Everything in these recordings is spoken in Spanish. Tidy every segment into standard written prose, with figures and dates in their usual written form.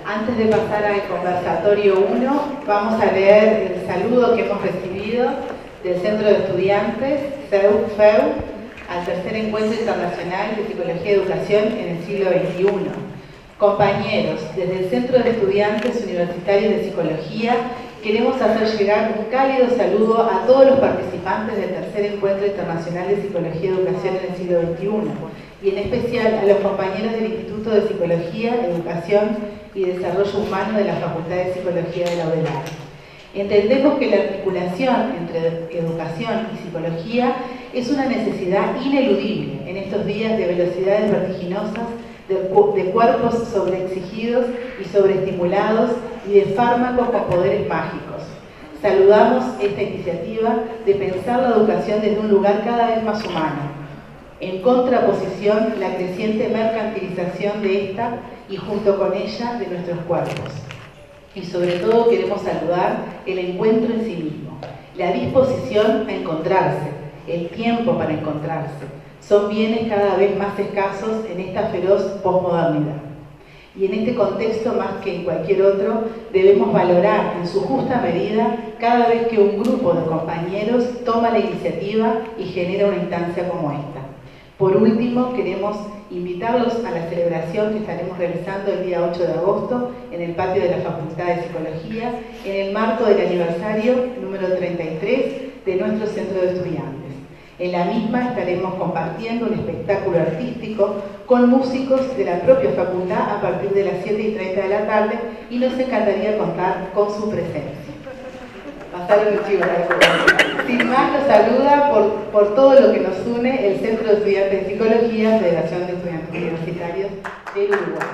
Antes de pasar al conversatorio 1, vamos a leer el saludo que hemos recibido del Centro de Estudiantes, CEU-FEU, al tercer encuentro internacional de Psicología y Educación en el siglo XXI. Compañeros, desde el Centro de Estudiantes Universitarios de Psicología, queremos hacer llegar un cálido saludo a todos los participantes del tercer encuentro internacional de Psicología y Educación en el siglo XXI, y en especial a los compañeros del Instituto de Psicología, Educación y Desarrollo Humano de la Facultad de Psicología de la UDELAR. Entendemos que la articulación entre educación y psicología es una necesidad ineludible en estos días de velocidades vertiginosas, de cuerpos sobreexigidos y sobreestimulados y de fármacos con poderes mágicos. Saludamos esta iniciativa de pensar la educación desde un lugar cada vez más humano, en contraposición la creciente mercantilización de esta y junto con ella de nuestros cuerpos. Y sobre todo queremos saludar el encuentro en sí mismo, la disposición a encontrarse, el tiempo para encontrarse. Son bienes cada vez más escasos en esta feroz posmodernidad. Y en este contexto, más que en cualquier otro, debemos valorar en su justa medida cada vez que un grupo de compañeros toma la iniciativa y genera una instancia como esta. Por último, queremos invitarlos a la celebración que estaremos realizando el día 8 de agosto en el patio de la Facultad de Psicología, en el marco del aniversario número 33 de nuestro Centro de Estudiantes. En la misma estaremos compartiendo un espectáculo artístico con músicos de la propia facultad a partir de las 7:30 de la tarde y nos encantaría contar con su presencia. Pasaron el chivo. Sin más, nos saluda por todo lo que nos une el Centro de Estudiantes de Psicología, Federación de Estudiantes Universitarios del Uruguay.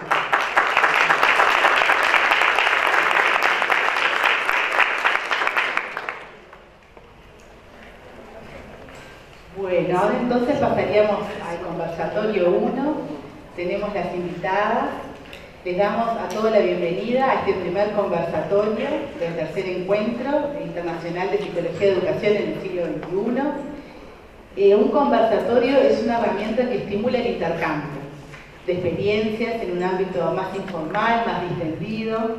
Bueno, ahora entonces pasaríamos al conversatorio 1. Tenemos las invitadas. Les damos a todos la bienvenida a este primer conversatorio del tercer encuentro internacional de Psicología y Educación en el siglo XXI. Un conversatorio es una herramienta que estimula el intercambio de experiencias en un ámbito más informal, más distendido,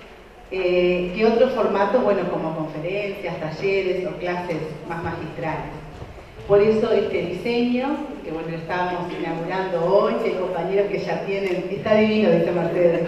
que otros formatos, bueno, como conferencias, talleres o clases más magistrales. Por eso este diseño, que bueno, lo estábamos inaugurando hoy, que hay compañeros que ya tienen, está divino, dice Mercedes.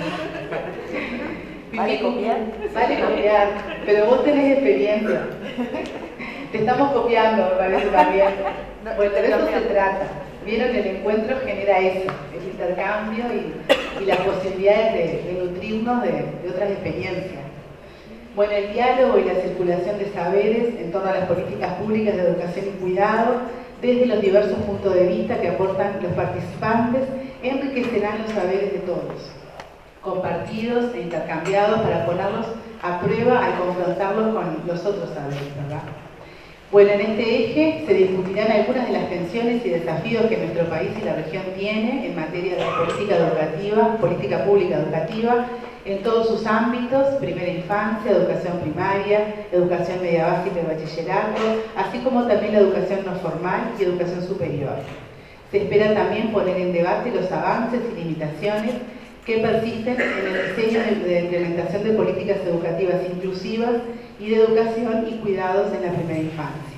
¿Vale copiar? Vale copiar, pero vos tenés experiencia. Te estamos copiando, me parece también. Bueno, de eso se trata. Vieron, el encuentro genera eso, el intercambio y las posibilidades de nutrirnos de otras experiencias. Bueno, el diálogo y la circulación de saberes en torno a las políticas públicas de educación y cuidado, desde los diversos puntos de vista que aportan los participantes, enriquecerán los saberes de todos, compartidos e intercambiados para ponerlos a prueba al confrontarlos con los otros saberes, ¿verdad? Bueno, en este eje se discutirán algunas de las tensiones y desafíos que nuestro país y la región tiene en materia de política pública educativa, en todos sus ámbitos: primera infancia, educación primaria, educación media básica y bachillerato, así como también la educación no formal y educación superior. Se espera también poner en debate los avances y limitaciones que persisten en el diseño de implementación de políticas educativas inclusivas y de educación y cuidados en la primera infancia.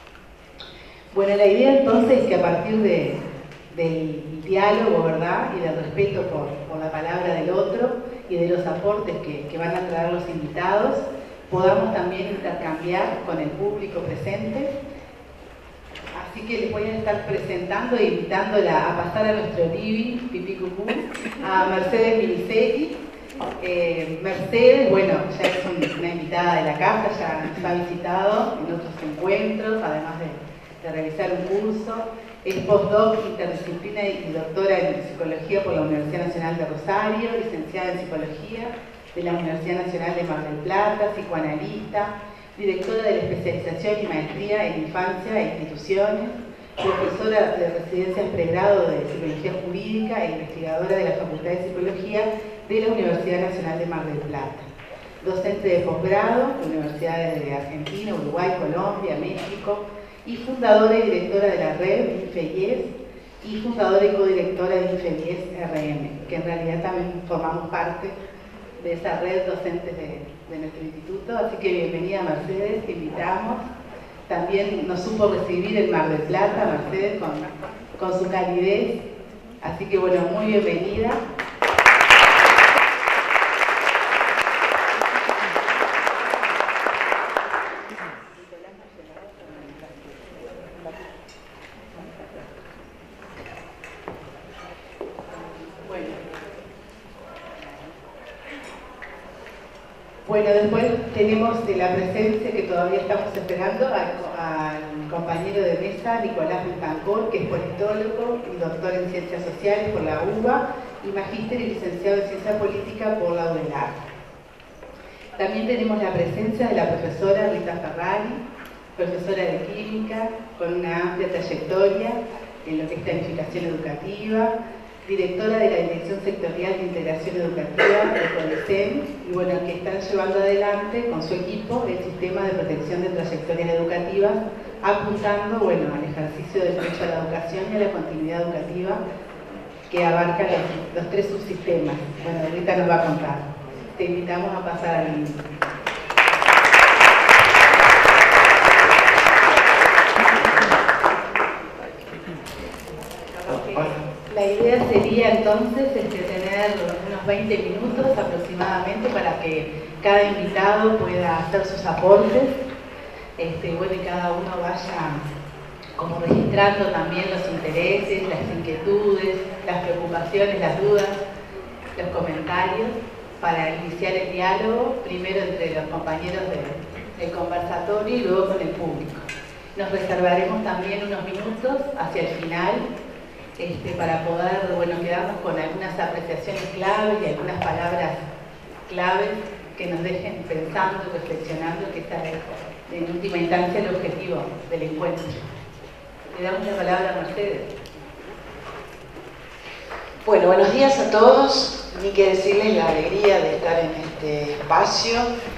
Bueno, la idea entonces es que a partir del diálogo, ¿verdad?, y del respeto por la palabra del otro y de los aportes que van a traer los invitados, podamos también intercambiar con el público presente. Así que les voy a estar presentando e invitándola a pasar a nuestro living, pipí cucú, a Mercedes Milicetti. Mercedes, bueno, ya es una invitada de la casa, ya nos ha visitado en otros encuentros, además de realizar un curso. Es postdoc interdisciplina y doctora en psicología por la Universidad Nacional de Rosario, licenciada en psicología de la Universidad Nacional de Mar del Plata, psicoanalista, directora de la especialización y maestría en infancia e instituciones, profesora de residencias pregrado de psicología jurídica e investigadora de la Facultad de Psicología de la Universidad Nacional de Mar del Plata, docente de posgrado en universidades de Argentina, Uruguay, Colombia, México, y fundadora y directora de la red INFEIES fundadora y codirectora de INFEIES RM, que en realidad también formamos parte de esa red docentes de nuestro instituto. Así que bienvenida Mercedes, te invitamos. También nos supo recibir en Mar del Plata, Mercedes, con su calidez. Así que bueno, muy bienvenida. Bueno, después tenemos de la presencia que todavía estamos esperando al compañero de mesa, Nicolás Betancor, que es politólogo y doctor en Ciencias Sociales por la UBA y magíster y licenciado en Ciencia Política por la UDELAR. También tenemos la presencia de la profesora Rita Ferrari, profesora de Química, con una amplia trayectoria en lo que es planificación educativa, directora de la Dirección Sectorial de Integración Educativa de CONICET, y bueno, que están llevando adelante con su equipo el sistema de protección de trayectorias educativas, apuntando bueno, al ejercicio del derecho a la educación y a la continuidad educativa que abarca los tres subsistemas. Bueno, ahorita nos va a contar. Te invitamos a pasar al link. La idea sería entonces tener unos 20 minutos aproximadamente para que cada invitado pueda hacer sus aportes, bueno, y cada uno vaya como registrando también los intereses, las inquietudes, las preocupaciones, las dudas, los comentarios, para iniciar el diálogo, primero entre los compañeros del conversatorio y luego con el público. Nos reservaremos también unos minutos hacia el final, para poder bueno, quedarnos con algunas apreciaciones claves y algunas palabras claves que nos dejen pensando, reflexionando, que esta es en última instancia el objetivo del encuentro. Le damos la palabra a Mercedes. Bueno, buenos días a todos. Ni que decirles la alegría de estar en este espacio.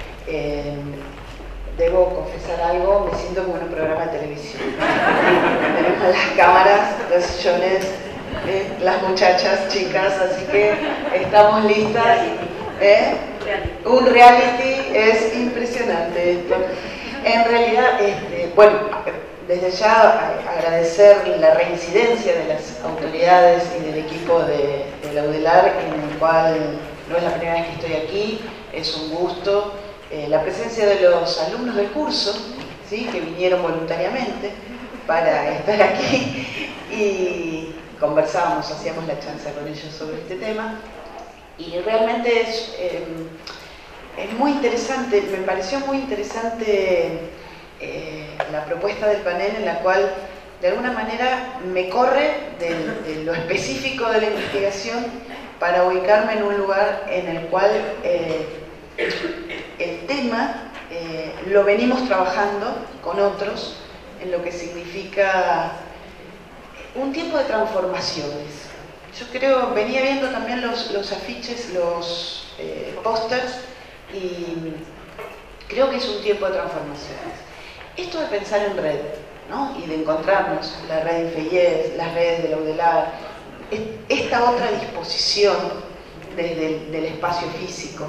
Debo confesar algo, me siento como en un programa de televisión. Tenemos las cámaras, los sillones, las muchachas, chicas, así que estamos listas. Un reality, es impresionante esto. En realidad, bueno, desde ya agradecer la reincidencia de las autoridades y del equipo de la UDELAR, en el cual no es la primera vez que estoy aquí, es un gusto. La presencia de los alumnos del curso, ¿sí? Que vinieron voluntariamente para estar aquí y conversábamos, hacíamos la chanza con ellos sobre este tema, y realmente es muy interesante, me pareció muy interesante la propuesta del panel, en la cual de alguna manera me corre de lo específico de la investigación para ubicarme en un lugar en el cual el tema lo venimos trabajando con otros en lo que significa un tiempo de transformaciones. Yo creo, venía viendo también los afiches, los pósters, y creo que es un tiempo de transformaciones. Esto de pensar en red, ¿no? Y de encontrarnos, la red de Infeyes, las redes de la UDELAR, esta otra disposición desde el espacio físico.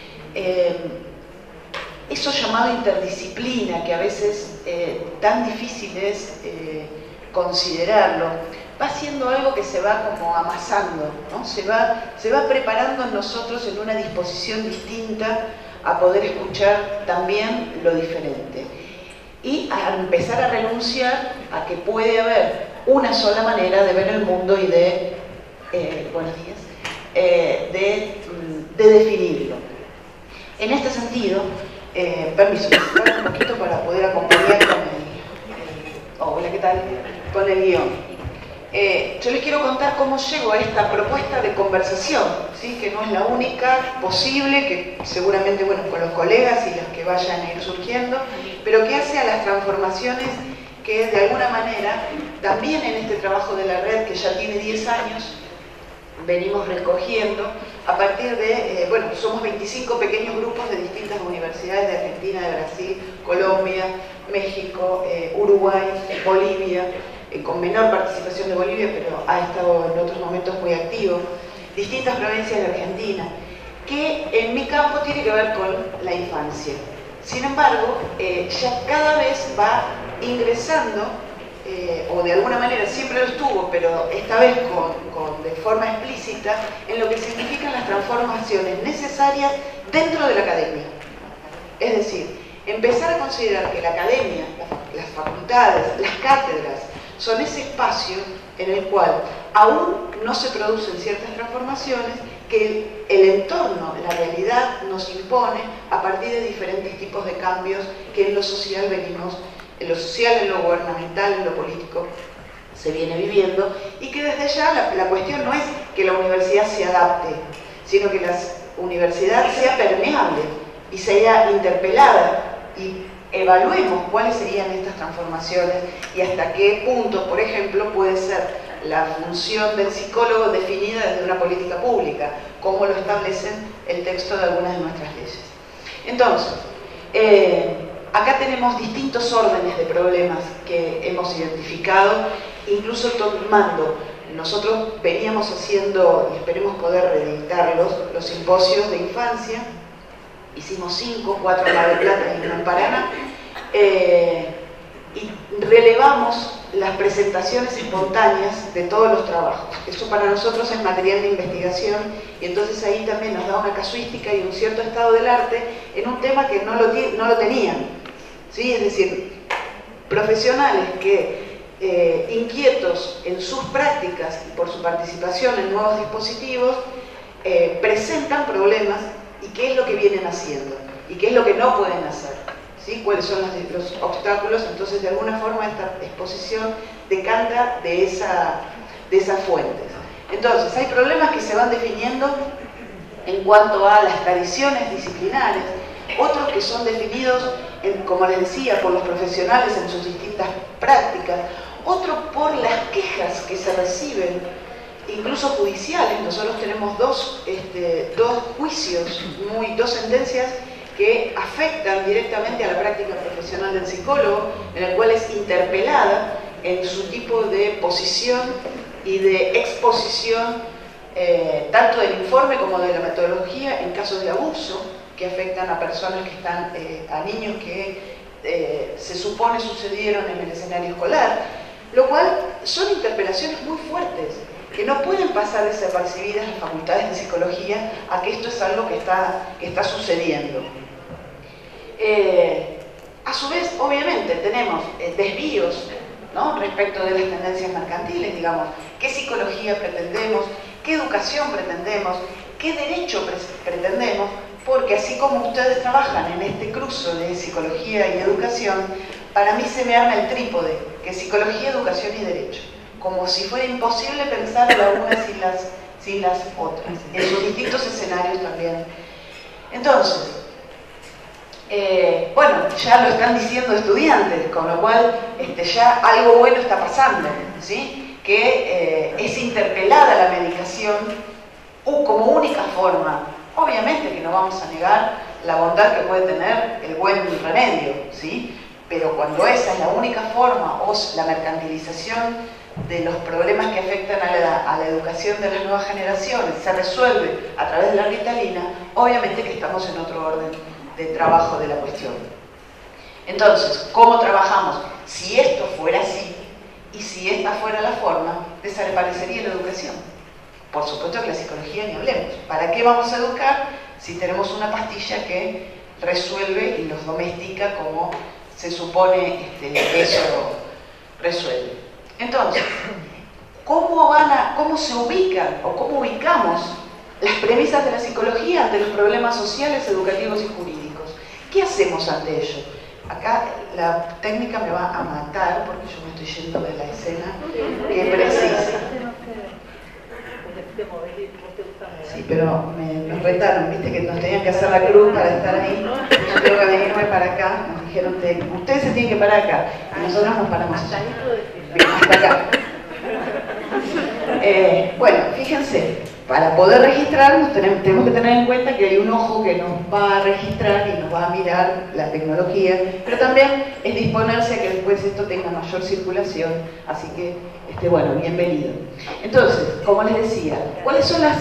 Eso llamado interdisciplina, que a veces tan difícil es considerarlo, va siendo algo que se va como amasando, ¿no? Se va preparando en nosotros en una disposición distinta a poder escuchar también lo diferente y a empezar a renunciar a que puede haber una sola manera de ver el mundo y de buenos días, de definirlo. En este sentido, permiso, un poquito para poder acompañar hola, ¿qué tal? Con el guión. Yo les quiero contar cómo llego a esta propuesta de conversación, ¿sí? Que no es la única posible, que seguramente, bueno, con los colegas y los que vayan a ir surgiendo, pero que hace a las transformaciones que de alguna manera, también en este trabajo de la red, que ya tiene 10 años, venimos recogiendo a partir de, bueno, somos 25 pequeños grupos de distintas universidades de Argentina, de Brasil, Colombia, México, Uruguay, Bolivia, con menor participación de Bolivia, pero ha estado en otros momentos muy activo, distintas provincias de Argentina. que en mi campo tiene que ver con la infancia. Sin embargo, ya cada vez va ingresando, o de alguna manera siempre lo estuvo, pero esta vez de forma explícita, en lo que significan las transformaciones necesarias dentro de la academia. Es decir, empezar a considerar que la academia, las facultades, las cátedras, son ese espacio en el cual aún no se producen ciertas transformaciones que el entorno, la realidad nos impone a partir de diferentes tipos de cambios que en lo social venimos, en lo social, en lo gubernamental, en lo político se viene viviendo, y que desde ya la cuestión no es que la universidad se adapte, sino que la universidad sea permeable y sea interpelada y evaluemos cuáles serían estas transformaciones y hasta qué punto, por ejemplo, puede ser la función del psicólogo definida desde una política pública, como lo establecen el texto de algunas de nuestras leyes. Entonces, acá tenemos distintos órdenes de problemas que hemos identificado, incluso tomando. Nosotros veníamos haciendo, y esperemos poder reeditarlos, los simposios de infancia. Hicimos 5, 4 en Mar del Plata y 1 en Paraná, y relevamos las presentaciones espontáneas de todos los trabajos. Eso para nosotros es material de investigación, y entonces ahí también nos da una casuística y un cierto estado del arte en un tema que no lo tenían, ¿sí? Es decir, profesionales que inquietos en sus prácticas y por su participación en nuevos dispositivos, presentan problemas y qué es lo que vienen haciendo y qué es lo que no pueden hacer, ¿sí? Cuáles son los obstáculos. Entonces, de alguna forma, esta exposición decanta de esas fuentes. Entonces, hay problemas que se van definiendo en cuanto a las tradiciones disciplinares, otros que son definidos, como les decía, por los profesionales en sus distintas prácticas, otros por las quejas que se reciben, incluso judiciales. Nosotros tenemos dos juicios, dos sentencias que afectan directamente a la práctica profesional del psicólogo, en el cual es interpelada en su tipo de posición y de exposición, tanto del informe como de la metodología en casos de abuso que afectan a personas que están, a niños que se supone sucedieron en el escenario escolar, lo cual son interpelaciones muy fuertes, que no pueden pasar desapercibidas las facultades de psicología a que esto es algo que está sucediendo. A su vez, obviamente, tenemos desvíos, ¿no?, respecto de las tendencias mercantiles, digamos, qué psicología pretendemos, qué educación pretendemos, qué derecho pretendemos, porque así como ustedes trabajan en este cruce de psicología y educación, para mí se me arma el trípode, que es psicología, educación y derecho, como si fuera imposible pensar la una sin las otras, en sus distintos escenarios también. Entonces, bueno, ya lo están diciendo estudiantes, con lo cual ya algo bueno está pasando, ¿sí? Que es interpelada la medicación como única forma. Obviamente que no vamos a negar la bondad que puede tener el buen remedio, ¿sí? Pero cuando esa es la única forma, o la mercantilización de los problemas que afectan a la educación de las nuevas generaciones se resuelve a través de la Ritalina, obviamente que estamos en otro orden de trabajo de la cuestión. Entonces, ¿cómo trabajamos? Si esto fuera así, y si esta fuera la forma, desaparecería la educación. Por supuesto que la psicología ni hablemos. ¿Para qué vamos a educar si tenemos una pastilla que resuelve y los domestica como se supone que eso resuelve? Entonces, ¿cómo se ubican o cómo ubicamos las premisas de la psicología ante los problemas sociales, educativos y jurídicos? ¿Qué hacemos ante ello? Acá la técnica me va a matar porque yo me estoy yendo de la escena que precisa. Sí, pero nos retaron, viste que nos tenían que hacer la cruz para estar ahí. Yo tengo que venirme para acá, nos dijeron, ustedes se tienen que parar acá, y nosotros nos paramos allá. Hasta acá. Bueno, fíjense, para poder registrarnos tenemos que tener en cuenta que hay un ojo que nos va a registrar y nos va a mirar la tecnología, pero también es disponerse a que después esto tenga mayor circulación, así que, bueno, bienvenido. Entonces, como les decía, ¿cuáles son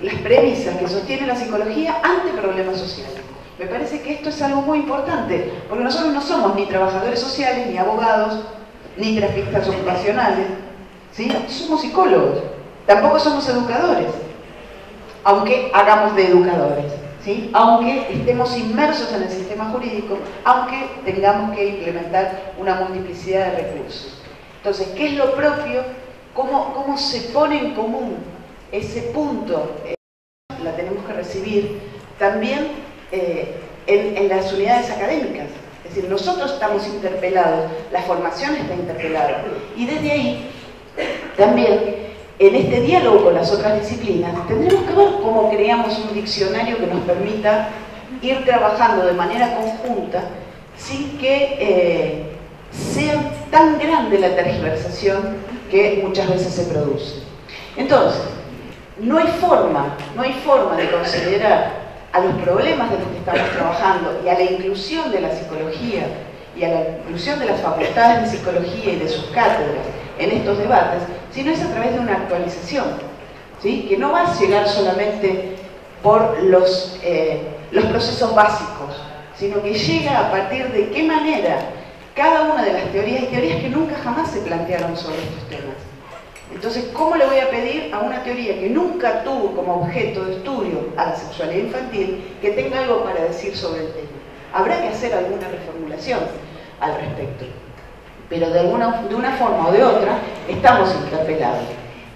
las premisas que sostiene la psicología ante problemas sociales. Me parece que esto es algo muy importante, porque nosotros no somos ni trabajadores sociales, ni abogados, ni terapeutas ocupacionales, ¿sí? Somos psicólogos, tampoco somos educadores, aunque hagamos de educadores, ¿sí? Aunque estemos inmersos en el sistema jurídico, aunque tengamos que implementar una multiplicidad de recursos. Entonces, ¿qué es lo propio? ¿Cómo se pone en común ese punto? La tenemos que recibir también en las unidades académicas. Es decir, nosotros estamos interpelados, la formación está interpelada. Y desde ahí, también, en este diálogo con las otras disciplinas, tendremos que ver cómo creamos un diccionario que nos permita ir trabajando de manera conjunta sin que sea tan grande la tergiversación que muchas veces se produce. Entonces, no hay forma de considerar a los problemas de los que estamos trabajando y a la inclusión de la psicología y a la inclusión de las facultades de psicología y de sus cátedras en estos debates, sino es a través de una actualización, ¿sí? Que no va a llegar solamente por los procesos básicos, sino que llega a partir de qué manera cada una de las teorías, y teorías que nunca jamás se plantearon sobre estos temas. Entonces, ¿cómo le voy a pedir a una teoría que nunca tuvo como objeto de estudio a la sexualidad infantil que tenga algo para decir sobre el tema? Habrá que hacer alguna reformulación al respecto, pero de una forma o de otra estamos interpelados.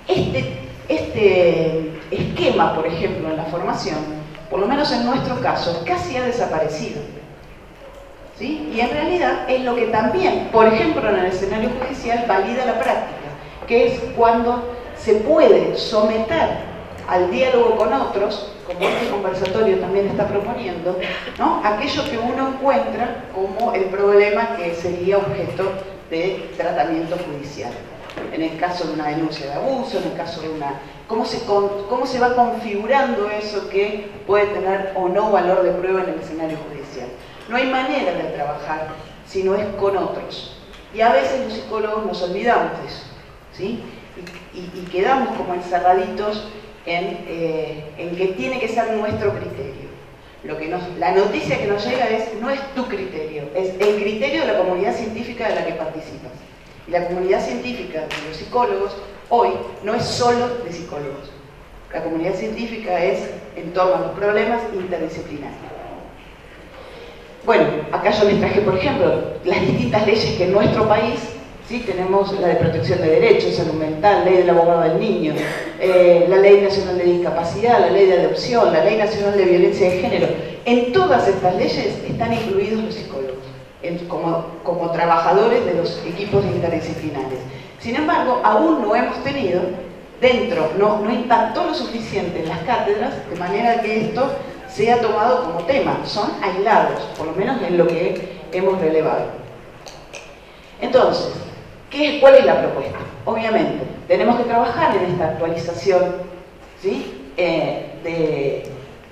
Este esquema, por ejemplo, en la formación, por lo menos en nuestro caso, casi ha desaparecido, ¿sí? Y en realidad es lo que también, por ejemplo, en el escenario judicial valida la práctica, que es cuando se puede someter al diálogo con otros, como este conversatorio también está proponiendo, ¿no? Aquello que uno encuentra como el problema que sería objeto de tratamiento judicial. En el caso de una denuncia de abuso, en el caso de una... ¿Cómo se va configurando eso que puede tener o no valor de prueba en el escenario judicial? No hay manera de trabajar si no es con otros. Y a veces los psicólogos nos olvidamos de eso, ¿sí? Y quedamos como encerraditos en que tiene que ser nuestro criterio. La noticia que nos llega no es tu criterio, es el criterio de la comunidad científica de la que participas. Y la comunidad científica de los psicólogos hoy no es solo de psicólogos. La comunidad científica es en torno a los problemas interdisciplinarios. Bueno, acá yo les traje, por ejemplo, las distintas leyes que en nuestro país, ¿sí? Tenemos la de protección de derechos, salud mental, ley del abogado del niño, la ley nacional de discapacidad, la ley de adopción, la ley nacional de violencia de género. En todas estas leyes están incluidos los psicólogos, como trabajadores de los equipos interdisciplinares. Sin embargo, aún no hemos tenido dentro, no impactó lo suficiente en las cátedras, de manera que esto sea tomado como tema. Son aislados, por lo menos en lo que hemos relevado. Entonces, ¿cuál es la propuesta? Obviamente, tenemos que trabajar en esta actualización, ¿sí? de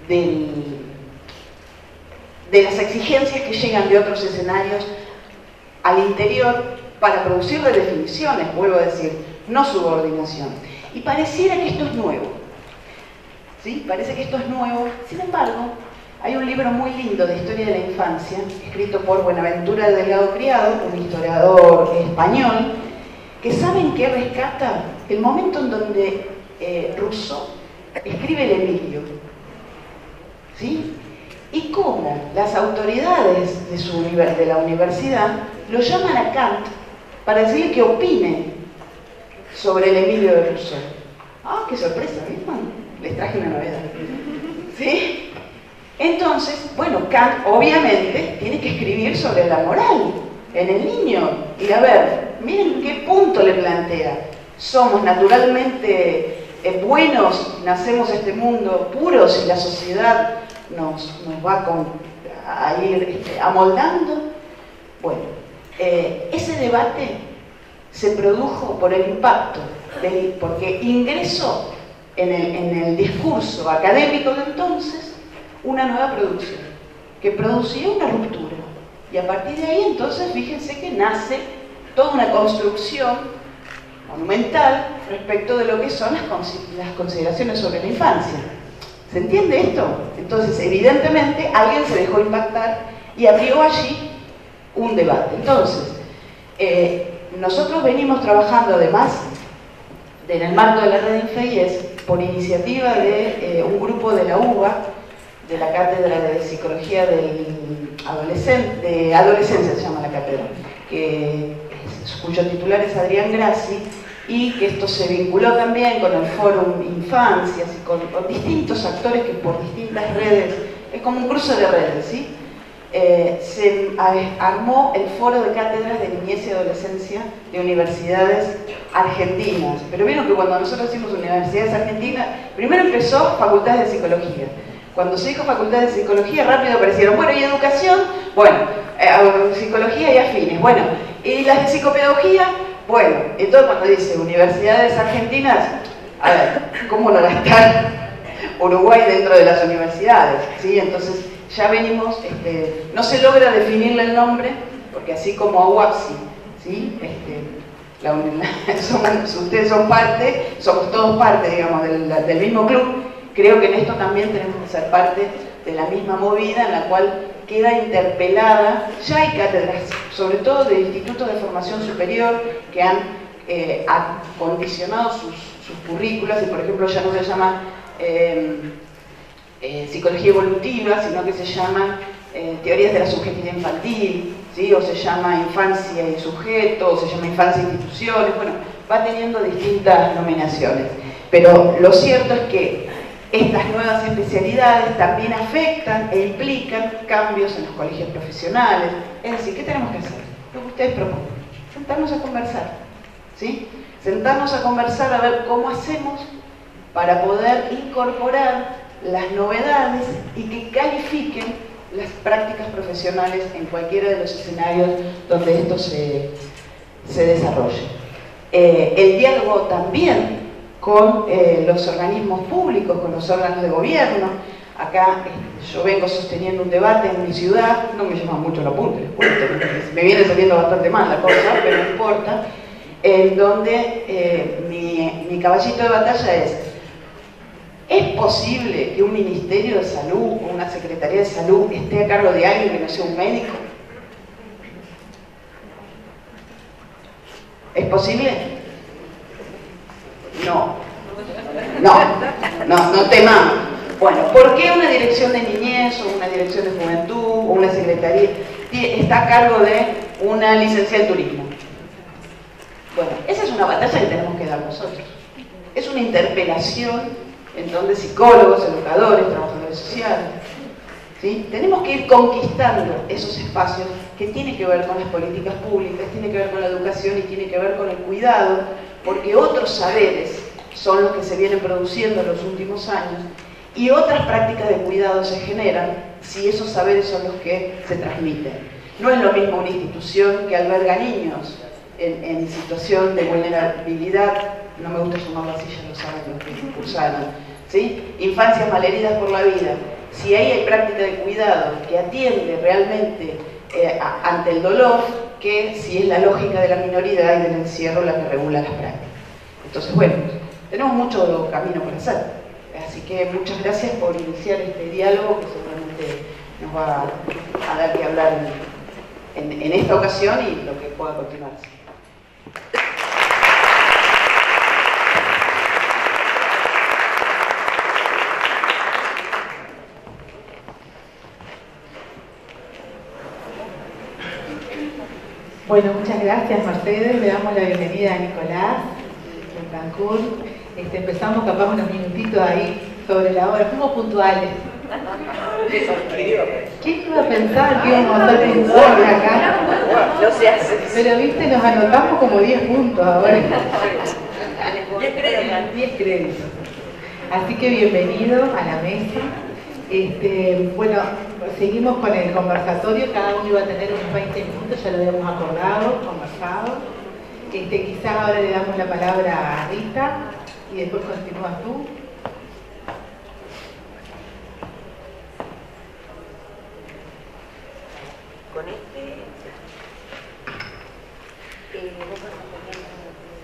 las exigencias que llegan de otros escenarios al interior para producir redefiniciones, vuelvo a decir, no subordinación. Y pareciera que esto es nuevo, ¿sí? Parece que esto es nuevo. Sin embargo, hay un libro muy lindo de historia de la infancia, escrito por Buenaventura Delgado Criado, un historiador español, que ¿saben qué rescata? El momento en donde Rousseau escribe el Emilio, ¿sí? Y cómo las autoridades de la universidad lo llaman a Kant para decir que opine sobre el Emilio de Rousseau. ¡Ah, qué sorpresa! ¿Vieron? Les traje una novedad. ¿Sí? Entonces, bueno, Kant obviamente tiene que escribir sobre la moral en el niño. Y a ver, miren qué punto le plantea. Somos naturalmente buenos, nacemos en este mundo puros y la sociedad nos va a ir amoldando. Bueno, ese debate se produjo por el impacto, porque ingresó en el discurso académico de entonces una nueva producción, que producía una ruptura. Y a partir de ahí, entonces, fíjense que nace toda una construcción monumental respecto de lo que son las consideraciones sobre la infancia. ¿Se entiende esto? Entonces, evidentemente, alguien se dejó impactar y abrió allí un debate. Entonces, nosotros venimos trabajando además en el marco de la red INFEIES por iniciativa de un grupo de la UBA, de la Cátedra de Psicología de Adolescencia se llama la cátedra, cuyo titular es Adrián Grassi, y que esto se vinculó también con el Fórum Infancias y con distintos actores que por distintas redes, es como un cruce de redes, ¿sí? Se armó el Foro de Cátedras de Niñez y Adolescencia de Universidades Argentinas. Pero vieron que cuando nosotros hicimos universidades argentinas, primero empezó facultades de psicología. Cuando se dijo facultades de psicología, rápido aparecieron, bueno, y educación, bueno, psicología y afines, bueno, y las de psicopedagogía, bueno. Entonces cuando dice universidades argentinas, a ver, ¿cómo no va a estar Uruguay dentro de las universidades? ¿Sí? Entonces ya venimos, no se logra definirle el nombre, porque así como a UAPSI, ¿sí? Ustedes son parte, somos todos parte, digamos, del mismo club. Creo que en esto también tenemos que ser parte de la misma movida en la cual queda interpelada. Ya hay cátedras, sobre todo de institutos de formación superior, que han acondicionado sus currículas y, por ejemplo, ya no se llama psicología evolutiva, sino que se llama teorías de la subjetividad infantil, ¿sí? O se llama infancia y sujeto, o se llama infancia e instituciones. Bueno, va teniendo distintas nominaciones. Pero lo cierto es que estas nuevas especialidades también afectan e implican cambios en los colegios profesionales. Es decir, ¿qué tenemos que hacer? Lo que ustedes proponen. Sentarnos a conversar, ¿sí? Sentarnos a conversar a ver cómo hacemos para poder incorporar las novedades y que califiquen las prácticas profesionales en cualquiera de los escenarios donde esto se desarrolle. El diálogo también con los organismos públicos, con los órganos de gobierno. Acá yo vengo sosteniendo un debate en mi ciudad, no me llama mucho la punta, les cuento, me viene saliendo bastante mal la cosa, pero no importa, en donde mi caballito de batalla ¿es posible que un Ministerio de Salud o una Secretaría de Salud esté a cargo de alguien que no sea un médico? ¿Es posible? No temamos. Bueno, ¿por qué una dirección de niñez o una dirección de juventud o una secretaría está a cargo de una licenciada en turismo? Bueno, esa es una batalla que tenemos que dar nosotros. Es una interpelación en donde psicólogos, educadores, trabajadores sociales, ¿sí? Tenemos que ir conquistando esos espacios que tienen que ver con las políticas públicas, tienen que ver con la educación y tienen que ver con el cuidado, porque otros saberes son los que se vienen produciendo en los últimos años y otras prácticas de cuidado se generan si esos saberes son los que se transmiten. No es lo mismo una institución que alberga niños en situación de vulnerabilidad, no me gusta llamarlo así, ya lo saben los que cursaron, ¿sí? Infancias malheridas por la vida. Si ahí hay práctica de cuidado que atiende realmente ante el dolor, que si es la lógica de la minoridad y del encierro la que regula las prácticas. Entonces, bueno, tenemos mucho camino por hacer. Así que muchas gracias por iniciar este diálogo que seguramente nos va a dar que hablar en esta ocasión y lo que pueda continuarse. Bueno, muchas gracias Mercedes, le damos la bienvenida a Nicolás en Cancún. Empezamos capaz unos minutitos ahí sobre la hora, fuimos puntuales. ¿Quién iba a pensar que íbamos a estar puntuales acá? No se hace. Pero viste, nos anotamos como 10 puntos ahora. 10 créditos. 10 créditos. Así que bienvenido a la mesa. Bueno, seguimos con el conversatorio, cada uno iba a tener unos 20 minutos, ya lo habíamos acordado, conversado. Quizás ahora le damos la palabra a Rita y después continúas tú. Con este...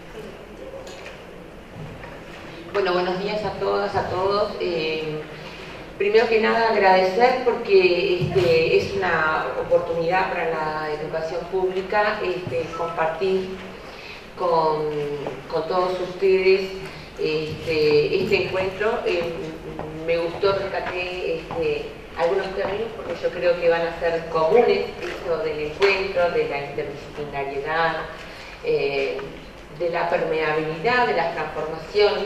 Bueno, buenos días a todas, a todos. primero que nada agradecer porque es una oportunidad para la educación pública compartir con todos ustedes este encuentro. Me gustó, rescaté algunos términos porque yo creo que van a ser comunes, eso del encuentro, de la interdisciplinariedad, de la permeabilidad, de las transformaciones,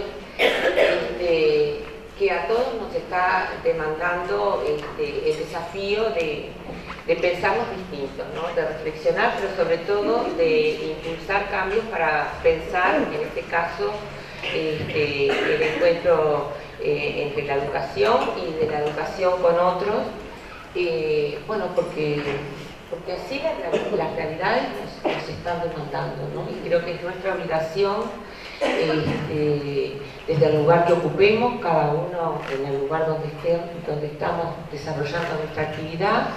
que a todos nos está demandando el desafío de pensarnos distintos, ¿no? De reflexionar, pero sobre todo de impulsar cambios para pensar, en este caso, el encuentro entre la educación y de la educación con otros, bueno, porque así las realidades nos están demandando, ¿no? Y creo que es nuestra obligación, desde el lugar que ocupemos, cada uno en el lugar donde estamos desarrollando nuestra actividad,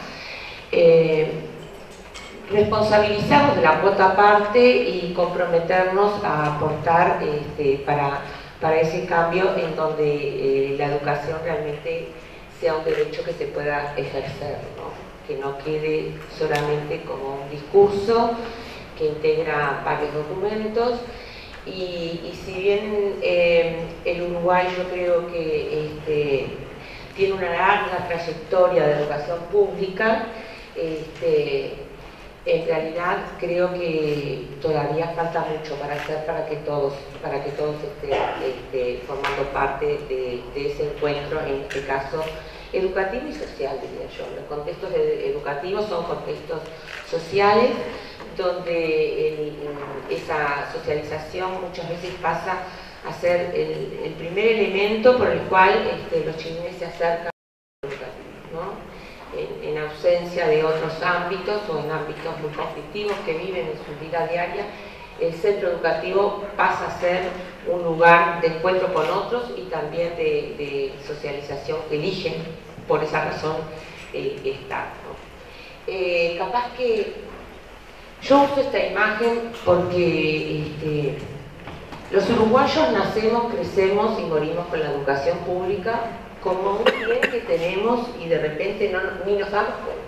responsabilizarnos de la cuota parte y comprometernos a aportar para ese cambio en donde la educación realmente sea un derecho que se pueda ejercer, ¿no? Que no quede solamente como un discurso que integra varios documentos. Y si bien el Uruguay yo creo que tiene una larga trayectoria de educación pública, en realidad creo que todavía falta mucho para hacer para que todos estén formando parte de ese encuentro, en este caso educativo y social, diría yo. Los contextos educativos son contextos sociales donde esa socialización muchas veces pasa a ser el primer elemento por el cual los chilenos se acercan al educativo, ¿no? En ausencia de otros ámbitos o en ámbitos muy conflictivos que viven en su vida diaria, el centro educativo pasa a ser un lugar de encuentro con otros y también de socialización que eligen por esa razón estar, ¿no? Capaz que yo uso esta imagen porque los uruguayos nacemos, crecemos y morimos con la educación pública como un bien que tenemos y de repente ni nos damos cuenta.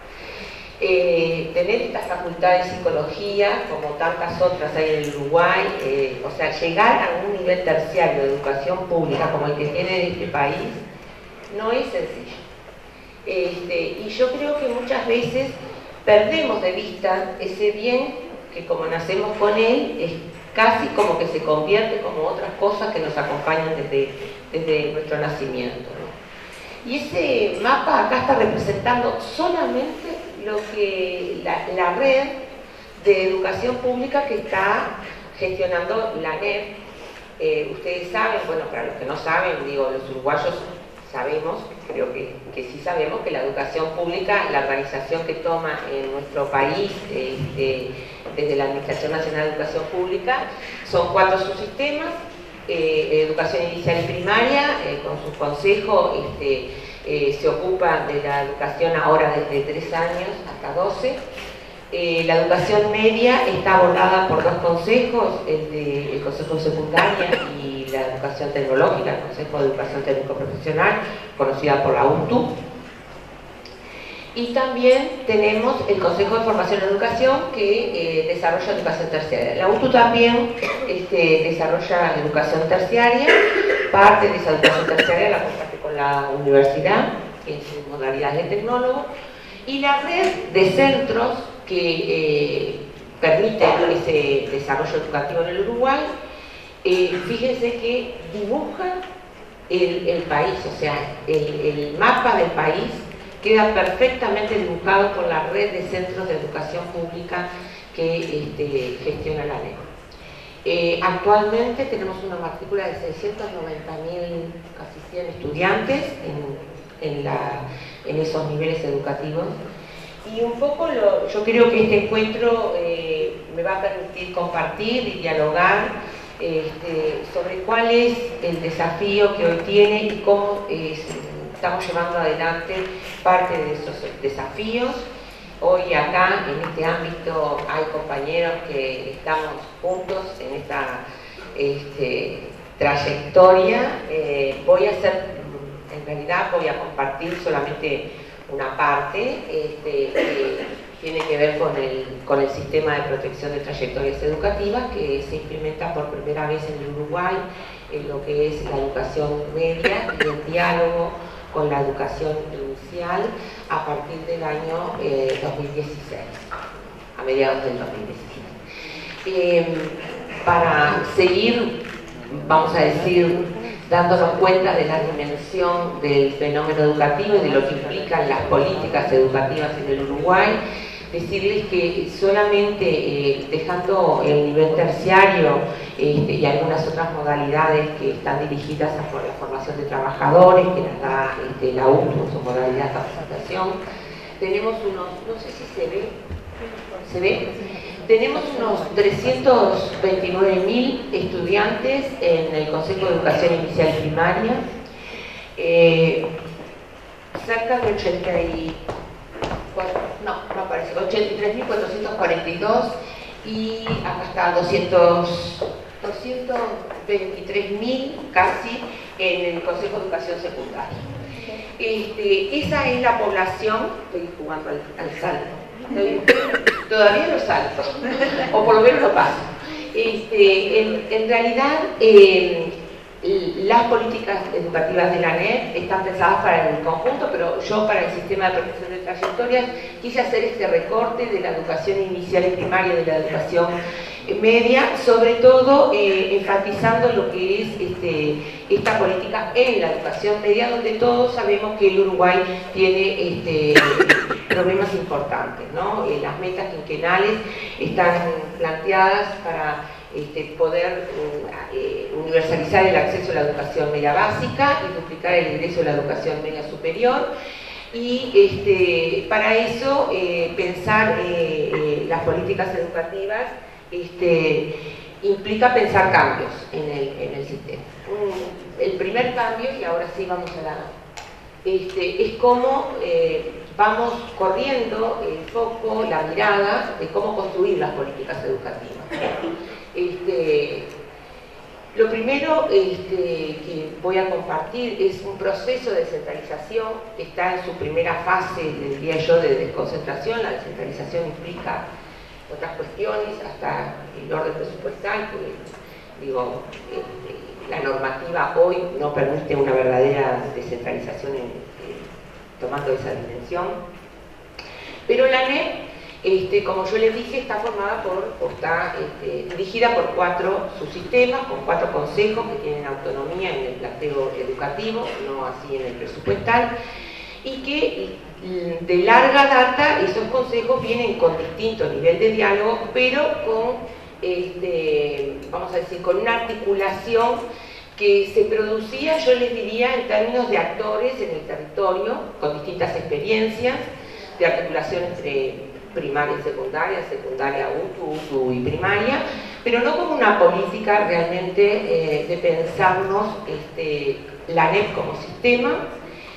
Tener esta facultad de psicología, como tantas otras hay en el Uruguay, o sea, llegar a un nivel terciario de educación pública como el que tiene este país, no es sencillo. Y yo creo que muchas veces perdemos de vista ese bien que como nacemos con él, es casi como que se convierte como otras cosas que nos acompañan desde nuestro nacimiento, ¿no? Y ese mapa acá está representando solamente lo que la red de educación pública que está gestionando la NEP. Ustedes saben, bueno, para los que no saben, digo, los uruguayos sabemos, creo que sí sabemos, que la educación pública, la organización que toma en nuestro país desde la Administración Nacional de Educación Pública, son 4 subsistemas: educación inicial y primaria, con su consejo se ocupa de la educación ahora desde 3 años hasta 12. La educación media está abordada por 2 consejos, el Consejo de Secundaria y la educación tecnológica, el Consejo de Educación Técnico Profesional, conocida por la UTU. Y también tenemos el Consejo de Formación y Educación que desarrolla educación terciaria. La UTU también desarrolla educación terciaria, parte de esa educación terciaria la comparte con la universidad en sus modalidades de tecnólogo, y la red de centros que permite ese desarrollo educativo en el Uruguay, fíjense que dibuja el país, o sea, el mapa del país queda perfectamente dibujado por la red de centros de educación pública que gestiona la NEP. Actualmente tenemos una matrícula de 690.000, casi 100 estudiantes en esos niveles educativos. Y un poco yo creo que este encuentro me va a permitir compartir y dialogar sobre cuál es el desafío que hoy tiene y cómo estamos llevando adelante parte de esos desafíos. Hoy acá, en este ámbito, hay compañeros que estamos juntos en esta trayectoria. Voy a hacer, en En realidad voy a compartir solamente una parte que tiene que ver con el sistema de protección de trayectorias educativas que se implementa por primera vez en el Uruguay en lo que es la educación media y el diálogo con la educación inicial a partir del año 2016, a mediados del 2016. Para seguir, vamos a decir, dándonos cuenta de la dimensión del fenómeno educativo y de lo que implican las políticas educativas en el Uruguay, decirles que solamente dejando el nivel terciario y algunas otras modalidades que están dirigidas a la formación de trabajadores, que las da la UTU, su modalidad de capacitación, tenemos unos, no sé si se ve, tenemos unos 329.000 estudiantes en el Consejo de Educación Inicial y Primaria, cerca de 83.442 y acá está 223.000 casi en el Consejo de Educación Secundaria. Esa es la población, estoy jugando al salto, todavía lo salto, o por lo menos lo paso. En realidad, las políticas educativas de la ANEP están pensadas para el conjunto, pero yo para el sistema de protección de trayectorias quise hacer este recorte de la educación inicial y primaria, de la educación media, sobre todo enfatizando lo que es esta política en la educación media, donde todos sabemos que el Uruguay tiene problemas importantes, ¿no? Las metas quinquenales están planteadas para poder universalizar el acceso a la educación media básica y duplicar el ingreso a la educación media superior. Y para eso pensar las políticas educativas implica pensar cambios en el sistema. El primer cambio, y ahora sí vamos a la... es cómo vamos corriendo el foco, la mirada de cómo construir las políticas educativas. Lo primero que voy a compartir es un proceso de descentralización que está en su primera fase, diría yo, de desconcentración. La descentralización implica otras cuestiones, hasta el orden presupuestal, que digo, la normativa hoy no permite una verdadera descentralización tomando esa dimensión. Pero la ANEP, como yo les dije, está formada está dirigida por 4 subsistemas, con 4 consejos que tienen autonomía en el planteo educativo, no así en el presupuestal, y que de larga data esos consejos vienen con distinto nivel de diálogo, pero con, vamos a decir, con una articulación que se producía, yo les diría, en términos de actores en el territorio, con distintas experiencias, de articulación entre primaria y secundaria, secundaria UTU y primaria, pero no como una política realmente de pensarnos la ANEP como sistema,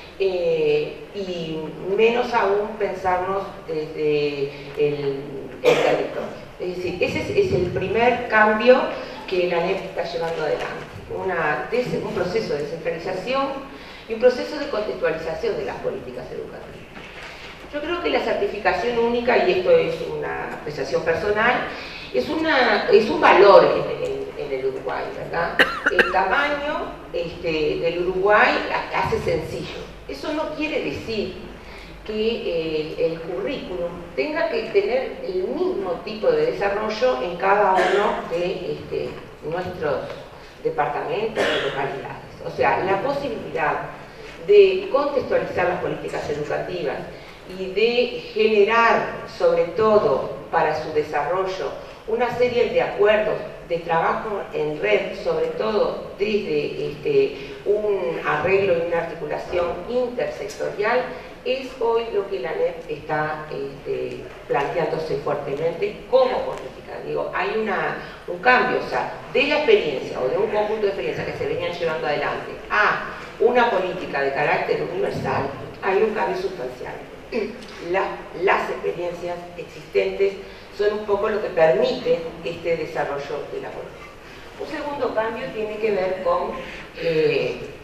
y menos aún pensarnos desde el territorio. Es decir, ese es el primer cambio que la ANEP está llevando adelante, un proceso de descentralización y un proceso de contextualización de las políticas educativas. Yo creo que la certificación única, y esto es una apreciación personal, es un valor en el Uruguay, ¿verdad? El tamaño del Uruguay hace sencillo. Eso no quiere decir que el currículum tenga que tener el mismo tipo de desarrollo en cada uno de nuestros departamentos y localidades. O sea, la posibilidad de contextualizar las políticas educativas y de generar, sobre todo para su desarrollo, una serie de acuerdos de trabajo en red, sobre todo desde un arreglo y una articulación intersectorial, es hoy lo que la ANEP está planteándose fuertemente como política. Digo, hay un cambio, o sea, de la experiencia o de un conjunto de experiencias que se venían llevando adelante a una política de carácter universal, hay un cambio sustancial. Las experiencias existentes son un poco lo que permite este desarrollo de la política. Un segundo cambio tiene que ver con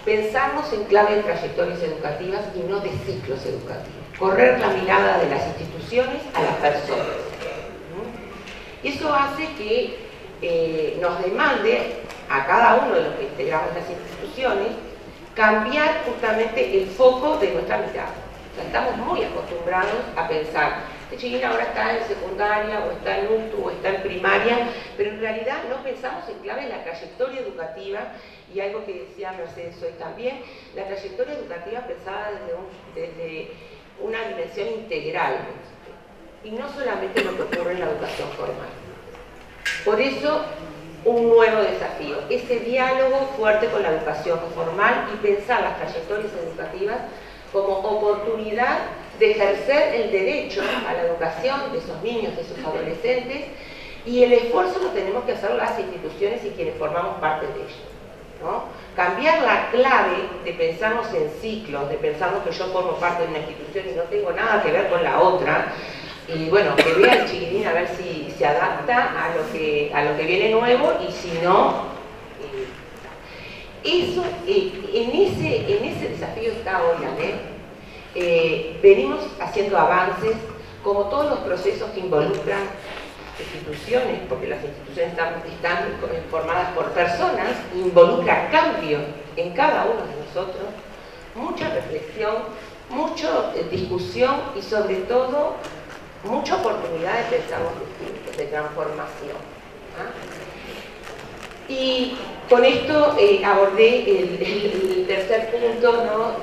pensarnos en clave de trayectorias educativas y no de ciclos educativos. Correr la mirada de las instituciones a las personas. Y eso hace que nos demande a cada uno de los que integramos las instituciones cambiar justamente el foco de nuestra mirada. O sea, estamos muy acostumbrados a pensar, este chiquilín ahora está en secundaria, o está en UTU, o está en primaria, pero en realidad no pensamos en clave de la trayectoria educativa, y algo que decía Mercedes hoy también, la trayectoria educativa pensada desde una dimensión integral, y no solamente lo que ocurre en la educación formal. Por eso, un nuevo desafío, ese diálogo fuerte con la educación formal y pensar las trayectorias educativas como oportunidad de ejercer el derecho a la educación de esos niños, de esos adolescentes, y el esfuerzo lo tenemos que hacer las instituciones y quienes formamos parte de ello, ¿no? Cambiar la clave de pensarnos en ciclos, de pensarnos que yo formo parte de una institución y no tengo nada que ver con la otra, y bueno, que vea el chiquilín a ver si se adapta a lo que viene nuevo, y si no, eso, en ese desafío está hoy la ley. Venimos haciendo avances, como todos los procesos que involucran instituciones, porque las instituciones están formadas por personas, involucra cambio en cada uno de nosotros, mucha reflexión, mucha discusión y sobre todo mucha oportunidad de pensar distintos, de transformación. Y con esto abordé el tercer punto, ¿no?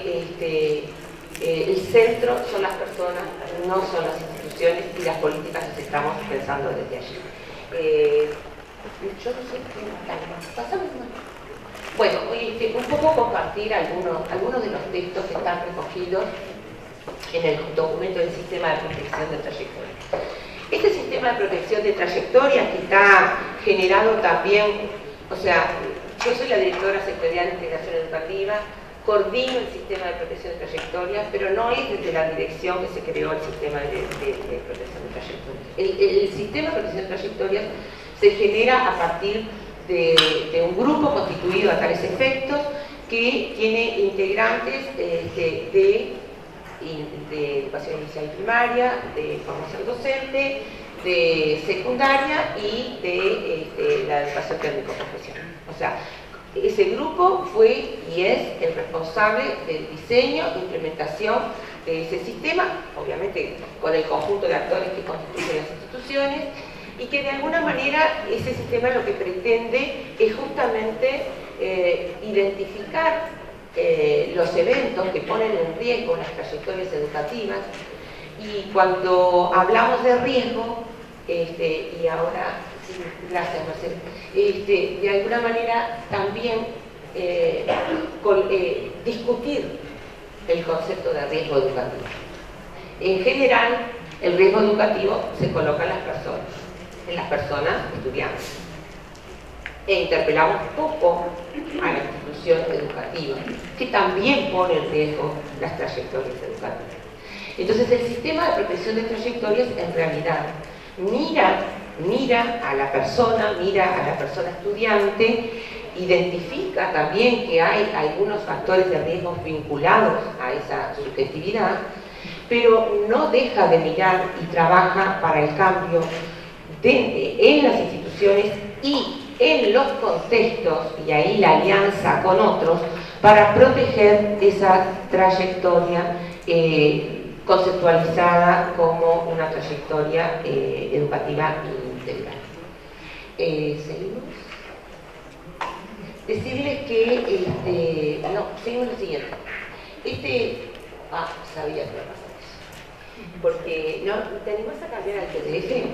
El centro son las personas, no son las instituciones, y las políticas las estamos pensando desde allí. Yo no sé qué pásame una. Bueno, un poco compartir algunos de los textos que están recogidos en el documento del sistema de protección de trayectorias. Este sistema de protección de trayectorias que está generado también, o sea, yo soy la directora sectorial de integración educativa, coordino el sistema de protección de trayectorias, pero no es desde la dirección que se creó el sistema de protección de trayectorias. El sistema de protección de trayectorias se genera a partir de un grupo constituido a tales efectos que tiene integrantes de educación inicial y primaria, de formación docente, de secundaria y de la educación técnico-profesional. O sea, ese grupo fue y es el responsable del diseño e implementación de ese sistema, obviamente con el conjunto de actores que constituyen las instituciones, y que de alguna manera ese sistema lo que pretende es justamente identificar los eventos que ponen en riesgo las trayectorias educativas, y cuando hablamos de riesgo, y ahora, sí, gracias Marcelo, de alguna manera también discutir el concepto de riesgo educativo. En general, el riesgo educativo se coloca en las personas estudiantes, e interpelamos poco a la institución educativa, que también pone en riesgo las trayectorias educativas. Entonces, el sistema de protección de trayectorias en realidad mira a la persona estudiante, identifica también que hay algunos factores de riesgo vinculados a esa subjetividad, pero no deja de mirar y trabaja para el cambio en las instituciones y en los contextos, y ahí la alianza con otros, para proteger esa trayectoria conceptualizada como una trayectoria educativa integral. ¿Seguimos? Decirles que, seguimos lo siguiente. Sabía que iba a pasar eso. Porque, ¿no? ¿Te animás a cambiar al PDF?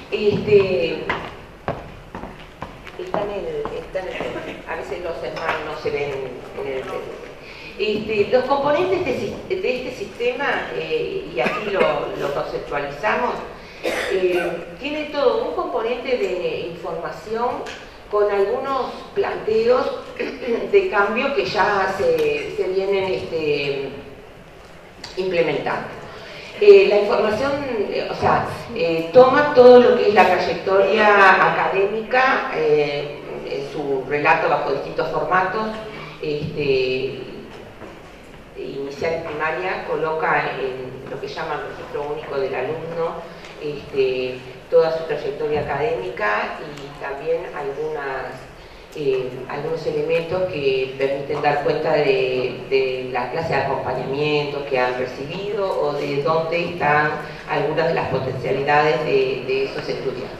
A veces los hermanos no se ven en el PDF. Los componentes de este sistema, y aquí lo conceptualizamos, tiene todo un componente de información con algunos planteos de cambio que ya se vienen implementando. La información, toma todo lo que es la trayectoria académica, en su relato bajo distintos formatos, inicial y primaria coloca en lo que llaman registro único del alumno toda su trayectoria académica y también algunos elementos que permiten dar cuenta de la clase de acompañamiento que han recibido o de dónde están algunas de las potencialidades de esos estudiantes.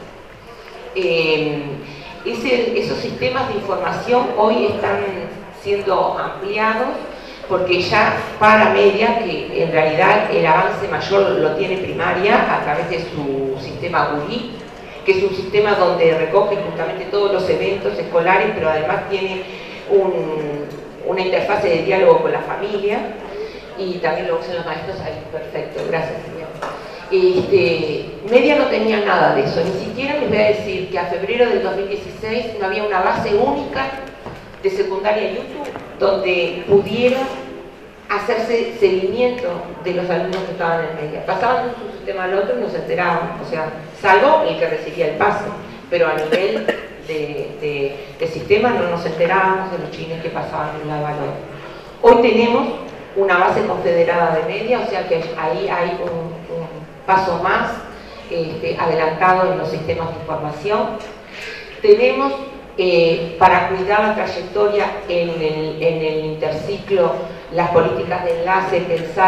Esos sistemas de información hoy están siendo ampliados porque ya para media, que en realidad el avance mayor lo tiene primaria a través de su sistema GURI, que es un sistema donde recoge justamente todos los eventos escolares, pero además tiene una interfase de diálogo con la familia, y también lo usan los maestros ahí. Perfecto, gracias, señor. Media no tenía nada de eso, ni siquiera les voy a decir que a febrero del 2016 no había una base única de secundaria YouTube donde pudieron hacerse seguimiento de los alumnos que estaban en media. Pasaban de un sistema al otro y no se enteraban, o sea, salvo el que recibía el pase, pero a nivel de sistema no nos enterábamos de los chiles que pasaban de un lado al otro. Hoy tenemos una base confederada de media, o sea que ahí hay un paso más adelantado en los sistemas de información. Tenemos para cuidar la trayectoria en el interciclo, las políticas de enlace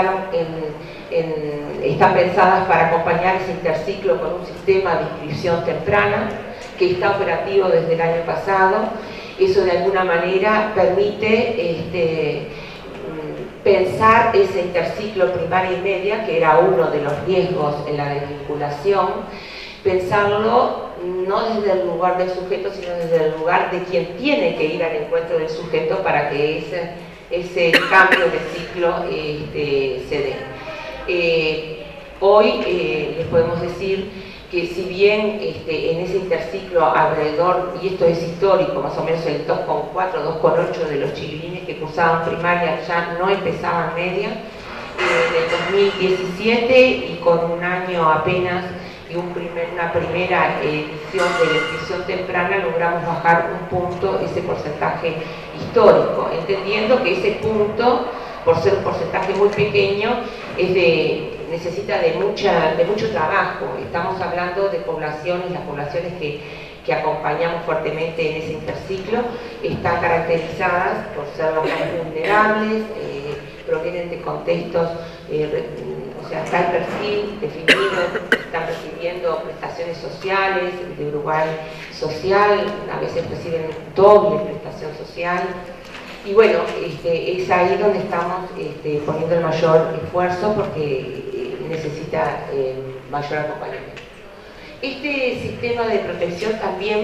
están pensadas para acompañar ese interciclo con un sistema de inscripción temprana que está operativo desde el año pasado. Eso de alguna manera permite pensar ese interciclo primaria y media, que era uno de los riesgos en la desvinculación, pensarlo no desde el lugar del sujeto, sino desde el lugar de quien tiene que ir al encuentro del sujeto para que ese cambio de ciclo se dé. Hoy les podemos decir que si bien en ese interciclo alrededor, y esto es histórico, más o menos el 2,4, 2,8 de los chiquilines que cursaban primaria ya no empezaban media, en el 2017 y con un año apenas y una primera edición de la inscripción temprana logramos bajar un punto ese porcentaje histórico, entendiendo que ese punto, por ser un porcentaje muy pequeño, necesita de mucho trabajo. Estamos hablando de poblaciones, las poblaciones que acompañamos fuertemente en ese interciclo están caracterizadas por ser las más vulnerables, provienen de contextos, o sea, está el perfil definido, están recibiendo prestaciones sociales, de Uruguay social, a veces reciben doble prestación social. Y bueno, es ahí donde estamos poniendo el mayor esfuerzo porque necesita mayor acompañamiento. Este sistema de protección también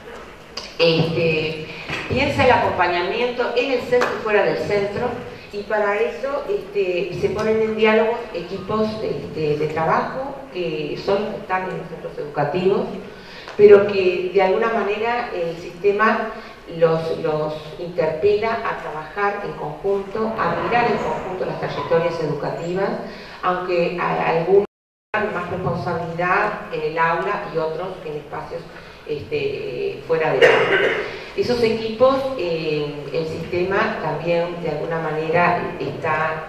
piensa el acompañamiento en el centro y fuera del centro, y para eso se ponen en diálogo equipos de trabajo que están en los centros educativos, pero que de alguna manera el sistema los interpela a trabajar en conjunto, a mirar en conjunto las trayectorias educativas, aunque algunos tengan más responsabilidad en el aula y otros en espacios fuera del aula. Esos equipos, el sistema también de alguna manera está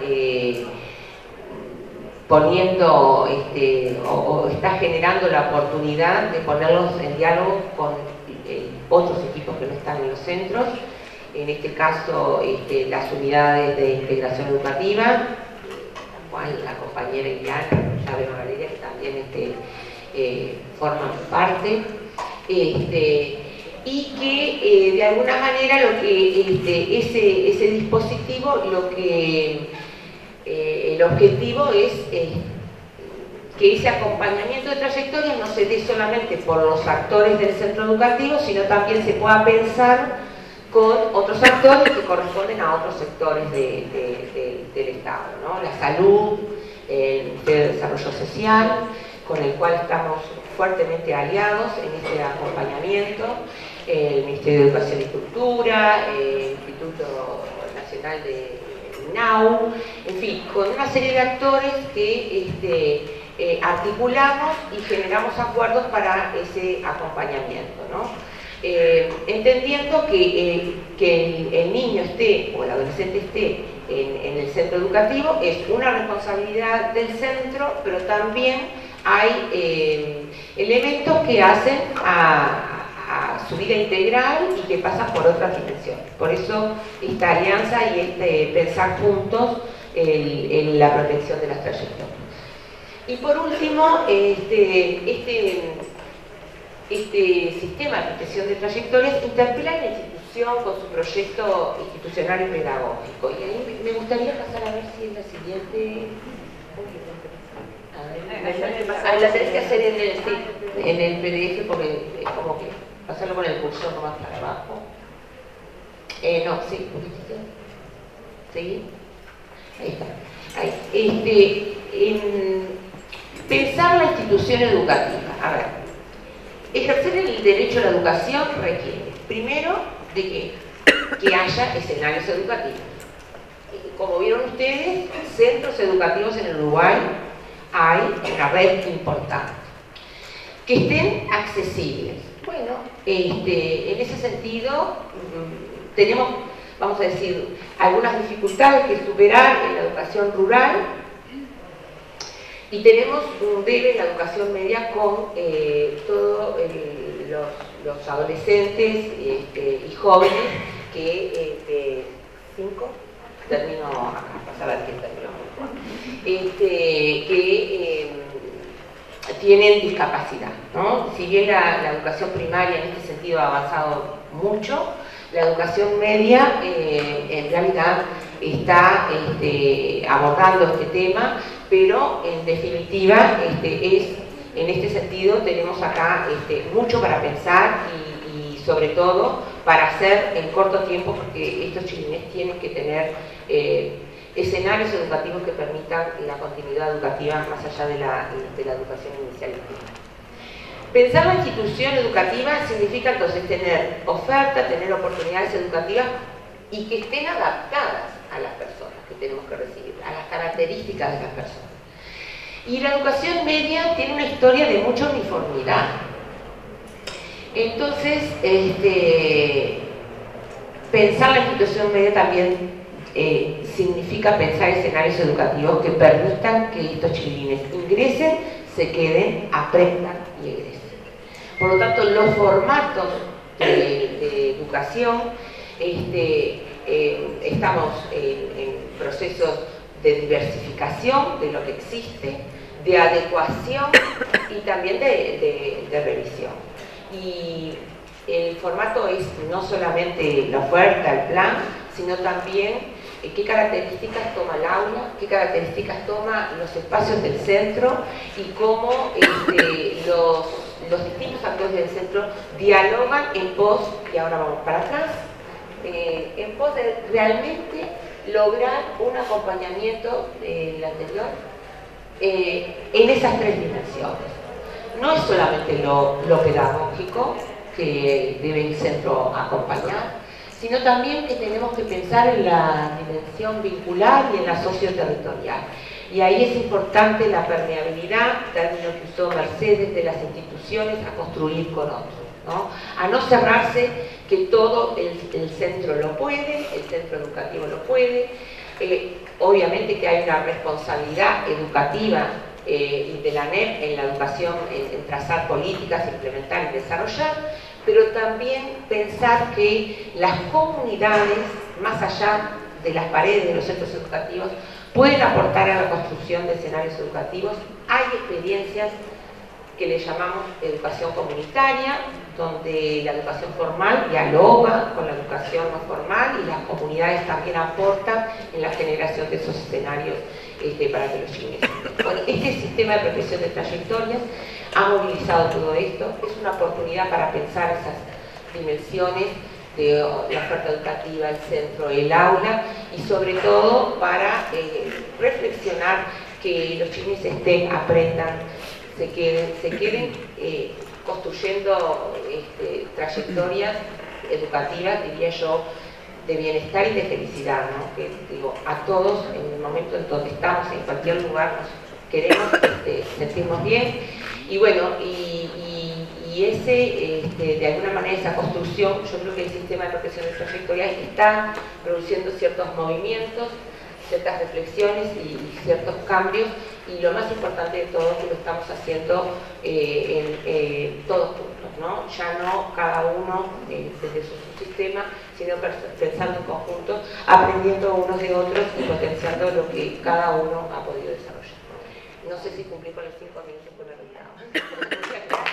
poniendo o está generando la oportunidad de ponerlos en diálogo con otros equipos que no están en los centros, en este caso las unidades de integración educativa, la cual la compañera Iliana, Isabel Valeria, que también forman parte, y que de alguna manera lo que ese dispositivo, el objetivo es que ese acompañamiento de trayectorias no se dé solamente por los actores del centro educativo, sino también se pueda pensar con otros actores que corresponden a otros sectores del Estado, ¿no? La salud, el Ministerio de Desarrollo Social, con el cual estamos fuertemente aliados en este acompañamiento, el Ministerio de Educación y Cultura, el Instituto Nacional de INAU, en fin, con una serie de actores que articulamos y generamos acuerdos para ese acompañamiento, ¿no? entendiendo que el niño esté o el adolescente esté en el centro educativo es una responsabilidad del centro, pero también hay elementos que hacen a su vida integral y que pasan por otras dimensiones. Por eso esta alianza y pensar juntos en la protección de las trayectorias. Y por último, este sistema de protección de trayectorias interpela a la institución con su proyecto institucional y pedagógico. Y ahí me gustaría pasar a ver si es la siguiente. La tenés que hacer en el PDF porque es como que pasarlo con el cursor más para abajo. No, sí, un poquitito. ¿Seguí? Ahí está. Pensar la institución educativa. A ver, ejercer el derecho a la educación requiere, primero, de que haya escenarios educativos. Como vieron ustedes, centros educativos en el Uruguay hay una red importante. Que estén accesibles. Bueno, en ese sentido tenemos, vamos a decir, algunas dificultades que superar en la educación rural y tenemos un debe en la educación media con todos los adolescentes y jóvenes que 5, termino acá, pasar a que termino, que tienen discapacidad, ¿no? Si bien la educación primaria en este sentido ha avanzado mucho, la educación media en realidad está abordando este tema, pero en definitiva en este sentido tenemos acá mucho para pensar y sobre todo para hacer en corto tiempo, porque estos chiquilines tienen que tener escenarios educativos que permitan la continuidad educativa más allá de la educación inicial y primaria. Pensar la institución educativa significa entonces tener oferta, tener oportunidades educativas y que estén adaptadas a las personas que tenemos que recibir, a las características de las personas. Y la educación media tiene una historia de mucha uniformidad. Entonces, pensar la institución media también significa pensar escenarios educativos que permitan que estos chiquilines ingresen, se queden, aprendan y egresen. Por lo tanto, los formatos de educación, estamos en procesos de diversificación de lo que existe, de adecuación y también de revisión. Y el formato es no solamente la oferta, el plan, sino también qué características toma el aula, qué características toma los espacios del centro y cómo los distintos actores del centro dialogan en pos, y ahora vamos para atrás, en pos de realmente lograr un acompañamiento del anterior en esas tres dimensiones. No es solamente lo pedagógico que debe el centro acompañar, sino también que tenemos que pensar en la dimensión vincular y en la socioterritorial. Y ahí es importante la permeabilidad, término que usó Mercedes, de las instituciones a construir con otros, ¿no? A no cerrarse que todo el centro lo puede, el centro educativo lo puede. Obviamente que hay una responsabilidad educativa y de la ANEP en la educación, en trazar políticas, implementar y desarrollar, pero también pensar que las comunidades, más allá de las paredes de los centros educativos, pueden aportar a la construcción de escenarios educativos. Hay experiencias que le llamamos educación comunitaria, donde la educación formal dialoga con la educación no formal y las comunidades también aportan en la generación de esos escenarios para que los chinos. Bueno, este sistema de protección de trayectorias ha movilizado todo esto, es una oportunidad para pensar esas dimensiones de la oferta educativa, el centro, el aula y sobre todo para reflexionar que los chinos aprendan, se queden construyendo trayectorias educativas, diría yo, de bienestar y de felicidad, ¿no? Que digo, a todos en el momento en donde estamos, en cualquier lugar, nos queremos sentirnos bien y bueno, y y de alguna manera esa construcción, yo creo que el sistema de profesiones trayectorias está produciendo ciertos movimientos, ciertas reflexiones y ciertos cambios, y lo más importante de todo es que lo estamos haciendo todos juntos, ¿no? Ya no cada uno desde su sistema, sino pensando en conjunto, aprendiendo unos de otros y potenciando lo que cada uno ha podido desarrollar. No sé si cumplí con los 5 minutos que me olvidaba.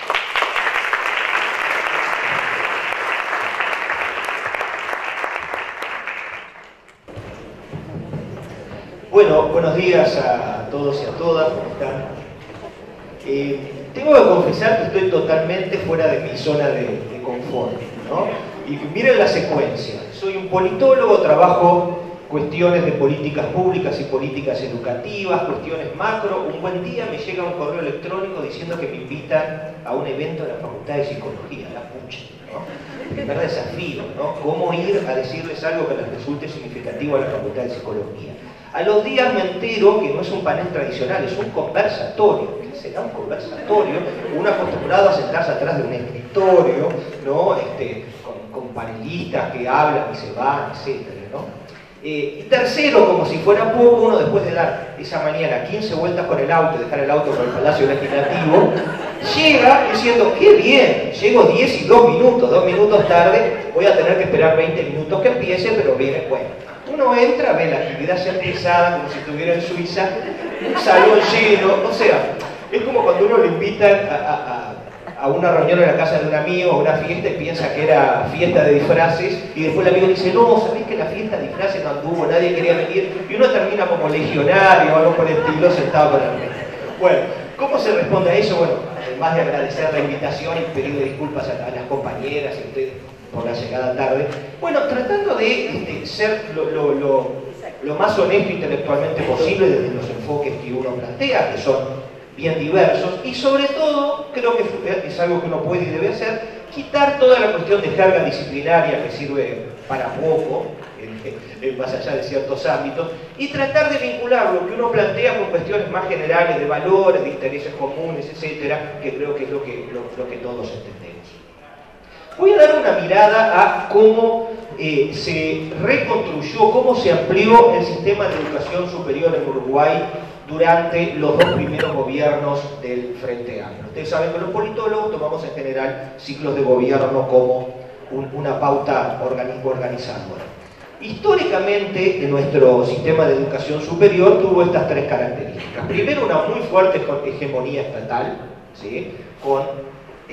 Bueno, buenos días a todos y a todas, ¿cómo están? Tengo que confesar que estoy totalmente fuera de mi zona de confort, ¿no? Y miren la secuencia. Soy un politólogo, trabajo cuestiones de políticas públicas y políticas educativas, cuestiones macro. Un buen día me llega un correo electrónico diciendo que me invitan a un evento de la Facultad de Psicología, la pucha, ¿no? Primer desafío, ¿no? ¿Cómo ir a decirles algo que les resulte significativo a la Facultad de Psicología? A los días me entero que no es un panel tradicional, es un conversatorio. ¿Qué será un conversatorio? Uno acostumbrado a sentarse atrás de un escritorio, ¿no? Con panelistas que hablan y se van, etc., ¿no? Y tercero, como si fuera poco, uno después de dar esa mañana 15 vueltas con el auto y dejar el auto por el Palacio Legislativo, llega diciendo, qué bien, llego 10 y 2 minutos, 2 minutos tarde, voy a tener que esperar 20 minutos que empiece, pero viene, bueno. Uno entra, ve la actividad ya empezada, como si estuviera en Suiza, un salón lleno, o sea, es como cuando uno le invitan a una reunión en la casa de un amigo, a una fiesta, y piensa que era fiesta de disfraces, y después el amigo dice, no, ¿sabés que la fiesta de disfraces no anduvo, nadie quería venir? Y uno termina como legionario o algo por el estilo, sentado con el resto. Bueno, ¿cómo se responde a eso? Bueno, además de agradecer la invitación y pedirle disculpas a las compañeras y a ustedes por la llegada tarde, bueno, tratando de ser lo más honesto intelectualmente posible desde los enfoques que uno plantea, que son bien diversos, y sobre todo, creo que es algo que uno puede y debe hacer, quitar toda la cuestión de carga disciplinaria que sirve para poco, más allá de ciertos ámbitos, y tratar de vincular lo que uno plantea con cuestiones más generales de valores, de intereses comunes, etcétera, que creo que es lo que todos entendemos. Voy a dar una mirada a cómo se reconstruyó, cómo se amplió el sistema de educación superior en Uruguay durante los 2 primeros gobiernos del Frente Amplio. Ustedes saben que los politólogos tomamos en general ciclos de gobierno como una pauta organizadora. Históricamente, nuestro sistema de educación superior tuvo estas 3 características. Primero, una muy fuerte hegemonía estatal, ¿sí? Con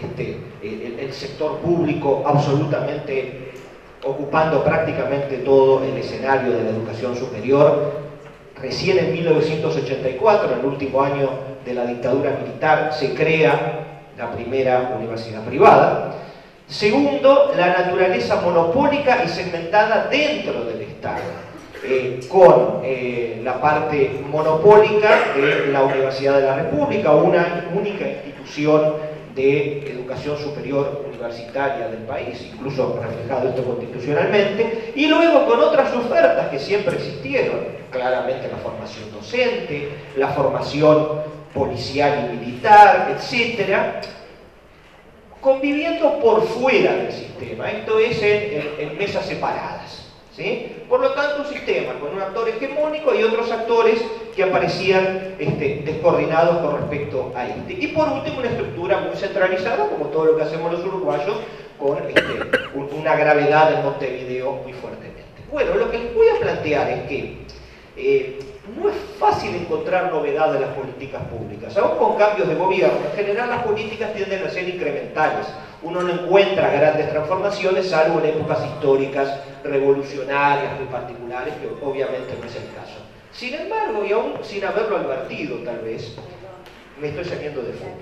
el sector público absolutamente ocupando prácticamente todo el escenario de la educación superior. Recién en 1984, en el último año de la dictadura militar, se crea la primera universidad privada. Segundo, la naturaleza monopólica y segmentada dentro del Estado, con la parte monopólica de la Universidad de la República, una única institución de educación superior universitaria del país, incluso reflejado esto constitucionalmente, y luego con otras ofertas que siempre existieron, claramente la formación docente, la formación policial y militar, etcétera, conviviendo por fuera del sistema, esto es en mesas separadas. ¿Sí? Por lo tanto, un sistema con un actor hegemónico y otros actores que aparecían descoordinados con respecto a este. Y por último, una estructura muy centralizada, como todo lo que hacemos los uruguayos, con una gravedad en Montevideo muy fuertemente. Bueno, lo que les voy a plantear es que no es fácil encontrar novedad en las políticas públicas. Aún con cambios de gobierno, en general las políticas tienden a ser incrementales. Uno no encuentra grandes transformaciones, salvo en épocas históricas, revolucionarias, muy particulares, que obviamente no es el caso. Sin embargo, y aún sin haberlo advertido tal vez, me estoy saliendo de fondo.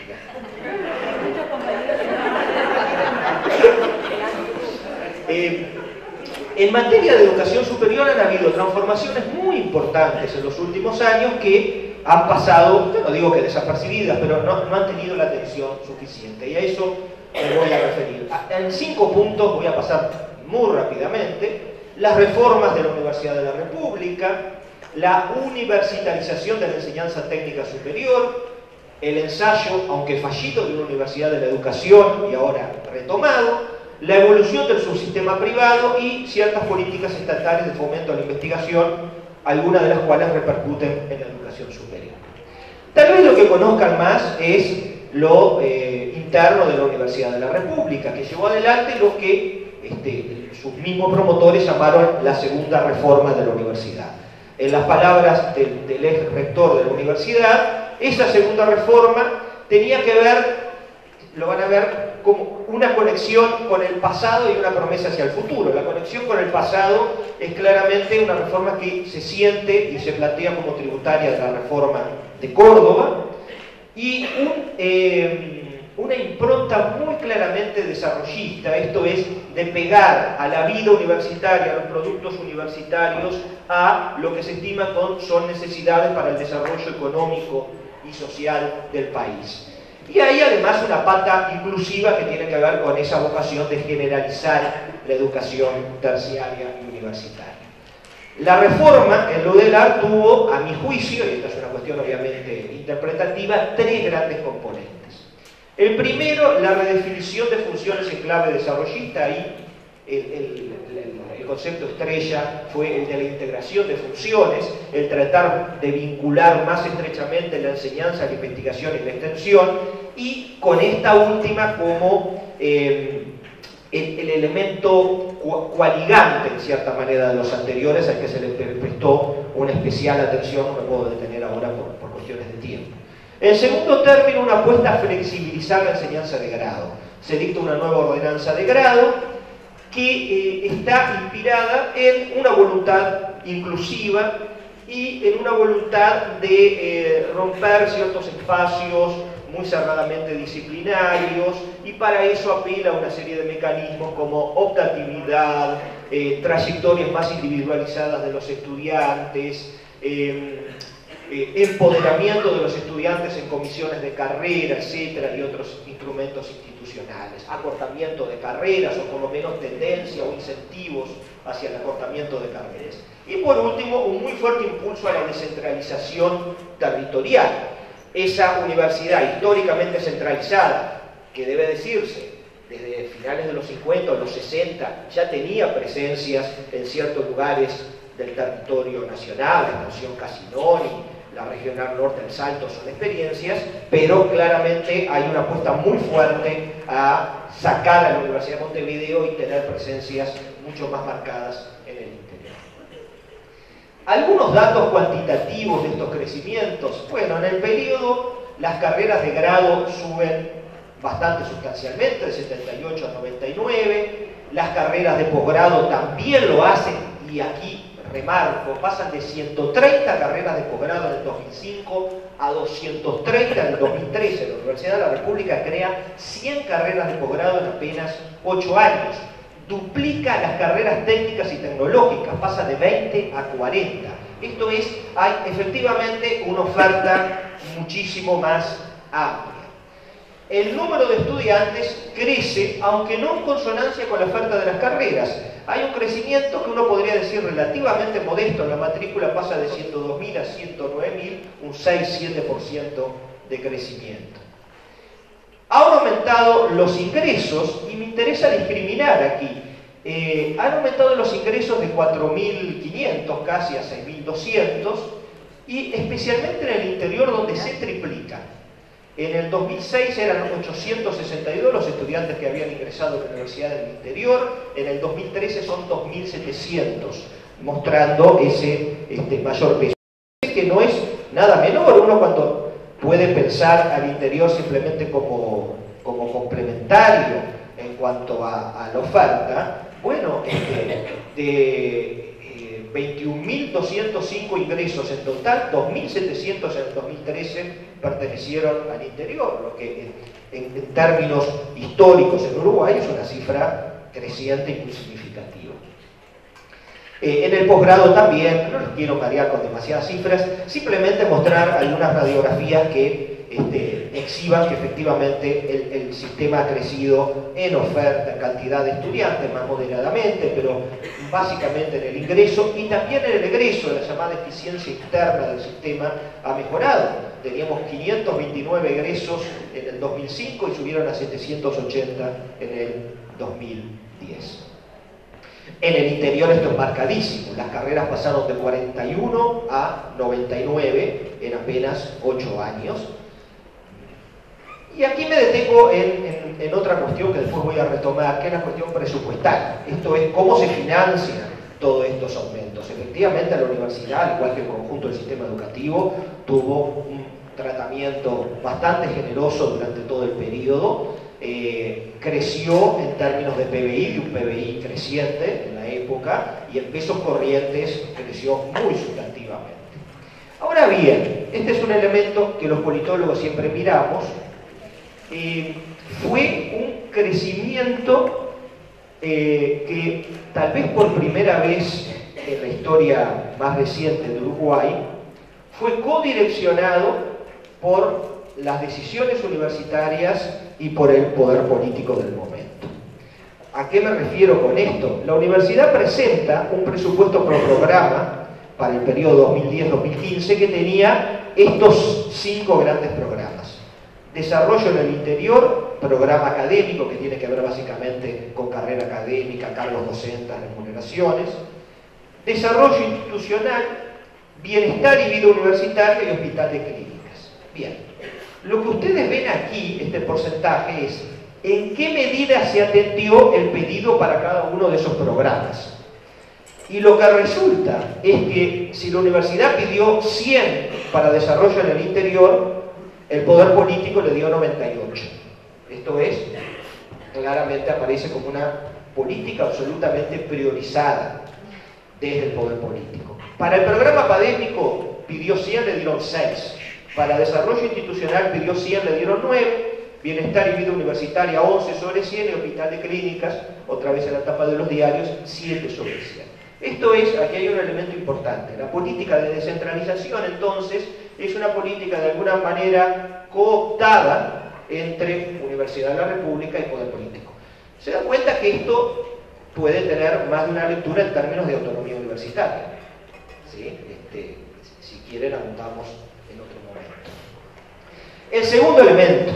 En materia de educación superior han habido transformaciones muy importantes en los últimos años que han pasado, yo no digo que desapercibidas, pero no han tenido la atención suficiente, y a eso me voy a referir. En 5 puntos voy a pasar muy rápidamente: las reformas de la Universidad de la República, la universitarización de la enseñanza técnica superior, el ensayo, aunque fallido, de una universidad de la educación y ahora retomado, la evolución del subsistema privado y ciertas políticas estatales de fomento a la investigación, algunas de las cuales repercuten en la educación superior. Tal vez lo que conozcan más es lo interno de la Universidad de la República, que llevó adelante lo que sus mismos promotores llamaron la segunda reforma de la universidad. En las palabras del ex rector de la universidad, esa segunda reforma tenía que ver, lo van a ver, como una conexión con el pasado y una promesa hacia el futuro. La conexión con el pasado es claramente una reforma que se siente y se plantea como tributaria de la reforma de Córdoba, y una impronta muy claramente desarrollista, esto es, de pegar a la vida universitaria, a los productos universitarios, a lo que se estima son necesidades para el desarrollo económico y social del país. Y hay además una pata inclusiva que tiene que ver con esa vocación de generalizar la educación terciaria y universitaria. La reforma en Ludelar tuvo, a mi juicio, y esta es una cuestión obviamente interpretativa, tres grandes componentes. El primero, la redefinición de funciones en clave desarrollista. Ahí el concepto estrella fue el de la integración de funciones, el tratar de vincular más estrechamente la enseñanza, la investigación y la extensión, y con esta última como el elemento coaligante, en cierta manera, de los anteriores, al que se le prestó una especial atención, no me puedo detener ahora por cuestiones de tiempo. En segundo término, una apuesta a flexibilizar la enseñanza de grado. Se dicta una nueva ordenanza de grado que está inspirada en una voluntad inclusiva y en una voluntad de romper ciertos espacios muy cerradamente disciplinarios, y para eso apela a una serie de mecanismos como optatividad, trayectorias más individualizadas de los estudiantes, empoderamiento de los estudiantes en comisiones de carrera, etcétera, y otros instrumentos institucionales, acortamiento de carreras, o por lo menos tendencia o incentivos hacia el acortamiento de carreras. Y por último, un muy fuerte impulso a la descentralización territorial. Esa universidad históricamente centralizada, que debe decirse, desde finales de los 50 o los 60, ya tenía presencias en ciertos lugares del territorio nacional, la estación Casinoni, la regional norte del Salto, son experiencias, pero claramente hay una apuesta muy fuerte a sacar a la Universidad de Montevideo y tener presencias mucho más marcadas en el interior. Algunos datos cuantitativos de estos crecimientos. Bueno, en el periodo las carreras de grado suben bastante sustancialmente, de 78 a 99, las carreras de posgrado también lo hacen, y aquí remarco, pasan de 130 carreras de posgrado en el 2005 a 230 en el 2013. La Universidad de la República crea 100 carreras de posgrado en apenas 8 años. Duplica las carreras técnicas y tecnológicas, pasa de 20 a 40. Esto es, hay efectivamente una oferta muchísimo más amplia. El número de estudiantes crece, aunque no en consonancia con la oferta de las carreras. Hay un crecimiento que uno podría decir relativamente modesto. La matrícula pasa de 102.000 a 109.000, un 6-7% de crecimiento. Han aumentado los ingresos, y me interesa discriminar aquí. Han aumentado los ingresos de 4.500 casi a 6.200, y especialmente en el interior, donde se triplican. En el 2006 eran 862 los estudiantes que habían ingresado a la Universidad del Interior, en el 2013 son 2.700, mostrando ese mayor peso. Que no es nada menor. Uno, cuando puede pensar al interior simplemente como complementario en cuanto a la oferta, bueno, de 21.205 ingresos en total, 2.700 en el 2013 pertenecieron al interior, lo que en términos históricos en Uruguay es una cifra creciente y muy significativa. En el posgrado también, no les quiero marear con demasiadas cifras, simplemente mostrar algunas radiografías que exhiban que efectivamente el sistema ha crecido en oferta, en cantidad de estudiantes, más moderadamente, pero básicamente en el ingreso y también en el egreso. La llamada eficiencia externa del sistema ha mejorado. Teníamos 529 egresos en el 2005 y subieron a 780 en el 2010. En el interior esto es marcadísimo. Las carreras pasaron de 41 a 99 en apenas 8 años. Y aquí me detengo en otra cuestión que después voy a retomar, que es la cuestión presupuestal. Esto es cómo se financian todos estos aumentos. Efectivamente, la universidad, al igual que el conjunto del sistema educativo, tuvo un tratamiento bastante generoso durante todo el periodo. Creció en términos de PBI, de un PBI creciente en la época, y en pesos corrientes creció muy sustantivamente. Ahora bien, este es un elemento que los politólogos siempre miramos. Fue un crecimiento que tal vez por primera vez en la historia más reciente de Uruguay fue codireccionado por las decisiones universitarias y por el poder político del momento. ¿A qué me refiero con esto? La universidad presenta un presupuesto pro programa para el periodo 2010-2015 que tenía estos 5 grandes programas. Desarrollo en el interior, programa académico que tiene que ver básicamente con carrera académica, cargos docentes, remuneraciones. Desarrollo institucional, bienestar y vida universitaria y hospital de clínicas. Bien, lo que ustedes ven aquí, este porcentaje, es en qué medida se atendió el pedido para cada uno de esos programas. Y lo que resulta es que si la universidad pidió 100 para desarrollo en el interior, el poder político le dio 98. Esto es, claramente aparece como una política absolutamente priorizada desde el poder político. Para el programa académico pidió 100, le dieron 6. Para desarrollo institucional pidió 100, le dieron 9. Bienestar y vida universitaria 11 sobre 100 y hospital de clínicas, otra vez en la tapa de los diarios, 7 sobre 100. Esto es, aquí hay un elemento importante. La política de descentralización, entonces, es una política de alguna manera cooptada entre Universidad de la República y poder político. Se da cuenta que esto puede tener más de una lectura en términos de autonomía universitaria. ¿Sí? Si quieren, abundamos en otro momento. El segundo elemento.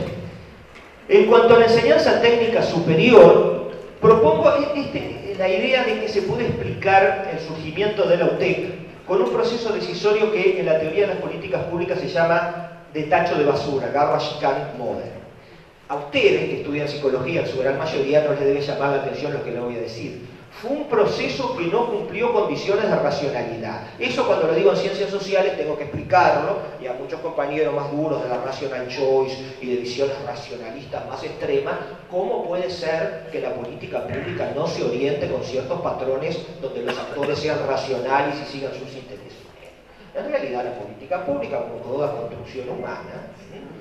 En cuanto a la enseñanza técnica superior, propongo la idea de que se puede explicar el surgimiento de la UTEC con un proceso decisorio que en la teoría de las políticas públicas se llama de tacho de basura, garbage can model. A ustedes que estudian psicología, en su gran mayoría, no les debe llamar la atención lo que les voy a decir. Fue un proceso que no cumplió condiciones de racionalidad. Eso, cuando lo digo en ciencias sociales, tengo que explicarlo, y a muchos compañeros más duros de la rational choice y de visiones racionalistas más extremas, ¿cómo puede ser que la política pública no se oriente con ciertos patrones donde los actores sean racionales y sigan sus intereses? En realidad, la política pública, como toda construcción humana,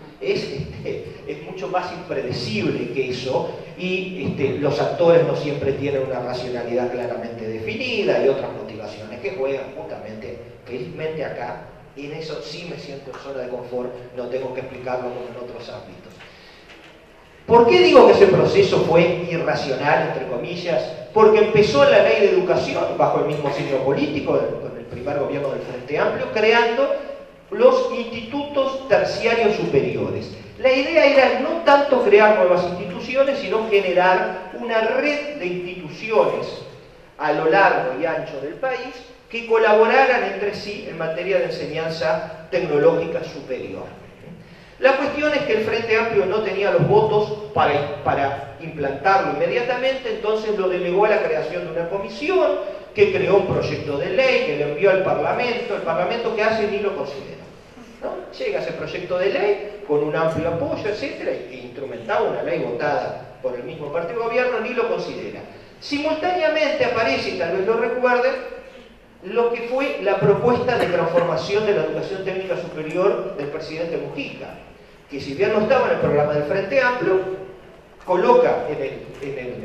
es mucho más impredecible que eso, y los actores no siempre tienen una racionalidad claramente definida y otras motivaciones que juegan justamente, felizmente acá, y en eso sí me siento en zona de confort, no tengo que explicarlo como en otros ámbitos. ¿Por qué digo que ese proceso fue irracional, entre comillas? Porque empezó en la ley de educación, bajo el mismo signo político, con el primer gobierno del Frente Amplio, creando los institutos terciarios superiores. La idea era no tanto crear nuevas instituciones, sino generar una red de instituciones a lo largo y ancho del país que colaboraran entre sí en materia de enseñanza tecnológica superior. La cuestión es que el Frente Amplio no tenía los votos para implantarlo inmediatamente, entonces lo delegó a la creación de una comisión que creó un proyecto de ley, que le envió al Parlamento. El Parlamento, ¿qué hace? Ni lo considera, ¿no? Llega ese proyecto de ley con un amplio apoyo, etcétera, e instrumentaba una ley votada por el mismo partido de gobierno, ni lo considera. Simultáneamente aparece, y tal vez lo recuerden, lo que fue la propuesta de transformación de la educación técnica superior del presidente Mujica, que si bien no estaba en el programa del Frente Amplio, coloca en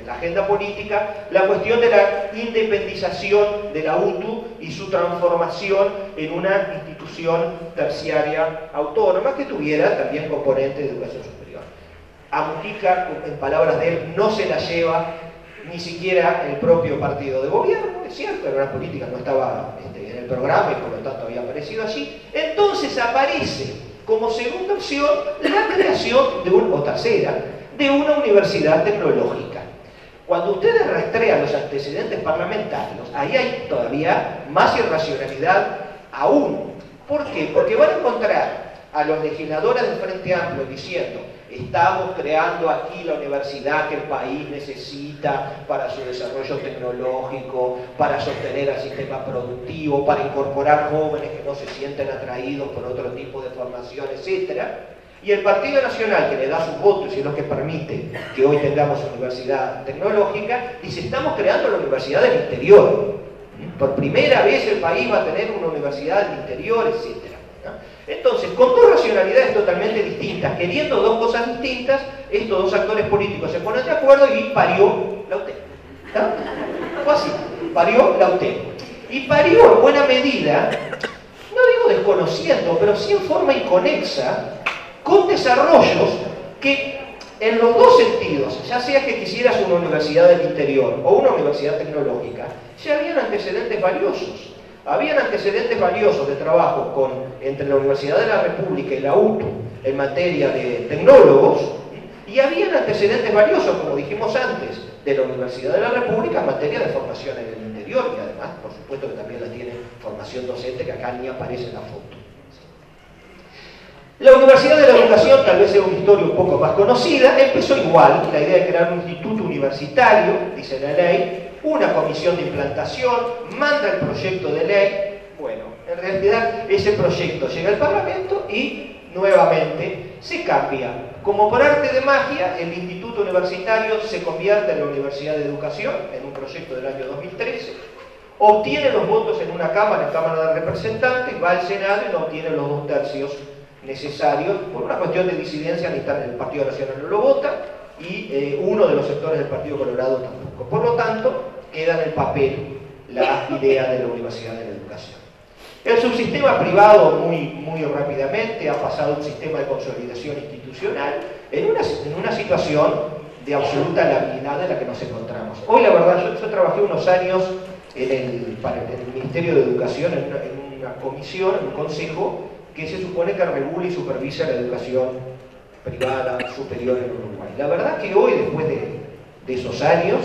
en la agenda política la cuestión de la independización de la UTU y su transformación en una institución terciaria autónoma que tuviera también componente de educación superior. A Mujica, en palabras de él, no se la lleva ni siquiera el propio partido de gobierno, es cierto, era una política, no estaba en el programa y por lo tanto había aparecido allí. Entonces aparece como segunda opción la creación o tercera, de una universidad tecnológica. Cuando ustedes rastrean los antecedentes parlamentarios, ahí hay todavía más irracionalidad aún. ¿Por qué? Porque van a encontrar a los legisladores del Frente Amplio diciendo: estamos creando aquí la universidad que el país necesita para su desarrollo tecnológico, para sostener al sistema productivo, para incorporar jóvenes que no se sienten atraídos por otro tipo de formación, etc. Y el Partido Nacional, que le da sus votos y es lo que permite que hoy tengamos universidad tecnológica, dice: estamos creando la universidad del interior. Por primera vez el país va a tener una universidad del interior, etc. Entonces, con dos racionalidades totalmente distintas, queriendo dos cosas distintas, estos dos actores políticos se ponen de acuerdo y parió la UTEP. Fue así, parió la UTEP. Y parió en buena medida, no digo desconociendo, pero sí en forma inconexa, con desarrollos que en los dos sentidos, ya sea que quisieras una universidad del interior o una universidad tecnológica, ya habían antecedentes valiosos. Habían antecedentes valiosos de trabajo entre la Universidad de la República y la UTU en materia de tecnólogos, y habían antecedentes valiosos, como dijimos antes, de la Universidad de la República en materia de formación en el interior, y además, por supuesto, que también la tiene formación docente, que acá ni aparece en la foto. La Universidad de la Educación, tal vez sea una historia un poco más conocida, empezó igual, la idea de crear un instituto universitario, dice la ley, una comisión de implantación, manda el proyecto de ley. Bueno, en realidad ese proyecto llega al Parlamento y nuevamente se cambia. Como por arte de magia, el instituto universitario se convierte en la Universidad de Educación, en un proyecto del año 2013, obtiene los votos en una Cámara, en Cámara de Representantes, va al Senado y no obtiene los 2/3 necesarios. Por una cuestión de disidencia, el Partido Nacional no lo vota y uno de los sectores del Partido Colorado tampoco. Por lo tanto, queda en el papel la idea de la Universidad de la Educación. El subsistema privado muy rápidamente ha pasado a un sistema de consolidación institucional en una situación de absoluta labilidad en la que nos encontramos. Hoy, la verdad, yo trabajé unos años en el Ministerio de Educación en una comisión, en un consejo, que se supone que regula y supervisa la educación privada superior en Uruguay. La verdad que hoy, después de esos años,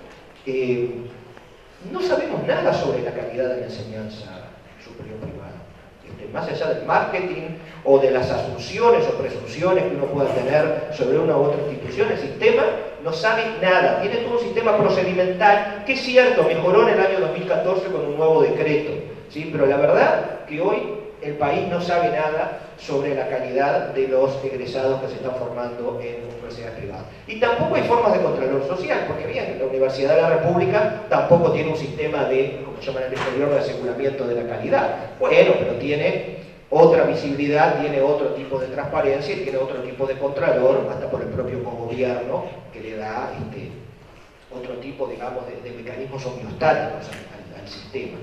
no sabemos nada sobre la calidad de la enseñanza superior privada. Más allá del marketing o de las asunciones o presunciones que uno pueda tener sobre una u otra institución, el sistema no sabe nada. Tiene todo un sistema procedimental que es cierto, mejoró en el año 2014 con un nuevo decreto, ¿sí? Pero la verdad que hoy el país no sabe nada sobre la calidad de los egresados que se están formando en universidades privadas. Y tampoco hay formas de contralor social, porque bien, la Universidad de la República tampoco tiene un sistema de, como se llama en el exterior, de aseguramiento de la calidad. Bueno, pero tiene otra visibilidad, tiene otro tipo de transparencia y tiene otro tipo de contralor, hasta por el propio cogobierno, que le da otro tipo, digamos, de mecanismos homeostáticos al sistema.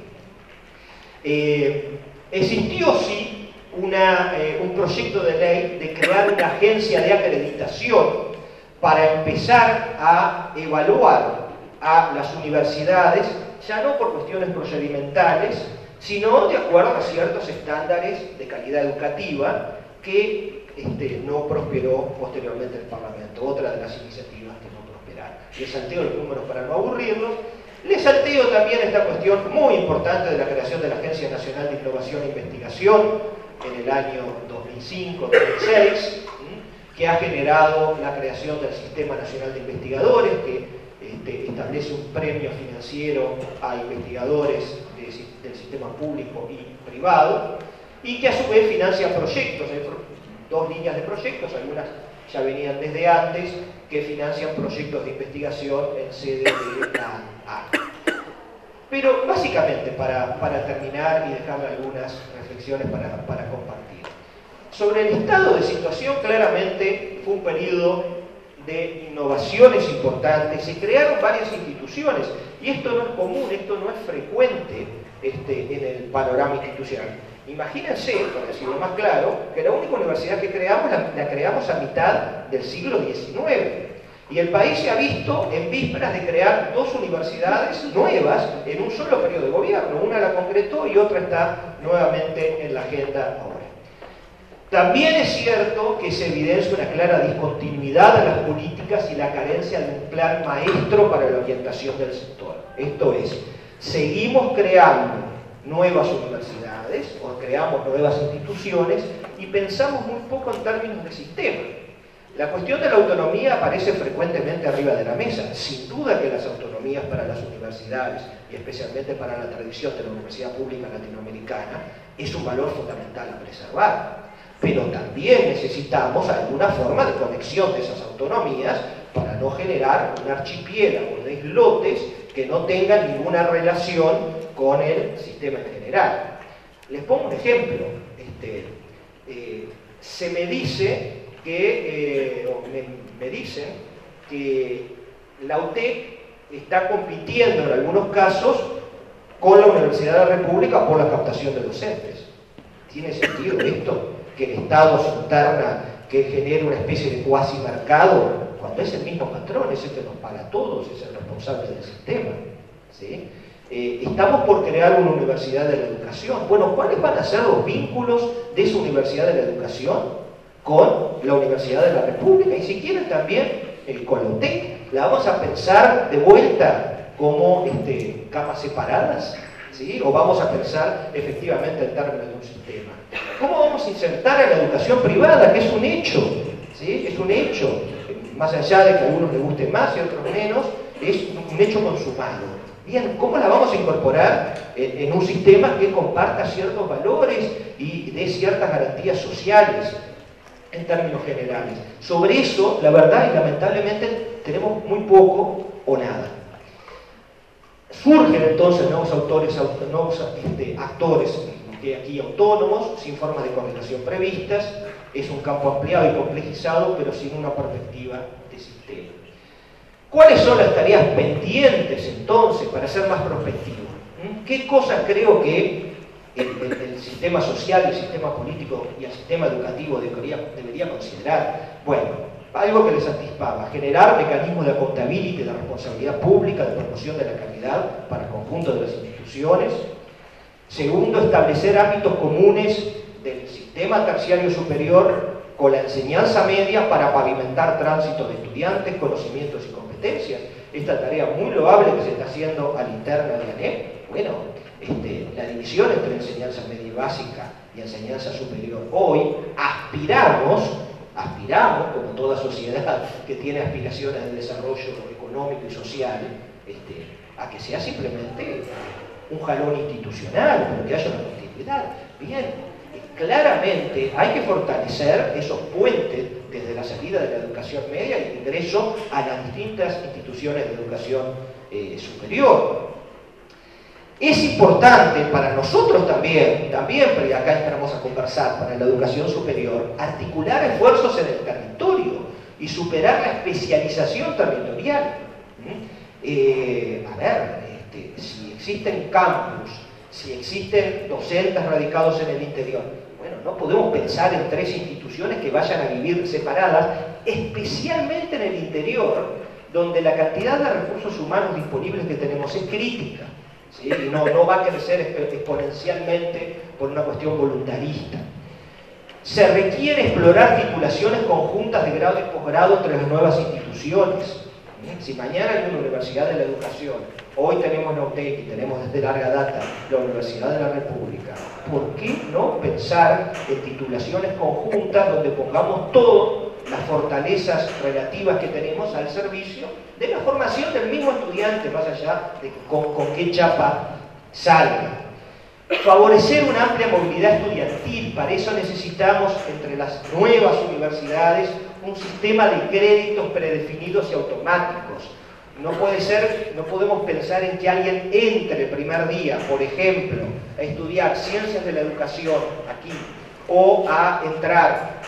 Existió, sí, un proyecto de ley de crear una agencia de acreditación para empezar a evaluar a las universidades, ya no por cuestiones procedimentales, sino de acuerdo a ciertos estándares de calidad educativa que no prosperó posteriormente el Parlamento. Otra de las iniciativas que no prosperaron. Les salteo los números para no aburrirlos. Les salteo también esta cuestión muy importante de la creación de la Agencia Nacional de Innovación e Investigación en el año 2005-2006, que ha generado la creación del Sistema Nacional de Investigadores, que establece un premio financiero a investigadores del sistema público y privado, y que a su vez financia proyectos. Hay dos líneas de proyectos, algunas ya venían desde antes, que financian proyectos de investigación en sede de la ANE. Pero básicamente, para terminar y dejar algunas reflexiones para compartir. Sobre el estado de situación, claramente fue un periodo de innovaciones importantes, se crearon varias instituciones, y esto no es común, esto no es frecuente en el panorama institucional. Imagínense, para decirlo más claro, que la única universidad que creamos, la creamos a mitad del siglo XIX. Y el país se ha visto en vísperas de crear dos universidades nuevas en un solo periodo de gobierno. Una la concretó y otra está nuevamente en la agenda ahora. También es cierto que se evidencia una clara discontinuidad de las políticas y la carencia de un plan maestro para la orientación del sector. Esto es, seguimos creando nuevas universidades o creamos nuevas instituciones y pensamos muy poco en términos de sistema. La cuestión de la autonomía aparece frecuentemente arriba de la mesa. Sin duda que las autonomías para las universidades, y especialmente para la tradición de la universidad pública latinoamericana, es un valor fundamental a preservar. Pero también necesitamos alguna forma de conexión de esas autonomías para no generar un archipiélago de islotes que no tengan ninguna relación con el sistema en general. Les pongo un ejemplo. Se me dice que, me dicen que la UTEC está compitiendo en algunos casos con la Universidad de la República por la captación de docentes. ¿Tiene sentido esto? Que el Estado se interna, que genere una especie de cuasi mercado, cuando es el mismo patrón, es el que nos paga a todos, es el responsable del sistema. ¿Sí? Estamos por crear una universidad de la educación. Bueno, ¿cuáles van a ser los vínculos de esa universidad de la educación con la Universidad de la República? Y si quieren también con la UTEC. ¿La vamos a pensar de vuelta como capas separadas? ¿Sí? ¿O vamos a pensar efectivamente en términos de un sistema? ¿Cómo vamos a insertar a la educación privada, que es un hecho? ¿Sí? Es un hecho, más allá de que a algunos les guste más y a otros menos, es un hecho consumado. Bien, ¿cómo la vamos a incorporar en un sistema que comparta ciertos valores y dé ciertas garantías sociales en términos generales? Sobre eso, la verdad y lamentablemente, tenemos muy poco o nada. Surgen entonces nuevos actores que aquí autónomos, sin formas de coordinación previstas. Es un campo ampliado y complejizado, pero sin una perspectiva de sistema. ¿Cuáles son las tareas pendientes entonces para ser más prospectivos? ¿Qué cosas creo que el sistema social, el sistema político y el sistema educativo debería considerar? Bueno, algo que les anticipaba: generar mecanismos de accountability, de responsabilidad pública, de promoción de la calidad para el conjunto de las instituciones. Segundo, establecer ámbitos comunes del sistema terciario superior con la enseñanza media para pavimentar tránsito de estudiantes, conocimientos y competencias. Esta tarea muy loable que se está haciendo a la interna de ANEP. Bueno, la división entre enseñanza media y básica y enseñanza superior. Hoy aspiramos, como toda sociedad que tiene aspiraciones de desarrollo económico y social, a que sea simplemente un jalón institucional, pero que haya una continuidad. Bien, claramente hay que fortalecer esos puentes desde la salida de la educación media y el ingreso a las distintas instituciones de educación superior. Es importante para nosotros también, pero y acá entramos a conversar, para la educación superior, articular esfuerzos en el territorio y superar la especialización territorial. Si existen campus, si existen docentes radicados en el interior, bueno, no podemos pensar en tres instituciones que vayan a vivir separadas, especialmente en el interior, donde la cantidad de recursos humanos disponibles que tenemos es crítica. ¿Sí? Y no va a crecer exponencialmente por una cuestión voluntarista. Se requiere explorar titulaciones conjuntas de grado y posgrado entre las nuevas instituciones. Si mañana hay una Universidad de la Educación, hoy tenemos la UTEC y tenemos desde larga data la Universidad de la República, ¿por qué no pensar en titulaciones conjuntas donde pongamos todas las fortalezas relativas que tenemos al servicio de la formación del mismo estudiante, más allá de con qué chapa salga? Favorecer una amplia movilidad estudiantil. Para eso necesitamos, entre las nuevas universidades, un sistema de créditos predefinidos y automáticos. No puede ser, no podemos pensar en que alguien entre el primer día, por ejemplo, a estudiar ciencias de la educación aquí, o a entrar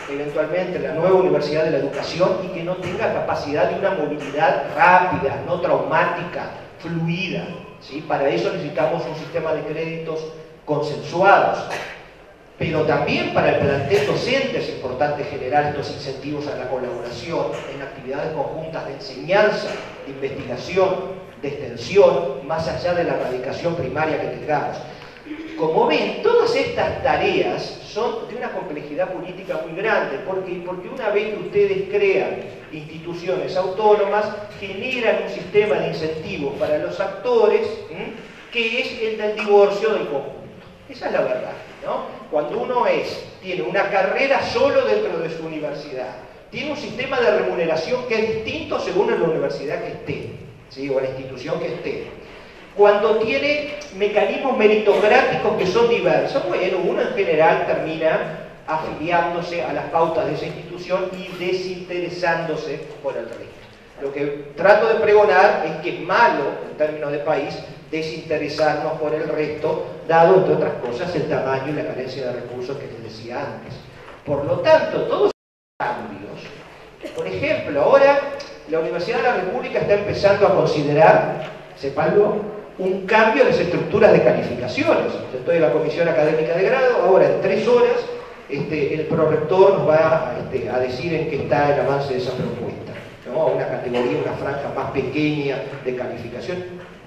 eventualmente la nueva Universidad de la Educación y que no tenga capacidad de una movilidad rápida, no traumática, fluida, ¿sí? Para eso necesitamos un sistema de créditos consensuados. Pero también para el plantel docente es importante generar estos incentivos a la colaboración en actividades conjuntas de enseñanza, de investigación, de extensión, más allá de la radicación primaria que tengamos. Como ven, todas estas tareas son de una complejidad política muy grande, porque una vez que ustedes crean instituciones autónomas, generan un sistema de incentivos para los actores, que es el del divorcio del conjunto. Esa es la verdad, ¿no? Cuando uno tiene una carrera solo dentro de su universidad, tiene un sistema de remuneración que es distinto según la universidad que esté, ¿sí? O la institución que esté. Cuando tiene mecanismos meritocráticos que son diversos, bueno, uno en general termina afiliándose a las pautas de esa institución y desinteresándose por el resto. Lo que trato de pregonar es que es malo, en términos de país, desinteresarnos por el resto, dado, entre otras cosas, el tamaño y la carencia de recursos que les decía antes. Por lo tanto, todos los cambios, por ejemplo, ahora la Universidad de la República está empezando a considerar, sépanlo, un cambio en las estructuras de calificaciones. Yo estoy en la Comisión Académica de Grado, ahora en 3 horas el prorector nos va a decir en qué está el avance de esa propuesta, ¿no? Una categoría, una franja más pequeña de calificación.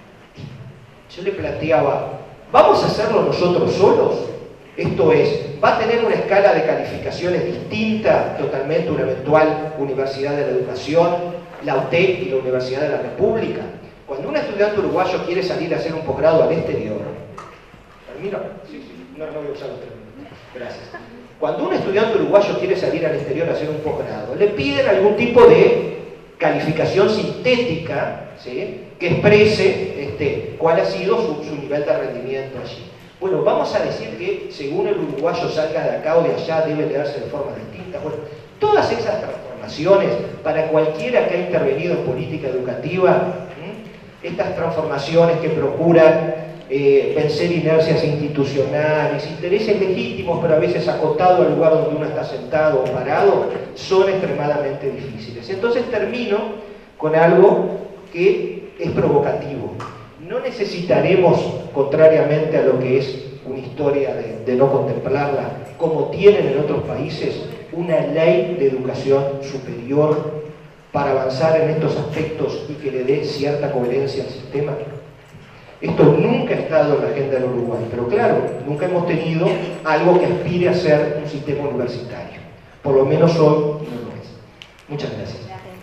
Yo le planteaba, ¿vamos a hacerlo nosotros solos? Esto es, ¿va a tener una escala de calificaciones distinta totalmente una eventual Universidad de la Educación, la UTEC y la Universidad de la República? Cuando un estudiante uruguayo quiere salir a hacer un posgrado al exterior, ¿termino? Sí, no voy a usar los términos. Gracias. Cuando un estudiante uruguayo quiere salir al exterior a hacer un posgrado, le piden algún tipo de calificación sintética, ¿sí? Que exprese cuál ha sido su nivel de rendimiento allí. Bueno, vamos a decir que según el uruguayo salga de acá o de allá debe leerse de forma distinta. Bueno, todas esas transformaciones, para cualquiera que ha intervenido en política educativa, estas transformaciones que procuran vencer inercias institucionales, intereses legítimos, pero a veces acotados al lugar donde uno está sentado o parado, son extremadamente difíciles. Entonces termino con algo que es provocativo. No necesitaremos, contrariamente a lo que es una historia de no contemplarla, como tienen en otros países, una ley de educación superior para avanzar en estos aspectos y que le dé cierta coherencia al sistema. Esto nunca ha estado en la agenda del Uruguay, pero claro, nunca hemos tenido algo que aspire a ser un sistema universitario. Por lo menos hoy no lo es. Muchas gracias.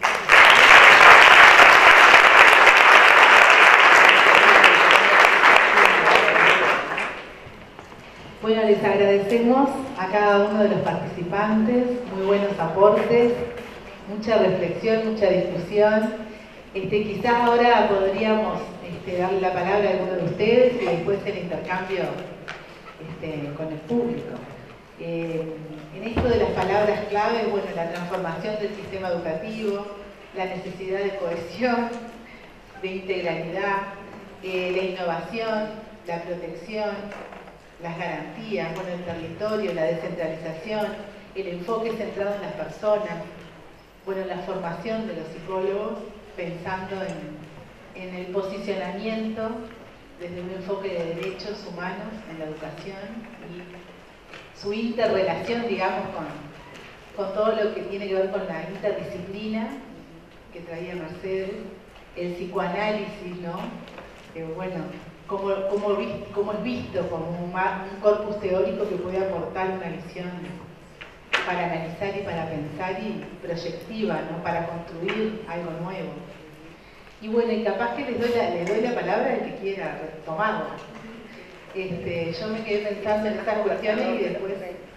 Bueno, les agradecemos a cada uno de los participantes, muy buenos aportes, mucha reflexión, mucha discusión. Quizás ahora podríamos darle la palabra a alguno de ustedes y después el intercambio con el público. En esto de las palabras claves, bueno, la transformación del sistema educativo, la necesidad de cohesión, de integralidad, la innovación, la protección, las garantías, bueno, el territorio, la descentralización, el enfoque centrado en las personas, bueno, la formación de los psicólogos pensando en el posicionamiento desde un enfoque de derechos humanos en la educación y su interrelación, digamos, con todo lo que tiene que ver con la interdisciplina que traía Mercedes, el psicoanálisis, ¿no? Que bueno, como es visto como un corpus teórico que puede aportar una visión para analizar y para pensar y proyectiva, ¿no? Para construir algo nuevo. Y bueno, y capaz que le doy la palabra al que quiera tomarla. Yo me quedé pensando en estas cuestiones y después...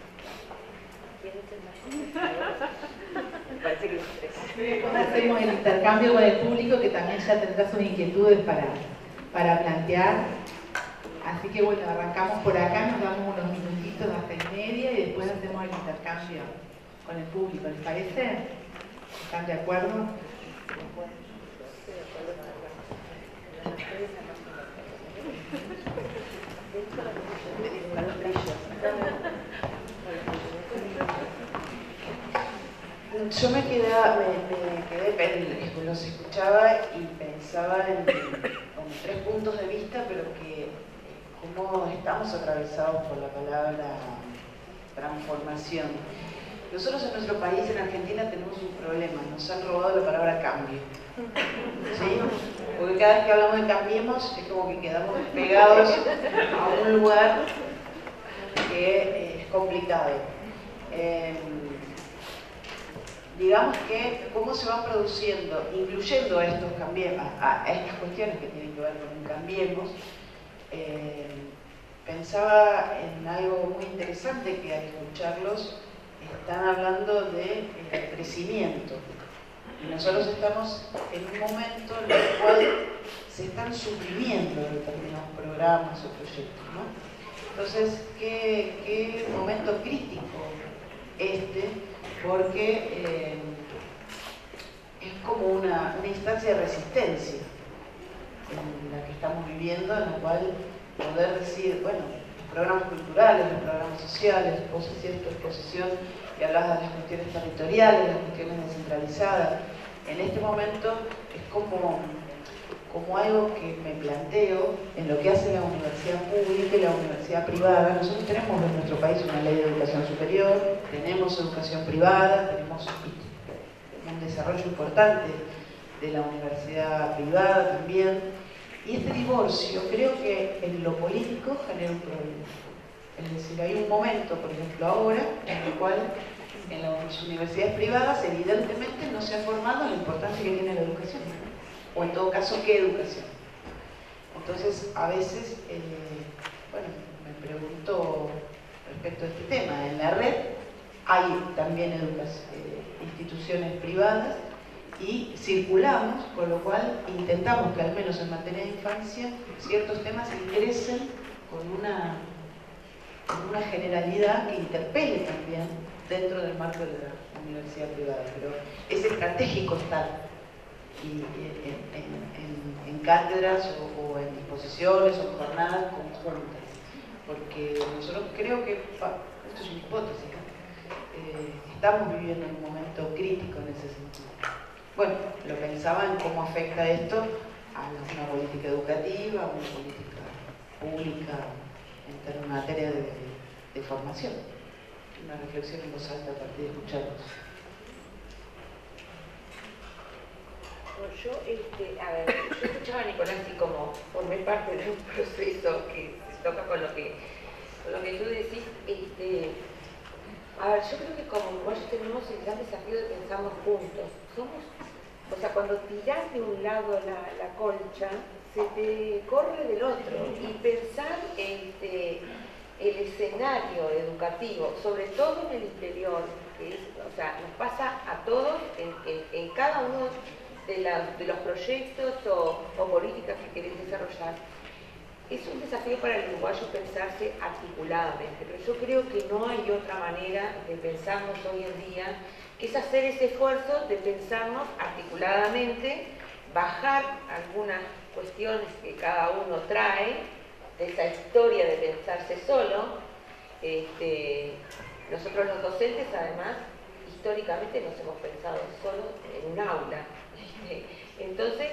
Después hacemos el intercambio con el público que también ya tendrá sus inquietudes para plantear. Así que bueno, arrancamos por acá, nos damos unos minutitos hasta y media y después hacemos el intercambio con el público. ¿Les parece? ¿Están de acuerdo? Yo me quedé, los escuchaba y pensaba en 3 puntos de vista, pero que cómo estamos atravesados por la palabra transformación. Nosotros en nuestro país, en Argentina, tenemos un problema, nos han robado la palabra cambio. ¿Sí? Porque cada vez que hablamos de cambiemos, es como que quedamos pegados a un lugar que es complicado. Digamos que cómo se van produciendo, incluyendo estos cambiemos, a estas cuestiones que tienen que ver con un cambiemos, pensaba en algo muy interesante que al escucharlos están hablando de crecimiento. Y nosotros estamos en un momento en el cual se están suprimiendo determinados programas o proyectos, ¿no? Entonces, ¿qué momento crítico porque es como una instancia de resistencia en la que estamos viviendo, en la cual poder decir, bueno, los programas culturales, los programas sociales, vos hacías tu exposición y hablabas de las cuestiones territoriales, las cuestiones descentralizadas. En este momento es como algo que me planteo en lo que hace la universidad pública y la universidad privada. Nosotros tenemos en nuestro país una ley de educación superior, tenemos educación privada, tenemos un desarrollo importante de la universidad privada también. Y este divorcio creo que en lo político genera un problema. Es decir, hay un momento, por ejemplo ahora, en el cual en las universidades privadas evidentemente no se ha formado la importancia que tiene la educación, o en todo caso, ¿qué educación? Entonces, a veces, bueno, me pregunto respecto a este tema. En la red hay también instituciones privadas y circulamos, con lo cual intentamos que al menos en materia de infancia ciertos temas ingresen con una generalidad que interpele también dentro del marco de la universidad privada. Pero es estratégico estar en cátedras o en disposiciones o en jornadas conjuntas, porque nosotros creo que, esto es una hipótesis, estamos viviendo un momento crítico en ese sentido. Bueno, lo pensaba en cómo afecta esto a una política educativa, a una política pública en materia de formación. Una reflexión en voz alta a partir de escucharlos. Yo escuchaba a Nicolás y como formé parte de un proceso que se toca con lo que tú decís, a ver, yo creo que como uruguayos tenemos el gran desafío de pensarnos juntos. O sea, cuando tirás de un lado la colcha, se te corre del otro. Y pensar el escenario educativo, sobre todo en el interior, que es, o sea, nos pasa a todos en cada uno de los proyectos o políticas que querés desarrollar. Es un desafío para el uruguayo pensarse articuladamente, pero yo creo que no hay otra manera de pensarnos hoy en día que es hacer ese esfuerzo de pensarnos articuladamente, bajar algunas cuestiones que cada uno trae de esa historia de pensarse solo. Nosotros los docentes, además, históricamente nos hemos pensado solo en un aula. Entonces,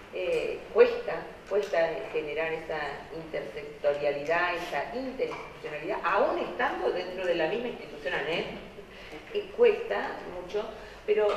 cuesta generar esa intersectorialidad, esa interinstitucionalidad, aún estando dentro de la misma institución ANED, cuesta mucho, pero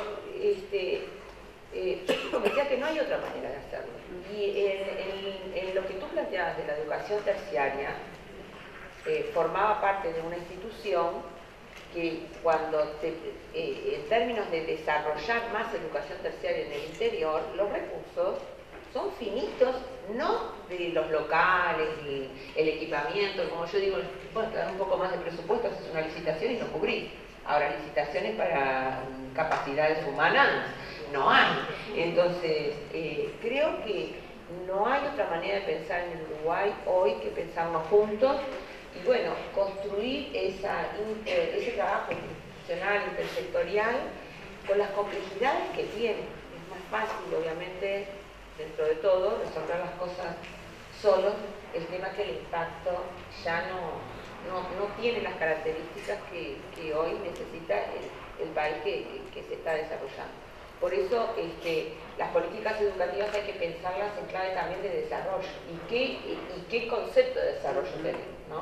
yo convencía que no hay otra manera de hacerlo. Y en lo que tú planteabas de la educación terciaria, formaba parte de una institución que cuando en términos de desarrollar más educación terciaria en el interior, los recursos son finitos, no de los locales y el equipamiento, como yo digo, bueno, te dan un poco más de presupuesto, haces una licitación y lo cubrís. Ahora, licitaciones para capacidades humanas no hay. Entonces, creo que no hay otra manera de pensar en el Uruguay hoy que pensarnos juntos y, bueno, construir ese trabajo institucional, intersectorial, con las complejidades que tiene. Es más fácil, obviamente, dentro de todo, resolver las cosas solos, el tema es que el impacto ya no tiene las características que hoy necesita el país que se está desarrollando. Por eso las políticas educativas hay que pensarlas en clave también de desarrollo y qué concepto de desarrollo tenemos, ¿no?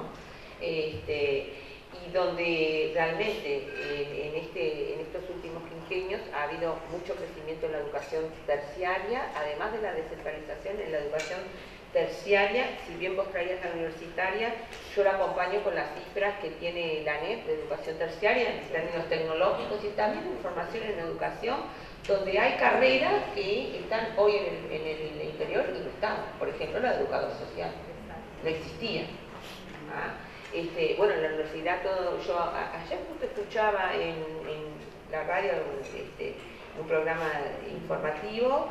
Y donde realmente en estos últimos quinquenios ha habido mucho crecimiento en la educación terciaria, además de la descentralización en la educación terciaria. Si bien vos traías la universitaria, yo la acompaño con las cifras que tiene la ANEP de educación terciaria en términos tecnológicos y también en formación en educación, donde hay carreras que están hoy en el interior y no están. Por ejemplo, la de educador social, no existía. Bueno, en la universidad yo ayer justo escuchaba en la radio un programa informativo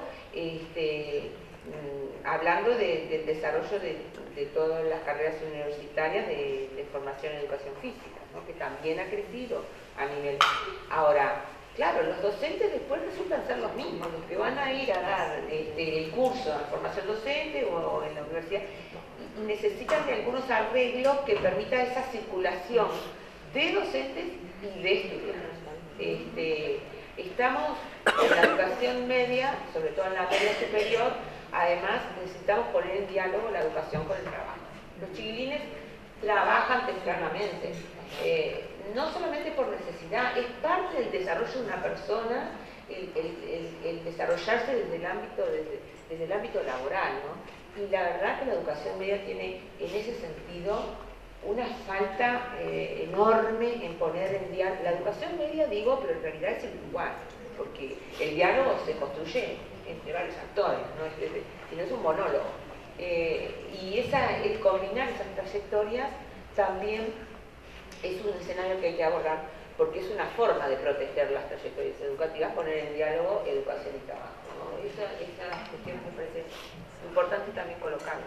hablando del desarrollo de todas las carreras universitarias de formación en educación física, ¿no? Que también ha crecido a nivel. Ahora, claro, los docentes después resultan ser los mismos, los que van a ir a dar el curso de formación docente o en la universidad, y necesitan de algunos arreglos que permitan esa circulación de docentes y de estudiantes. Estamos en la educación media, sobre todo en la media superior, además necesitamos poner en diálogo la educación con el trabajo. Los chiquilines trabajan tempranamente, no solamente por necesidad, es parte del desarrollo de una persona, el desarrollarse desde el ámbito laboral, ¿no? Y la verdad que la educación media tiene en ese sentido una falta enorme en poner en diálogo. La educación media, digo, pero en realidad es igual, porque el diálogo se construye entre varios actores, ¿no? Sino es un monólogo. Y el combinar esas trayectorias también es un escenario que hay que abordar, porque es una forma de proteger las trayectorias educativas, poner en diálogo educación y trabajo, ¿no? Esa cuestión me parece importante también colocarla.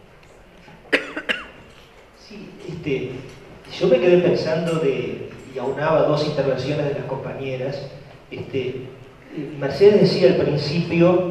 Sí, yo me quedé pensando y aunaba dos intervenciones de las compañeras. Mercedes decía al principio,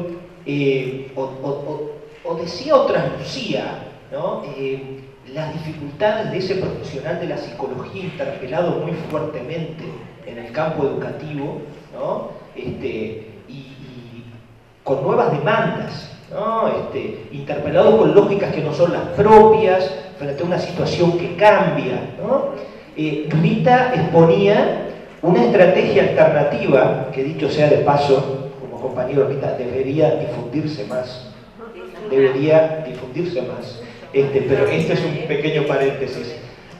o decía o traslucía, ¿no? Las dificultades de ese profesional de la psicología interpelado muy fuertemente en el campo educativo, ¿no? Y con nuevas demandas, ¿no? Interpelados con lógicas que no son las propias, frente a una situación que cambia, ¿no? Rita exponía una estrategia alternativa, que dicho sea de paso, como compañero Rita, debería difundirse más, pero este es un pequeño paréntesis.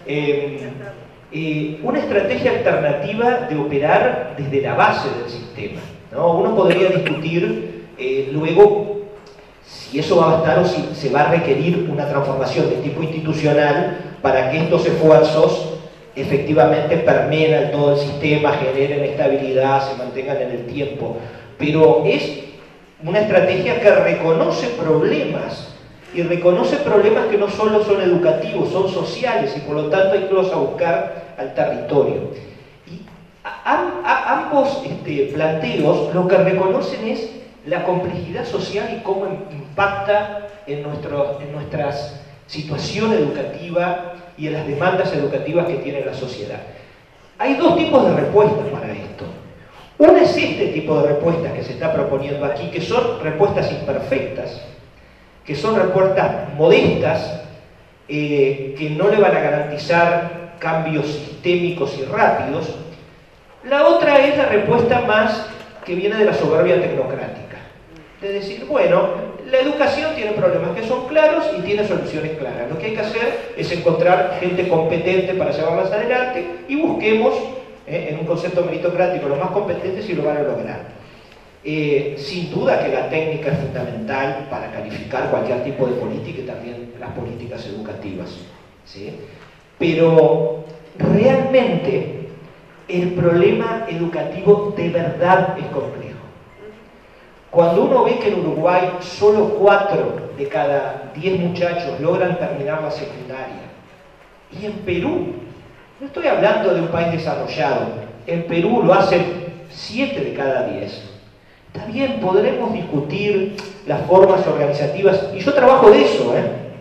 Una estrategia alternativa de operar desde la base del sistema, ¿no? Uno podría discutir luego si eso va a bastar o si se va a requerir una transformación de tipo institucional para que estos esfuerzos efectivamente permeen al todo el sistema, generen estabilidad, se mantengan en el tiempo. Pero es una estrategia que reconoce problemas, y reconoce problemas que no solo son educativos, son sociales, y por lo tanto hay que irlos a buscar al territorio. Y ambos planteos lo que reconocen es la complejidad social y cómo impacta en nuestras situación educativa y en las demandas educativas que tiene la sociedad. Hay dos tipos de respuestas para esto. Una es este tipo de respuestas que se está proponiendo aquí, que son respuestas imperfectas, que son respuestas modestas, que no le van a garantizar cambios sistémicos y rápidos. La otra es la respuesta más que viene de la soberbia tecnocrática, de decir, bueno, la educación tiene problemas que son claros y tiene soluciones claras. Lo que hay que hacer es encontrar gente competente para llevarlas adelante y busquemos, en un concepto meritocrático, los más competentes y lo van a lograr. Sin duda que la técnica es fundamental para calificar cualquier tipo de política y también las políticas educativas, ¿sí? Pero realmente el problema educativo de verdad es complejo. Cuando uno ve que en Uruguay solo 4 de cada 10 muchachos logran terminar la secundaria, y en Perú, no estoy hablando de un país desarrollado, en Perú lo hacen 7 de cada 10. Está bien, podremos discutir las formas organizativas, y yo trabajo de eso,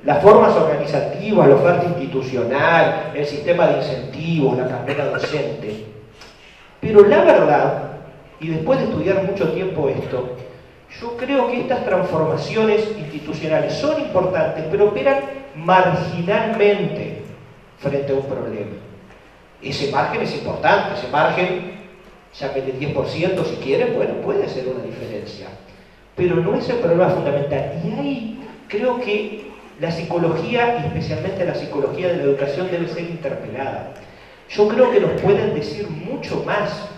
las formas organizativas, la oferta institucional, el sistema de incentivos, la carrera docente. Pero la verdad, y después de estudiar mucho tiempo esto, yo creo que estas transformaciones institucionales son importantes, pero operan marginalmente frente a un problema. Ese margen es importante, ese margen, llámele 10% si quieren, bueno, puede ser una diferencia. Pero no es el problema fundamental. Y ahí creo que la psicología, y especialmente la psicología de la educación, debe ser interpelada. Yo creo que nos pueden decir mucho más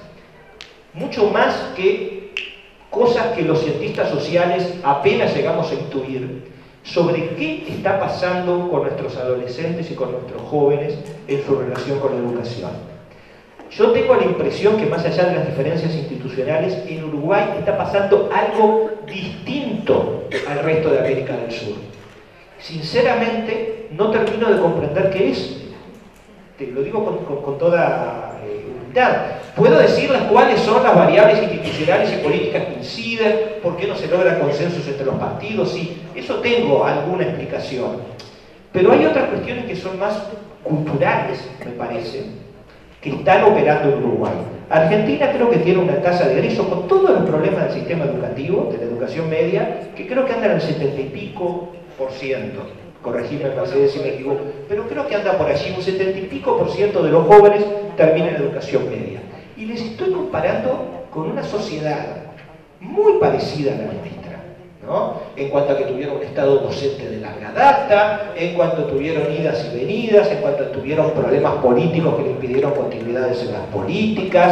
que cosas que los cientistas sociales apenas llegamos a intuir sobre qué está pasando con nuestros adolescentes y con nuestros jóvenes en su relación con la educación. Yo tengo la impresión que más allá de las diferencias institucionales, en Uruguay está pasando algo distinto al resto de América del Sur. Sinceramente, no termino de comprender qué es. Te lo digo con toda humildad. Puedo decirles cuáles son las variables institucionales y políticas que inciden, por qué no se logra consensos entre los partidos, sí, eso tengo alguna explicación. Pero hay otras cuestiones que son más culturales, me parece, que están operando en Uruguay. Argentina creo que tiene una tasa de egreso con todos los problemas del sistema educativo, de la educación media, que creo que anda en el 70 y pico %. Corregime, Mercedes, si me equivoco, pero creo que anda por allí, un 70 y pico % de los jóvenes terminan en educación media. Y les estoy comparando con una sociedad muy parecida a la nuestra, ¿no? En cuanto a que tuvieron un estado docente de larga data, en cuanto tuvieron idas y venidas, en cuanto tuvieron problemas políticos que le impidieron continuidades en las políticas.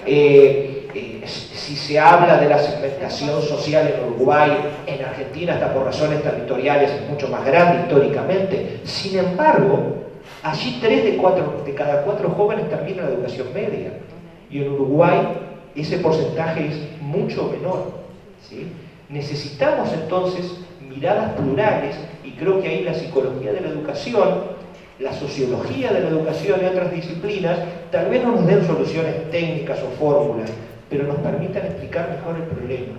Si se habla de la segmentación social en Uruguay, en Argentina hasta por razones territoriales es mucho más grande históricamente. Sin embargo, allí 3 de cada 4 jóvenes terminan la educación media. Y en Uruguay ese porcentaje es mucho menor, ¿sí? Necesitamos entonces miradas plurales, y creo que ahí la psicología de la educación, la sociología de la educación y otras disciplinas tal vez no nos den soluciones técnicas o fórmulas, pero nos permitan explicar mejor el problema.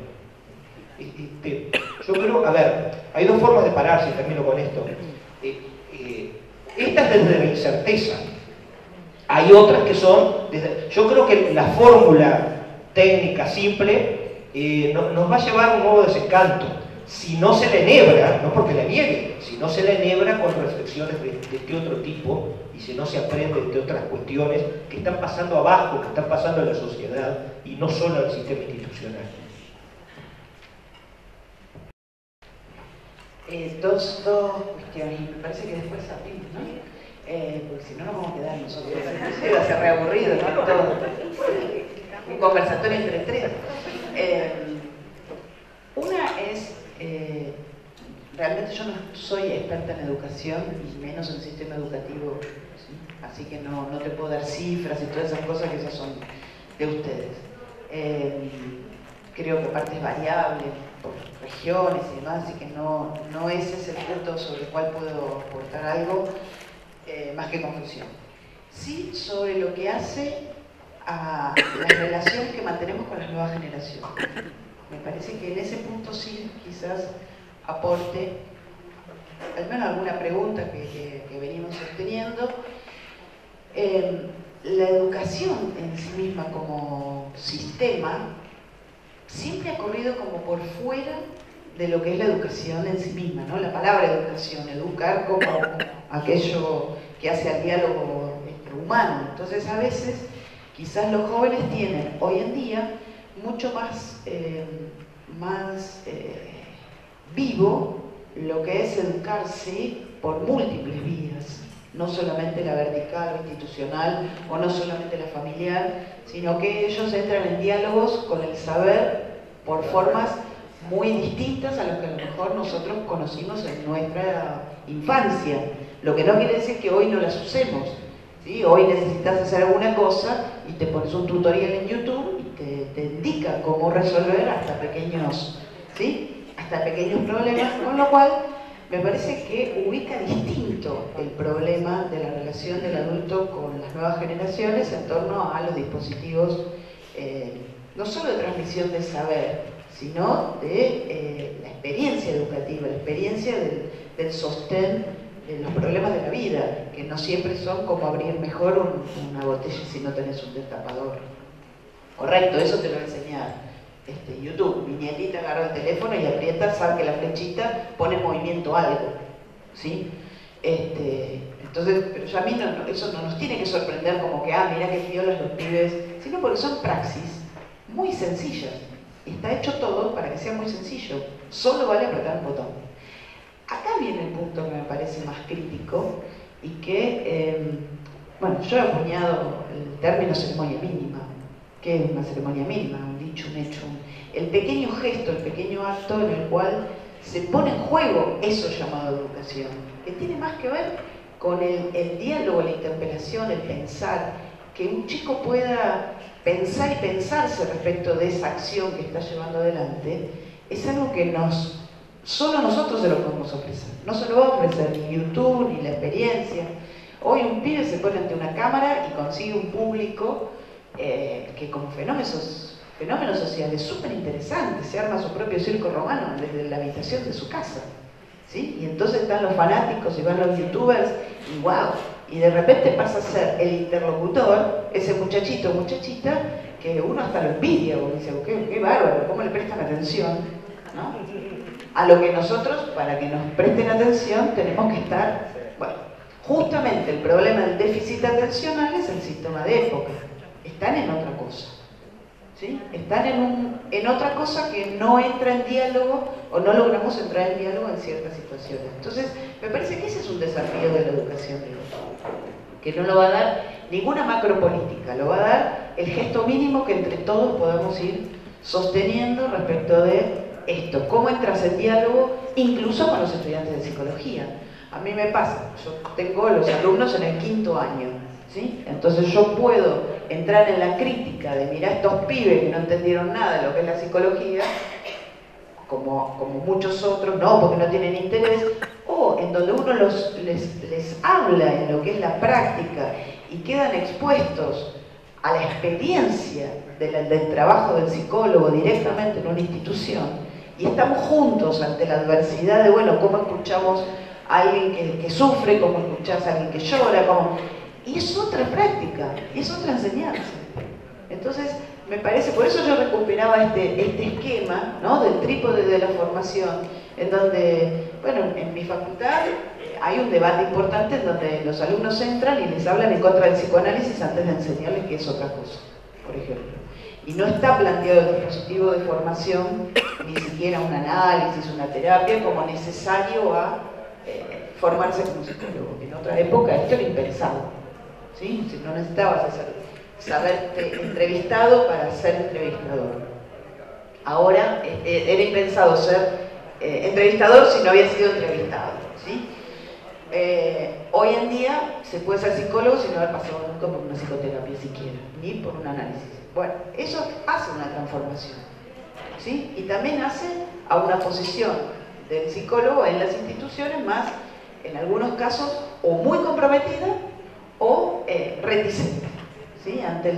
Yo creo, a ver, hay dos formas de pararse, y termino con esto. Esta es desde la incerteza. Hay otras que son, yo creo que la fórmula técnica simple nos va a llevar a un nuevo desencanto. Si no se le enhebra, no porque la niegue, si no se le enhebra con reflexiones de este otro tipo, y si no se aprende de otras cuestiones que están pasando abajo, que están pasando en la sociedad, y no solo en el sistema institucional. Dos cuestiones, y me parece que después abrimos, ¿no? Porque si no nos vamos a quedar nosotros, va a ser reaburrido, ¿no? Todo. Un conversatorio entre tres. Una es, realmente yo no soy experta en educación, y menos en el sistema educativo, ¿sí? Así que no te puedo dar cifras y todas esas cosas que esas son de ustedes. Creo que aparte es variable por regiones y demás, así que no ese es el punto sobre el cual puedo aportar algo, más que confusión. Sí, sobre lo que hace a las relaciones que mantenemos con las nuevas generaciones. Me parece que en ese punto sí, quizás aporte al menos alguna pregunta que venimos sosteniendo. La educación en sí misma como sistema siempre ha corrido como por fuera de lo que es la educación en sí misma, ¿no? La palabra educación, educar como aquello que hace al diálogo humano. Entonces a veces quizás los jóvenes tienen hoy en día mucho más, vivo lo que es educarse por múltiples vías, no solamente la vertical o institucional, o no solamente la familiar, sino que ellos entran en diálogos con el saber por formas muy distintas a las que a lo mejor nosotros conocimos en nuestra infancia, lo que no quiere decir que hoy no las usemos, ¿sí? Hoy necesitas hacer alguna cosa y te pones un tutorial en YouTube y te indica cómo resolver hasta pequeños, ¿sí? Hasta pequeños problemas, con lo cual me parece que ubica distinto el problema de la relación del adulto con las nuevas generaciones en torno a los dispositivos, no solo de transmisión de saber, sino de la experiencia educativa, la experiencia del sostén de los problemas de la vida, que no siempre son como abrir mejor una botella si no tenés un destapador. Correcto, eso te lo va a enseñar YouTube. Mi nietita agarra el teléfono y aprieta, sabe que la flechita pone en movimiento algo, ¿sí? Entonces, pero ya a mí eso no nos tiene que sorprender como que, mira qué piolas los pibes, sino porque son praxis muy sencillas. Y está hecho todo para que sea muy sencillo. Solo vale apretar un botón. Acá viene el punto que me parece más crítico y que, bueno, yo he acuñado el término ceremonia mínima. ¿Qué es una ceremonia mínima? Un dicho, un hecho, el pequeño gesto, el pequeño acto en el cual se pone en juego eso llamado educación, que tiene más que ver con el diálogo, la interpelación, el pensar, que un chico pueda pensar y pensarse respecto de esa acción que está llevando adelante, es algo que solo nosotros se lo podemos ofrecer. No se lo va a ofrecer ni YouTube, ni la experiencia. Hoy un pibe se pone ante una cámara y consigue un público que como fenómeno social es súper interesante, se arma su propio circo romano desde la habitación de su casa, ¿sí? Y entonces están los fanáticos y van los youtubers y wow, y de repente pasa a ser el interlocutor, ese muchachito o muchachita que uno hasta lo envidia, porque dice, qué bárbaro, cómo le prestan atención, ¿no? A lo que nosotros, para que nos presten atención, tenemos que estar, bueno, justamente el problema del déficit atencional es el síntoma de época. Están en otra cosa, ¿sí? Están en otra cosa que no entra en diálogo o no logramos entrar en diálogo en ciertas situaciones. Entonces, me parece que ese es un desafío de la educación, que no lo va a dar ninguna macropolítica, lo va a dar el gesto mínimo que entre todos podamos ir sosteniendo respecto de esto, cómo entras en diálogo incluso con los estudiantes de psicología. A mí me pasa, yo tengo los alumnos en el 5º año, ¿sí? Entonces yo puedo entrar en la crítica de mirar estos pibes que no entendieron nada de lo que es la psicología, como muchos otros, no, porque no tienen interés, o en donde uno les habla en lo que es la práctica y quedan expuestos a la experiencia del trabajo del psicólogo directamente en una institución, y estamos juntos ante la adversidad de, bueno, cómo escuchamos a alguien que sufre, cómo escuchás a alguien que llora, y es otra práctica, y es otra enseñanza. Entonces, me parece, por eso yo recuperaba este esquema, ¿no?, del trípode de la formación, en donde, bueno, en mi facultad hay un debate importante en donde los alumnos entran y les hablan en contra del psicoanálisis antes de enseñarles que es otra cosa, por ejemplo. Y no está planteado el dispositivo de formación, ni siquiera un análisis, una terapia, como necesario a formarse como psicólogo. En otra época esto era impensado, ¿sí? Si no necesitabas saberte entrevistado para ser entrevistador. Ahora era impensado ser entrevistador si no había sido entrevistado, ¿sí? Hoy en día se puede ser psicólogo sin haber pasado nunca por una psicoterapia siquiera, ni por un análisis. Bueno, eso hace una transformación, ¿sí? Y también hace a una posición del psicólogo en las instituciones más, en algunos casos, o muy comprometida o reticente, ¿sí?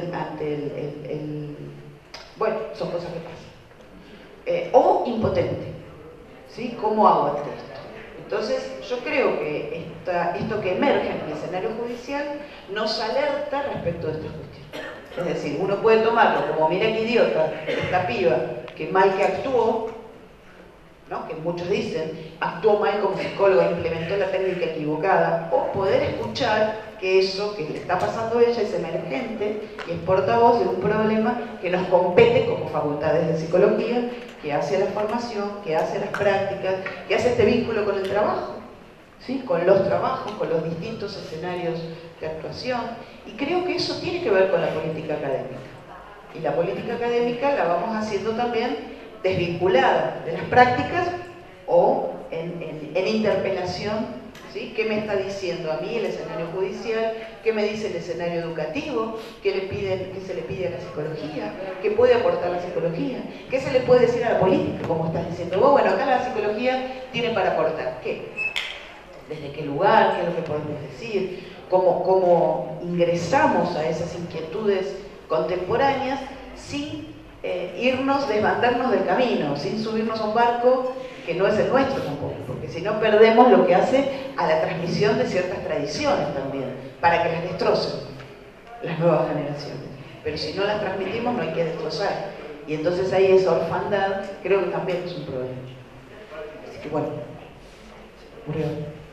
Bueno, son cosas que pasan. O impotente, ¿sí? ¿Cómo hago ante esto? Entonces, yo creo que esto que emerge en el escenario judicial nos alerta respecto de estas cuestiones. Es decir, uno puede tomarlo como, mira qué idiota, esta piba, que mal que actuó, ¿no?, que muchos dicen, actuó mal como psicóloga, implementó la técnica equivocada, o poder escuchar que eso que le está pasando a ella es emergente y es portavoz de un problema que nos compete como facultades de psicología, que hace la formación, que hace las prácticas, que hace este vínculo con el trabajo, ¿sí?, con los trabajos, con los distintos escenarios de actuación, y creo que eso tiene que ver con la política académica. Y la política académica la vamos haciendo también desvinculada de las prácticas o en interpelación, ¿sí? ¿Qué me está diciendo a mí el escenario judicial? ¿Qué me dice el escenario educativo? ¿Qué se le pide a la psicología? ¿Qué puede aportar la psicología? ¿Qué se le puede decir a la política? Como estás diciendo vos, bueno, acá la psicología tiene para aportar. ¿Qué? ¿Desde qué lugar? ¿Qué es lo que podemos decir? ¿Cómo ingresamos a esas inquietudes contemporáneas sin irnos, desbandarnos del camino, sin subirnos a un barco que no es el nuestro tampoco, porque si no perdemos lo que hace a la transmisión de ciertas tradiciones también, para que las destrocen las nuevas generaciones. Pero si no las transmitimos no hay que destrozar. Y entonces ahí esa orfandad creo que también es un problema. Así que bueno, ocurrió.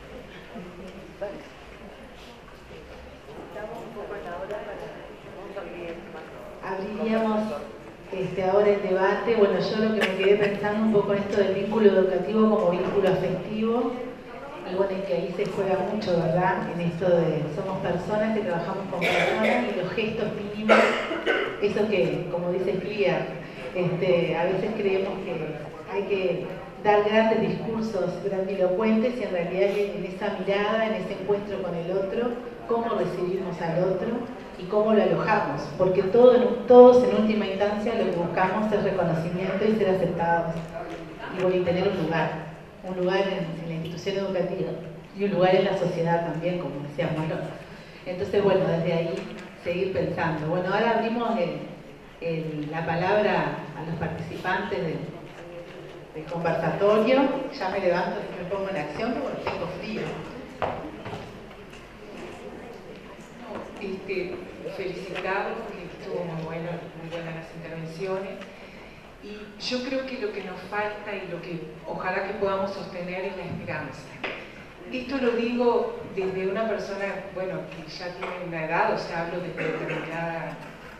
Abriríamos ahora el debate. Bueno, yo lo que me quedé pensando un poco en esto del vínculo educativo como vínculo afectivo, y bueno, que ahí se juega mucho, ¿verdad? En esto de somos personas que trabajamos con personas y los gestos mínimos, eso que, como dice Clear, a veces creemos que hay que dar grandes discursos grandilocuentes y en realidad en esa mirada, en ese encuentro con el otro, cómo recibimos al otro y cómo lo alojamos, porque todos en última instancia lo que buscamos es reconocimiento y ser aceptados y bueno, y tener un lugar en la institución educativa y un lugar en la sociedad también, como decíamos, ¿no? Entonces bueno, desde ahí seguir pensando. Bueno, ahora abrimos la palabra a los participantes del conversatorio. Ya me levanto y me pongo en acción porque tengo frío. Felicitarlos, porque estuvo muy buenas las intervenciones. Y yo creo que lo que nos falta y lo que ojalá que podamos sostener es la esperanza. Esto lo digo desde una persona, bueno, que ya tiene una edad, o sea, hablo desde determinada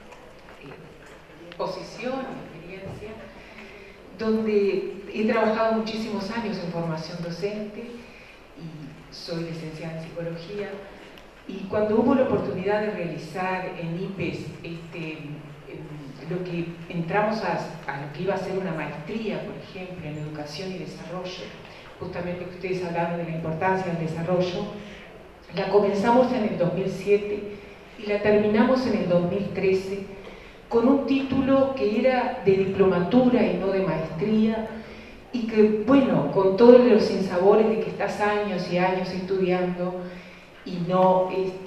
posición, experiencia, donde he trabajado muchísimos años en formación docente y soy licenciada en psicología. Y cuando hubo la oportunidad de realizar en IPES lo que entramos a lo que iba a ser una maestría, por ejemplo, en educación y desarrollo, justamente que ustedes hablaron de la importancia del desarrollo, la comenzamos en el 2007 y la terminamos en el 2013 con un título que era de diplomatura y no de maestría, y que, bueno, con todos los sinsabores de que estás años y años estudiando y no,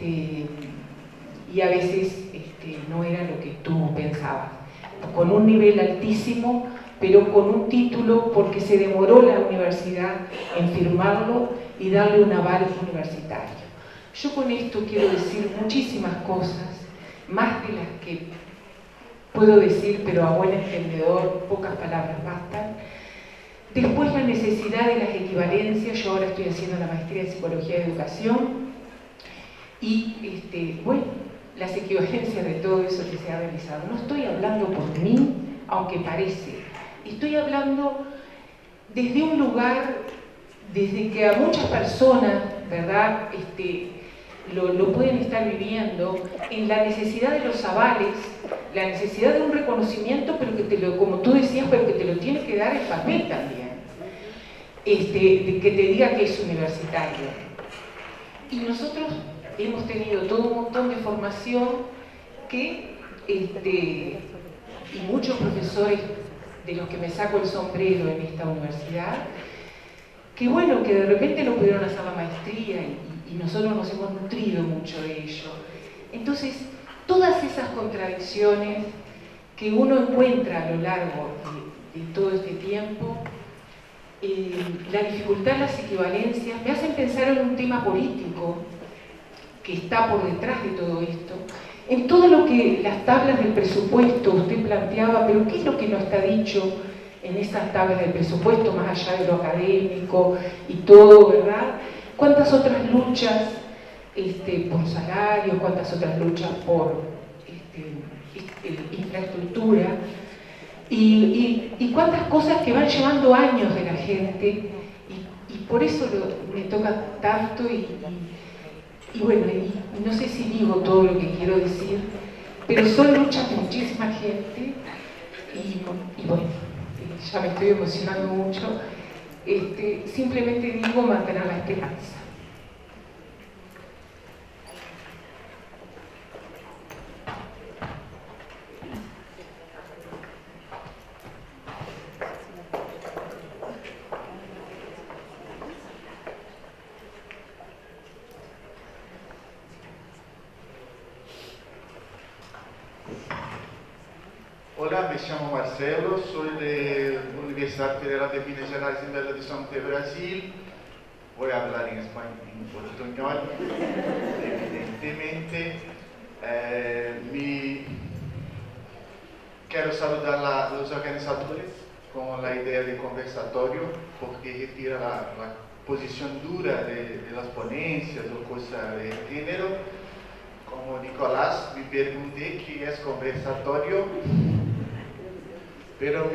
y a veces no era lo que tú pensabas, con un nivel altísimo, pero con un título porque se demoró la universidad en firmarlo y darle un aval universitario. Yo con esto quiero decir muchísimas cosas, más de las que puedo decir, pero a buen entendedor pocas palabras bastan. Después la necesidad de las equivalencias. Yo ahora estoy haciendo la maestría en Psicología de Educación y bueno, las equivalencias de todo eso que se ha realizado. No estoy hablando por mí, aunque parece. Estoy hablando desde un lugar, desde que a muchas personas, ¿verdad?, lo pueden estar viviendo, en la necesidad de los avales, la necesidad de un reconocimiento, pero que como tú decías, pero que te lo tiene que dar el papel también, que te diga que es universitario. Y nosotros hemos tenido todo un montón de formación que, y muchos profesores de los que me saco el sombrero en esta universidad, que bueno, que de repente no pudieron hacer la maestría y nosotros nos hemos nutrido mucho de ello. Entonces, todas esas contradicciones que uno encuentra a lo largo de todo este tiempo, la dificultad, las equivalencias, me hacen pensar en un tema político que está por detrás de todo esto, en todo lo que las tablas del presupuesto usted planteaba, pero ¿qué es lo que no está dicho en esas tablas del presupuesto, más allá de lo académico y todo, ¿verdad? ¿Cuántas otras luchas por salario, cuántas otras luchas por infraestructura y cuántas cosas que van llevando años de la gente y por eso me toca tanto y bueno, y no sé si digo todo lo que quiero decir, pero son luchas de muchísima gente y bueno, ya me estoy emocionando mucho. Simplemente digo mantener la esperanza. Hola, me llamo Marcelo, soy de la Universidad Federal de Minas Gerais en Belo Horizonte, Brasil. Voy a hablar en español, evidentemente. Quiero saludar a los organizadores con la idea de conversatorio, porque retira la posición dura de las ponencias o cosas de género. Como Nicolás, me pregunté qué es conversatorio, pero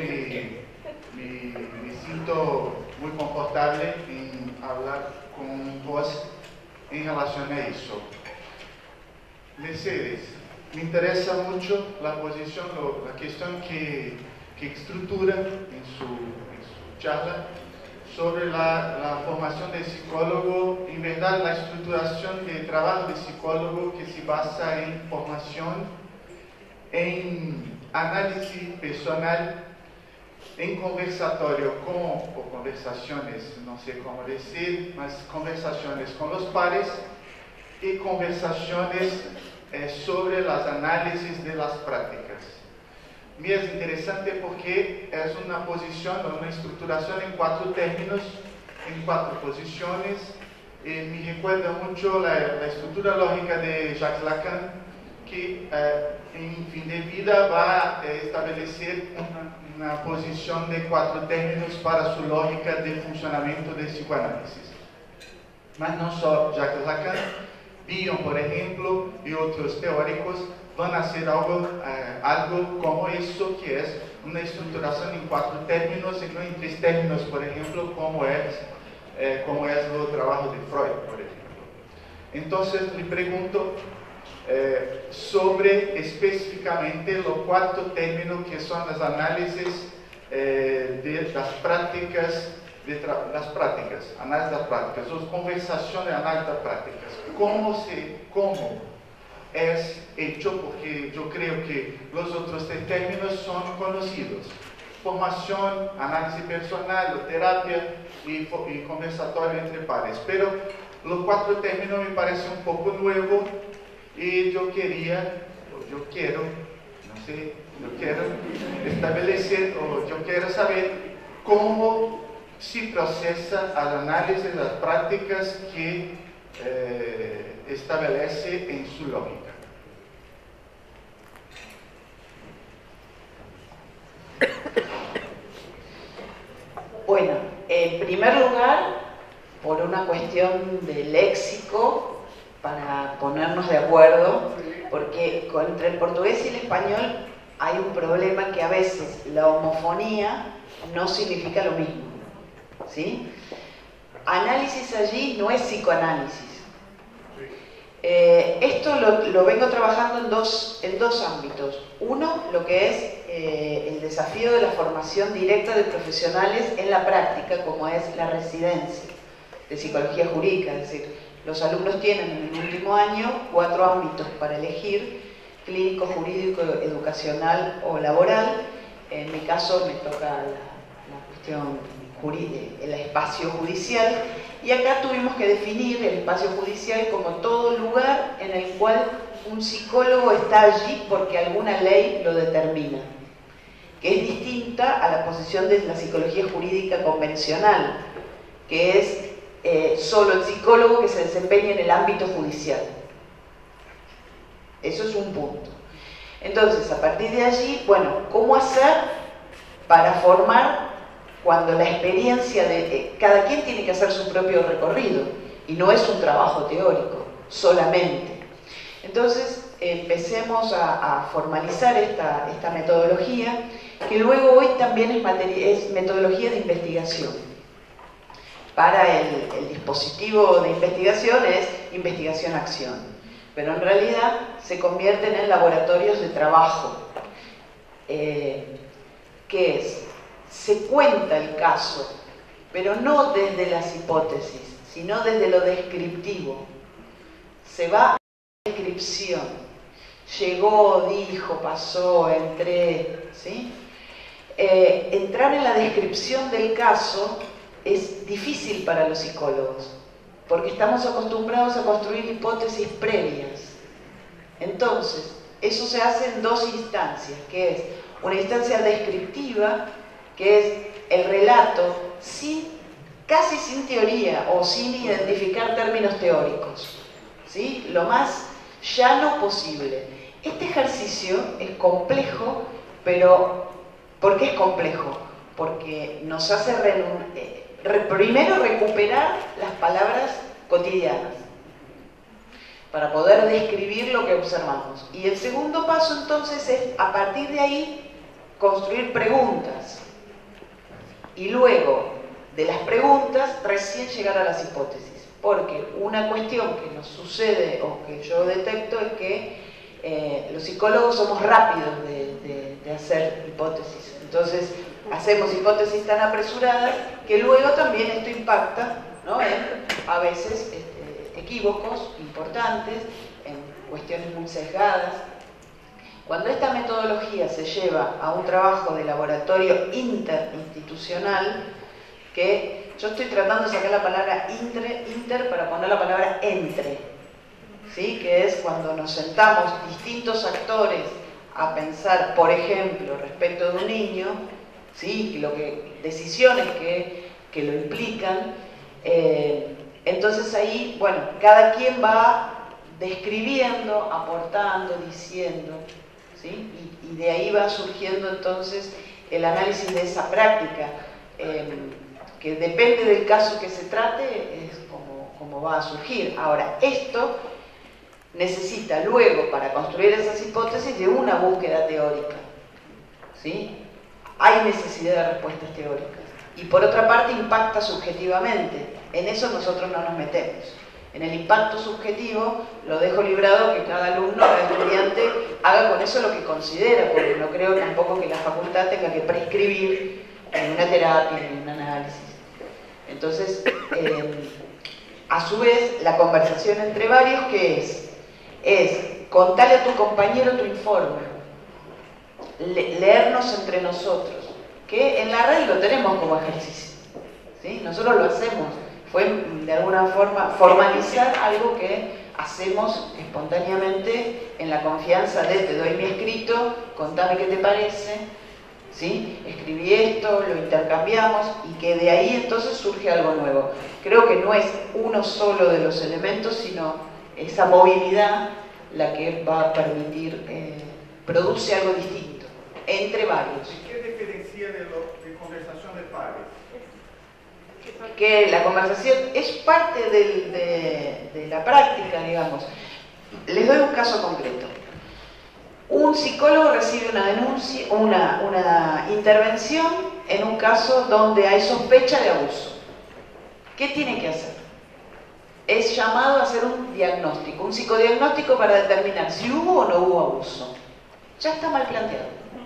me siento muy confortable en hablar con vos en relación a eso. Mercedes, me interesa mucho la posición, la cuestión que estructura en su charla sobre la formación del psicólogo, en verdad la estructuración del trabajo del psicólogo que se basa en formación, en análisis personal, en conversatorio o conversaciones, no sé cómo decir, mas conversaciones con los pares y conversaciones sobre las análisis de las prácticas. Me es interesante porque es una posición, una estructuración en 4 términos, en 4 posiciones. Me recuerda mucho la estructura lógica de Jacques Lacan, que en Fin de Vida va a establecer una posición de 4 términos para su lógica de funcionamiento del psicoanálisis. Mas no solo Jacques Lacan, Bion, por ejemplo, y otros teóricos van a hacer algo como eso, que es una estructuración en 4 términos y no en 3 términos, por ejemplo, como es el trabajo de Freud, por ejemplo. Entonces, me pregunto sobre específicamente los 4 términos que son los análisis de las prácticas, análisis de las prácticas, o conversación de análisis de las prácticas. ¿Cómo es hecho? Porque yo creo que los otros 3 términos son conocidos: formación, análisis personal, terapia y conversatorio entre pares. Pero los 4 términos me parecen un poco nuevos y yo quiero establecer, o yo quiero saber cómo se procesa el análisis de las prácticas que establece en su lógica. Bueno, en primer lugar, por una cuestión de léxico, para ponernos de acuerdo, porque entre el portugués y el español hay un problema que a veces la homofonía no significa lo mismo, ¿sí? Análisis allí no es psicoanálisis. Esto lo vengo trabajando en dos ámbitos. Uno, lo que es el desafío de la formación directa de profesionales en la práctica, como es la residencia de psicología jurídica. Es decir, los alumnos tienen en el último año 4 ámbitos para elegir: clínico, jurídico, educacional o laboral. En mi caso me toca la cuestión jurídica, el espacio judicial. Y acá tuvimos que definir el espacio judicial como todo lugar en el cual un psicólogo está allí porque alguna ley lo determina, que es distinta a la posición de la psicología jurídica convencional, que es solo el psicólogo que se desempeña en el ámbito judicial. Eso es un punto. Entonces, a partir de allí, bueno, ¿cómo hacer para formar cuando la experiencia de cada quien tiene que hacer su propio recorrido y no es un trabajo teórico solamente? Entonces empecemos a formalizar esta metodología, que luego hoy también es metodología de investigación. Para el dispositivo de investigación es investigación-acción, pero en realidad se convierten en laboratorios de trabajo. ¿Qué es? Se cuenta el caso, pero no desde las hipótesis, sino desde lo descriptivo. Se va a la descripción. Llegó, dijo, pasó, entré, ¿sí? Entrar en la descripción del caso es difícil para los psicólogos, porque estamos acostumbrados a construir hipótesis previas. Entonces, eso se hace en 2 instancias, que es una instancia descriptiva, que es el relato casi sin teoría o sin identificar términos teóricos, ¿sí? Lo más llano posible. Este ejercicio es complejo, pero ¿por qué es complejo? Porque nos hace primero recuperar las palabras cotidianas para poder describir lo que observamos. Y el segundo paso entonces es, a partir de ahí, construir preguntas. Y luego de las preguntas, recién llegar a las hipótesis. Porque una cuestión que nos sucede o que yo detecto es que los psicólogos somos rápidos de hacer hipótesis. Entonces, hacemos hipótesis tan apresuradas que luego también esto impacta, ¿no?, en a veces equívocos importantes, en cuestiones muy sesgadas. Cuando esta metodología se lleva a un trabajo de laboratorio interinstitucional, que yo estoy tratando de sacar la palabra inter para poner la palabra entre, ¿sí? Que es cuando nos sentamos distintos actores a pensar, por ejemplo, respecto de un niño, ¿sí? Decisiones que lo implican, entonces ahí, bueno, cada quien va describiendo, aportando, diciendo, ¿sí? Y de ahí va surgiendo entonces el análisis de esa práctica, que depende del caso que se trate, es como va a surgir. Ahora, esto necesita luego, para construir esas hipótesis, de una búsqueda teórica, ¿sí? Hay necesidad de respuestas teóricas. Y por otra parte, impacta subjetivamente. En eso nosotros no nos metemos. En el impacto subjetivo lo dejo librado que cada alumno, cada estudiante haga con eso lo que considera, porque no creo tampoco que la facultad tenga que prescribir en una terapia, en un análisis. Entonces, a su vez, la conversación entre varios, ¿qué es? Es contarle a tu compañero tu informe, leernos entre nosotros, que en la red lo tenemos como ejercicio, ¿sí? Nosotros lo hacemos, fue de alguna forma formalizar algo que hacemos espontáneamente en la confianza de te doy mi escrito, contame qué te parece, ¿sí? Escribí esto, lo intercambiamos y que de ahí entonces surge algo nuevo. Creo que no es uno solo de los elementos, sino esa movilidad la que va a permitir, produce algo distinto, entre varios. ¿Qué diferencia de conversación de pares? Que la conversación es parte de la práctica, digamos. Les doy un caso concreto. Un psicólogo recibe una denuncia, una intervención en un caso donde hay sospecha de abuso. ¿Qué tiene que hacer? Es llamado a hacer un diagnóstico, un psicodiagnóstico para determinar si hubo o no hubo abuso. Ya está mal planteado.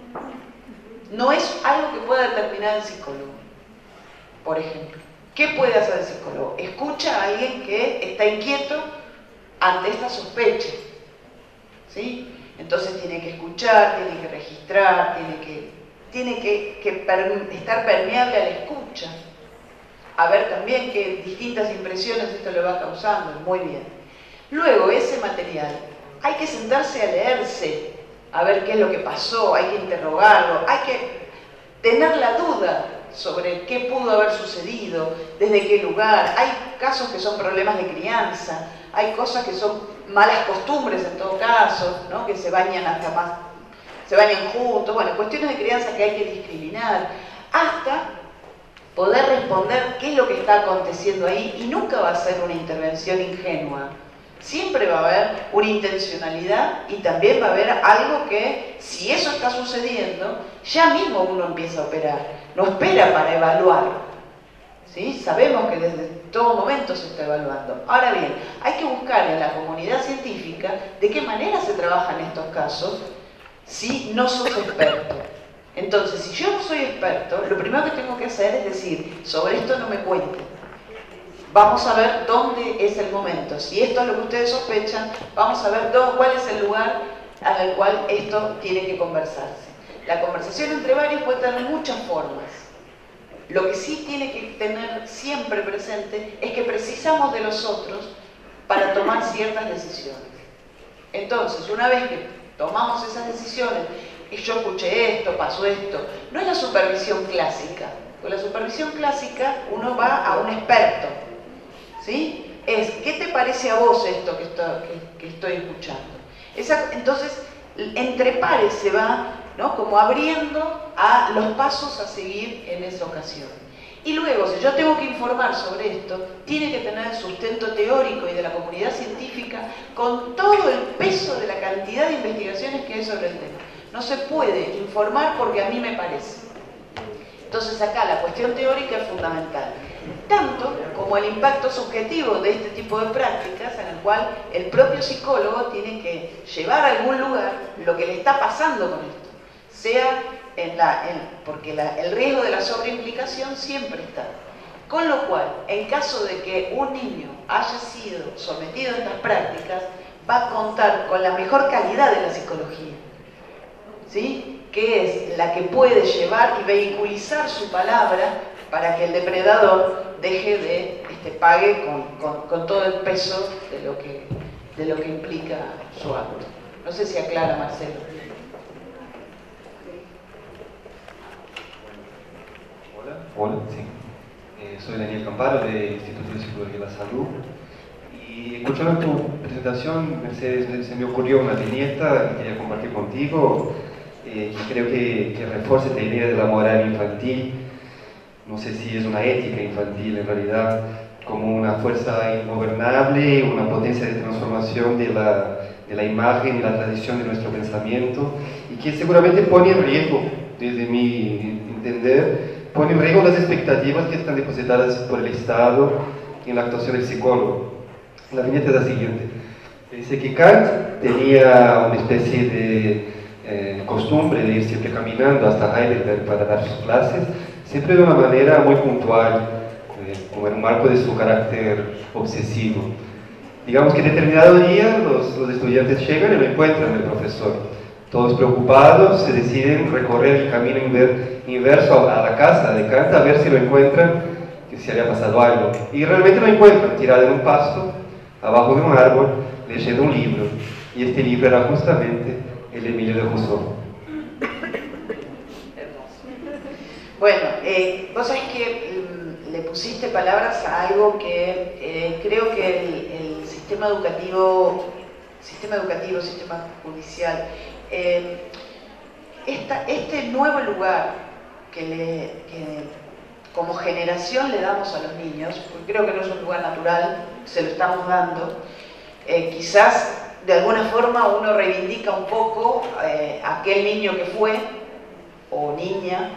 No es algo que pueda determinar el psicólogo. Por ejemplo, ¿qué puede hacer el psicólogo? Escucha a alguien que está inquieto ante esta sospecha, ¿sí? Entonces tiene que escuchar, tiene que registrar, tiene que estar permeable a la escucha, a ver también qué distintas impresiones esto le va causando. Muy bien. Luego, ese material, hay que sentarse a leerse, a ver qué es lo que pasó, hay que interrogarlo, hay que tener la duda sobre qué pudo haber sucedido, desde qué lugar. Hay casos que son problemas de crianza, hay cosas que son malas costumbres en todo caso, ¿no? Que se bañan se bañan juntos, bueno, cuestiones de crianza que hay que discriminar, hasta poder responder qué es lo que está aconteciendo ahí, y nunca va a ser una intervención ingenua. Siempre va a haber una intencionalidad y también va a haber algo que, si eso está sucediendo, ya mismo uno empieza a operar. No espera para evaluar, ¿sí? Sabemos que desde todo momento se está evaluando. Ahora bien, hay que buscar en la comunidad científica de qué manera se trabajan estos casos si no sos experto. Entonces, si yo no soy experto, lo primero que tengo que hacer es decir, sobre esto no me cuenten. Vamos a ver dónde es el momento. Si esto es lo que ustedes sospechan, vamos a ver cuál es el lugar al cual esto tiene que conversarse. La conversación entre varios puede tener muchas formas. Lo que sí tiene que tener siempre presente es que precisamos de los otros para tomar ciertas decisiones. Entonces, una vez que tomamos esas decisiones yo escuché esto, pasó esto. No es la supervisión clásica. Con la supervisión clásica uno va a un experto, ¿sí? Es, ¿qué te parece a vos esto que estoy escuchando? Entonces, entre pares se va, ¿no?, como abriendo a los pasos a seguir en esa ocasión. Y luego, si yo tengo que informar sobre esto, tiene que tener el sustento teórico y de la comunidad científica con todo el peso de la cantidad de investigaciones que hay sobre el tema. No se puede informar porque a mí me parece. Entonces acá la cuestión teórica es fundamental, tanto como el impacto subjetivo de este tipo de prácticas en el cual el propio psicólogo tiene que llevar a algún lugar lo que le está pasando con esto, sea porque el riesgo de la sobreimplicación siempre está. Con lo cual, en caso de que un niño haya sido sometido a estas prácticas, va a contar con la mejor calidad de la psicología, ¿sí?, que es la que puede llevar y vehiculizar su palabra para que el depredador deje de pague con todo el peso de lo que implica su acto. No sé si aclara, Marcelo. Hola, sí. Soy Daniel Camparo, del Instituto de Psicología de la Salud. Y escuchando tu presentación, Mercedes, se me ocurrió una viñeta que quería compartir contigo, que creo que refuerza esta idea de la moral infantil. No sé si es una ética infantil en realidad, como una fuerza ingobernable, una potencia de transformación de la imagen y la tradición de nuestro pensamiento, y que seguramente pone en riesgo, desde mi entender, pone en riesgo las expectativas que están depositadas por el Estado en la actuación del psicólogo. La viñeta es la siguiente. Dice que Kant tenía una especie de costumbre de ir siempre caminando hasta Heidelberg para dar sus clases, siempre de una manera muy puntual, como en un marco de su carácter obsesivo. Digamos que en determinado día los estudiantes llegan y lo encuentran el profesor. Todos preocupados se deciden recorrer el camino inverso a la casa de Kant a ver si lo encuentran, que si había pasado algo. Y realmente lo encuentran, tirado en un pasto, abajo de un árbol, leyendo un libro. Y este libro era justamente el Emilio de Rousseau. Bueno, vos sabés que le pusiste palabras a algo que creo que el sistema educativo, sistema judicial, este nuevo lugar que como generación le damos a los niños, porque creo que no es un lugar natural, se lo estamos dando, quizás de alguna forma uno reivindica un poco aquel niño que fue, o niña,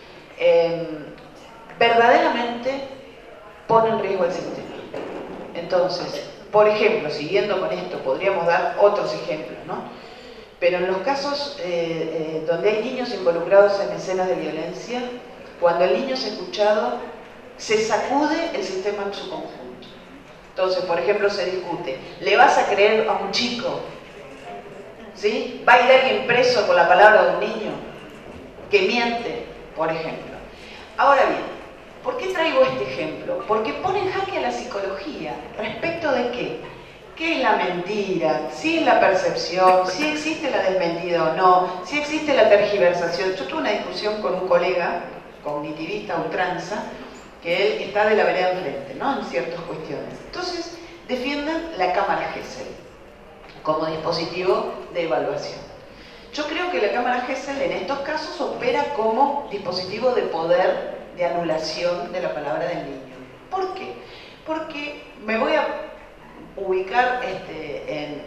verdaderamente pone en riesgo el sistema. Entonces, por ejemplo, siguiendo con esto, podríamos dar otros ejemplos, ¿no? Pero en los casos donde hay niños involucrados en escenas de violencia, cuando el niño es escuchado, se sacude el sistema en su conjunto. Entonces, por ejemplo, se discute, ¿le vas a creer a un chico? ¿Sí? ¿Va a ir alguien preso por la palabra de un niño que miente, por ejemplo? Ahora bien, ¿por qué traigo este ejemplo? Porque pone en jaque a la psicología respecto de qué. ¿Qué es la mentira? ¿Si es la percepción? ¿Si existe la desmentida o no? ¿Si existe la tergiversación? Yo tuve una discusión con un colega cognitivista ultranza, que él está de la vereda enfrente, ¿no?, en ciertas cuestiones. Entonces, defienden la cámara Gesell como dispositivo de evaluación. Yo creo que la cámara Gesell en estos casos opera como dispositivo de poder de anulación de la palabra del niño. ¿Por qué? Porque me voy a ubicar en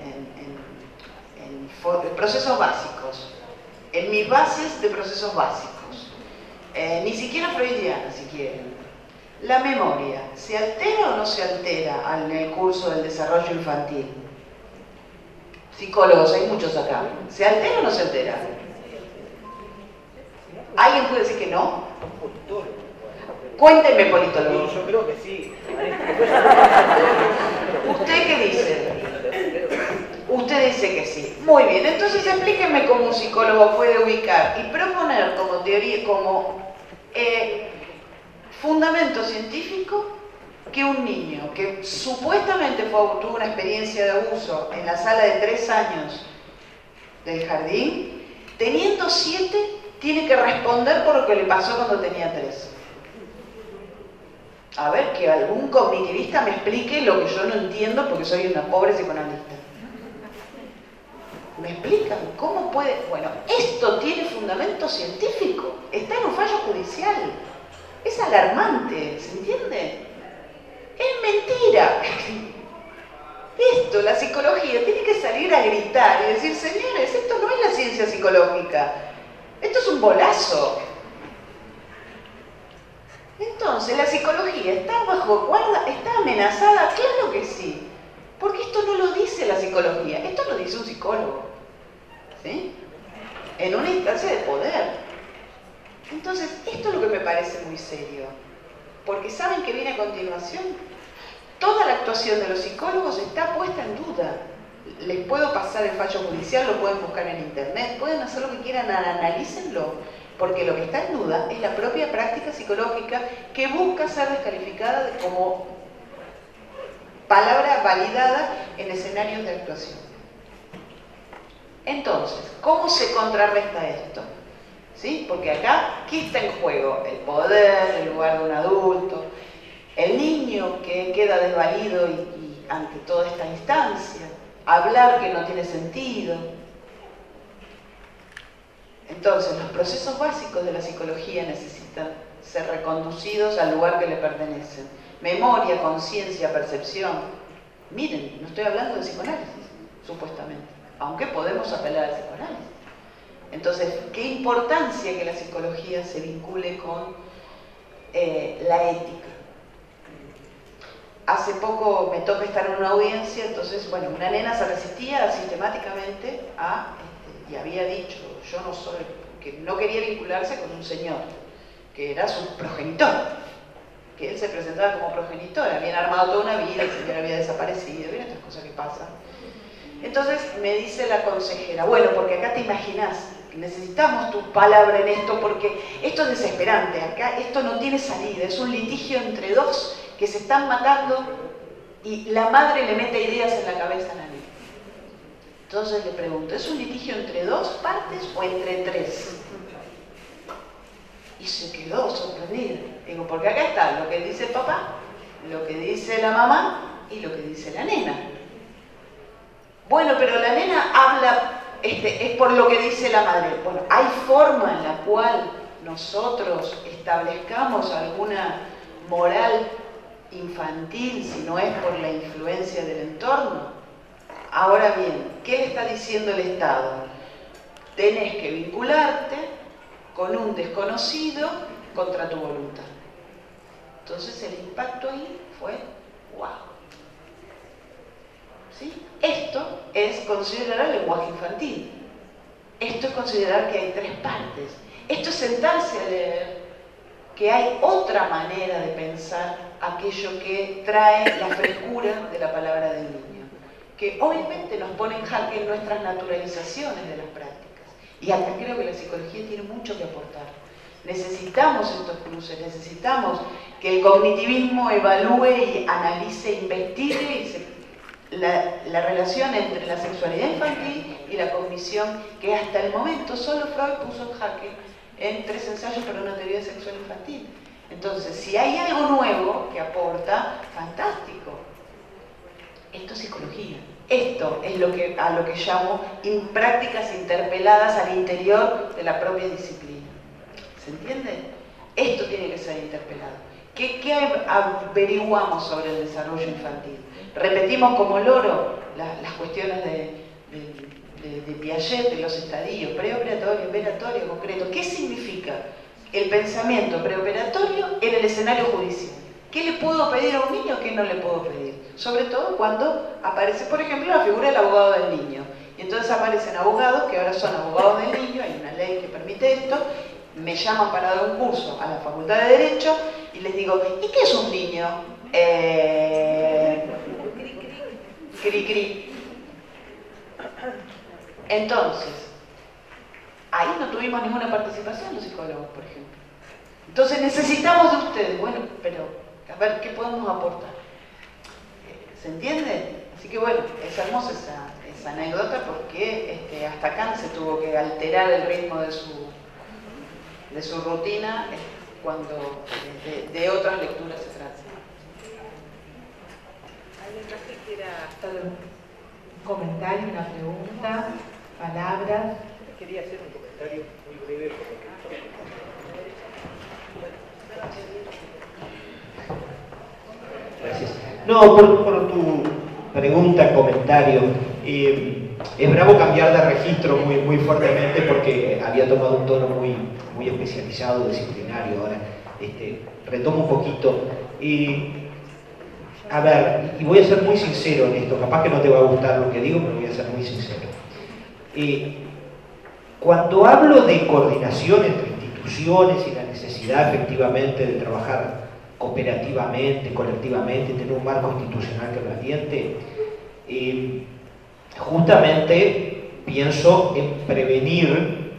procesos básicos, en mis bases de procesos básicos, ni siquiera freudiana, si quieren. La memoria, ¿se altera o no se altera en el curso del desarrollo infantil? Psicólogos, hay muchos acá. ¿Se altera o no se altera? ¿Alguien puede decir que no? Cuénteme, politólogo. Yo creo que sí. ¿Usted qué dice? Usted dice que sí. Muy bien, entonces explíqueme cómo un psicólogo puede ubicar y proponer como teoría, como fundamento científico, que un niño que supuestamente tuvo una experiencia de abuso en la sala de 3 años del jardín teniendo 7, tiene que responder por lo que le pasó cuando tenía 3. A ver, que algún cognitivista me explique lo que yo no entiendo porque soy una pobre psicoanalista. ¿Me explican cómo puede? Bueno, esto tiene fundamento científico, está en un fallo judicial. Es alarmante, ¿se entiende? Es mentira. Esto, la psicología, tiene que salir a gritar y decir, señores, esto no es la ciencia psicológica, esto es un bolazo. Entonces, ¿la psicología está bajo guarda, está amenazada? Claro que sí, porque esto no lo dice la psicología, esto lo dice un psicólogo, ¿sí? En una instancia de poder. Entonces, esto es lo que me parece muy serio, porque ¿saben qué viene a continuación? Toda la actuación de los psicólogos está puesta en duda. Les puedo pasar el fallo judicial, lo pueden buscar en internet, pueden hacer lo que quieran, analícenlo, porque lo que está en duda es la propia práctica psicológica que busca ser descalificada como palabra validada en escenarios de actuación. Entonces, ¿cómo se contrarresta esto? ¿Sí? Porque acá, ¿qué está en juego? El poder, el lugar de un adulto, el niño que queda desvalido y ante toda esta instancia, hablar que no tiene sentido. Entonces, los procesos básicos de la psicología necesitan ser reconducidos al lugar que le pertenecen. Memoria, conciencia, percepción. Miren, no estoy hablando de psicoanálisis, supuestamente, aunque podemos apelar al psicoanálisis. Entonces, qué importancia que la psicología se vincule con la ética. Hace poco me toca estar en una audiencia, entonces, bueno, una nena se resistía sistemáticamente y había dicho, yo no soy, que no quería vincularse con un señor, que era su progenitor, que él se presentaba como progenitor, habían armado toda una vida, el señor había desaparecido, ¿ven estas cosas que pasan? Entonces me dice la consejera, bueno, porque acá te imaginás, necesitamos tu palabra en esto, porque esto es desesperante, acá esto no tiene salida, es un litigio entre dos que se están matando y la madre le mete ideas en la cabeza a la niña. Entonces le pregunto, ¿es un litigio entre dos partes o entre tres? Y se quedó sorprendida. Digo, porque acá está lo que dice el papá, lo que dice la mamá y lo que dice la nena. Bueno, pero la nena habla, es por lo que dice la madre. Bueno, ¿hay forma en la cual nosotros establezcamos alguna moral infantil si no es por la influencia del entorno? Ahora bien, ¿qué le está diciendo el Estado? Tenés que vincularte con un desconocido contra tu voluntad. Entonces el impacto ahí fue ¡wow! ¿Sí? Esto es considerar el lenguaje infantil. Esto es considerar que hay tres partes. Esto es sentarse a leer que hay otra manera de pensar aquello que trae la frescura de la palabra del niño, que obviamente nos pone en jaque nuestras naturalizaciones de las prácticas. Y acá creo que la psicología tiene mucho que aportar. Necesitamos estos cruces, necesitamos que el cognitivismo evalúe y analice, investigue la relación entre la sexualidad infantil y la cognición, que hasta el momento solo Freud puso en jaque en 3 ensayos para una teoría sexual infantil. Entonces, si hay algo nuevo que aporta, fantástico. Esto es psicología. Esto es a lo que llamo prácticas interpeladas al interior de la propia disciplina. ¿Se entiende? Esto tiene que ser interpelado. ¿Qué averiguamos sobre el desarrollo infantil? Repetimos como loro las cuestiones de Piaget, de los estadios, preoperatorio, operatorio, concreto. ¿Qué significa el pensamiento preoperatorio en el escenario judicial? ¿Qué le puedo pedir a un niño? ¿Qué no le puedo pedir? Sobre todo cuando aparece, por ejemplo, la figura del abogado del niño. Y entonces aparecen abogados que ahora son abogados del niño, hay una ley que permite esto, me llaman para dar un curso a la Facultad de Derecho y les digo, ¿y qué es un niño? Cri cri. Entonces, ahí no tuvimos ninguna participación los psicólogos, por ejemplo. Entonces necesitamos de ustedes. Bueno, pero a ver qué podemos aportar. ¿Se entiende? Así que bueno, es hermosa esa anécdota porque hasta Kant se tuvo que alterar el ritmo de su rutina cuando de otras lecturas se trata. ¿Alguien más que quiera hacer un comentario, una pregunta, palabras? Quería hacer un comentario muy breve. Gracias. No, por tu pregunta, comentario. Es bravo cambiar de registro muy fuertemente porque había tomado un tono muy especializado, disciplinario. Ahora retomo un poquito. A ver, y voy a ser muy sincero en esto, capaz que no te va a gustar lo que digo, pero voy a ser muy sincero. Cuando hablo de coordinación entre instituciones y la necesidad efectivamente de trabajar cooperativamente, colectivamente, tener un marco institucional que lo aliente, justamente pienso en prevenir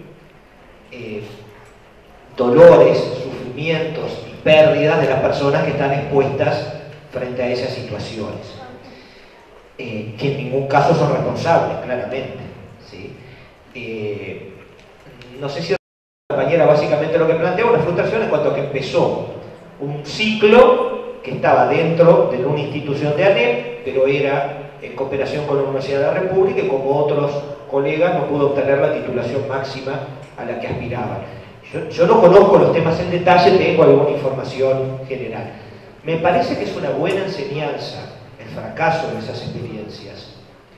dolores, sufrimientos y pérdidas de las personas que están expuestas frente a esas situaciones, que en ningún caso son responsables, claramente, ¿sí? No sé si la compañera básicamente lo que plantea una frustración en cuanto a que empezó un ciclo que estaba dentro de una institución de ANEP, pero era en cooperación con la Universidad de la República y como otros colegas no pudo obtener la titulación máxima a la que aspiraban. Yo no conozco los temas en detalle, tengo alguna información general. Me parece que es una buena enseñanza el fracaso de esas experiencias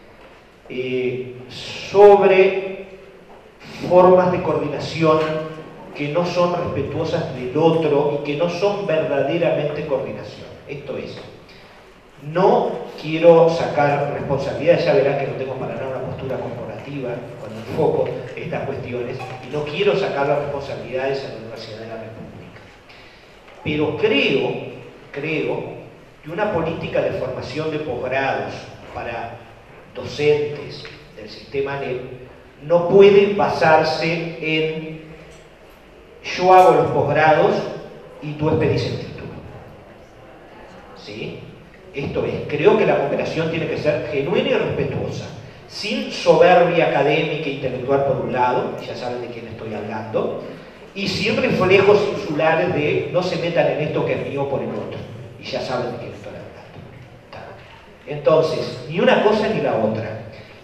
sobre formas de coordinación que no son respetuosas del otro y que no son verdaderamente coordinación. Esto es, no quiero sacar responsabilidades, ya verán que no tengo para nada una postura corporativa cuando enfoco estas cuestiones, y no quiero sacar las responsabilidades a la Universidad de la República. Pero creo que una política de formación de posgrados para docentes del sistema ANEP no puede basarse en yo hago los posgrados y tú expedís el título. ¿Sí? Esto es, creo que la cooperación tiene que ser genuina y respetuosa, sin soberbia académica e intelectual por un lado, ya saben de quién estoy hablando, y sin reflejos insulares de no se metan en esto que es mío por el otro, y ya saben de quién estoy hablando. Entonces, ni una cosa ni la otra.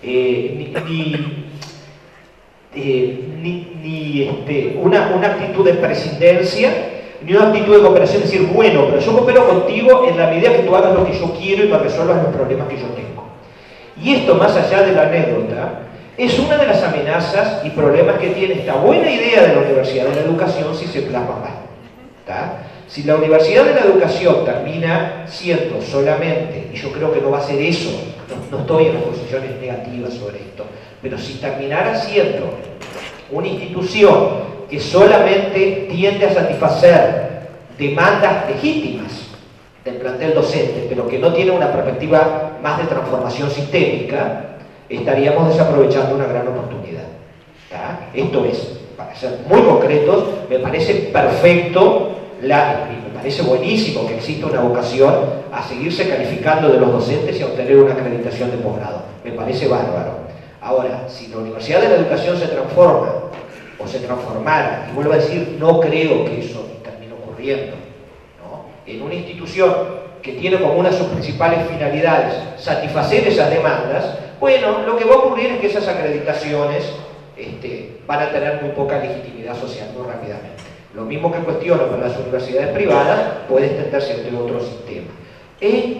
Una actitud de prescindencia, ni una actitud de cooperación, es decir, bueno, pero yo coopero contigo en la medida que tú hagas lo que yo quiero y me resuelvas los problemas que yo tengo. Y esto, más allá de la anécdota, es una de las amenazas y problemas que tiene esta buena idea de la Universidad de la Educación si se plasma mal. ¿Tá? Si la Universidad de la Educación termina siendo solamente, y yo creo que no va a ser eso, no estoy en las posiciones negativas sobre esto, pero si terminara siendo una institución que solamente tiende a satisfacer demandas legítimas del plantel docente, pero que no tiene una perspectiva más de transformación sistémica, estaríamos desaprovechando una gran oportunidad. ¿Tá? Esto es, para ser muy concretos, me parece perfecto, me parece buenísimo que exista una vocación a seguirse calificando de los docentes y a obtener una acreditación de posgrado. Me parece bárbaro. Ahora, si la Universidad de la Educación se transforma, o se transformara, y vuelvo a decir, no creo que eso termine ocurriendo, ¿no? En una institución que tiene como una de sus principales finalidades satisfacer esas demandas, bueno, lo que va a ocurrir es que esas acreditaciones van a tener muy poca legitimidad social muy rápidamente. Lo mismo que cuestiono para las universidades privadas, puede extenderse ante otro sistema. En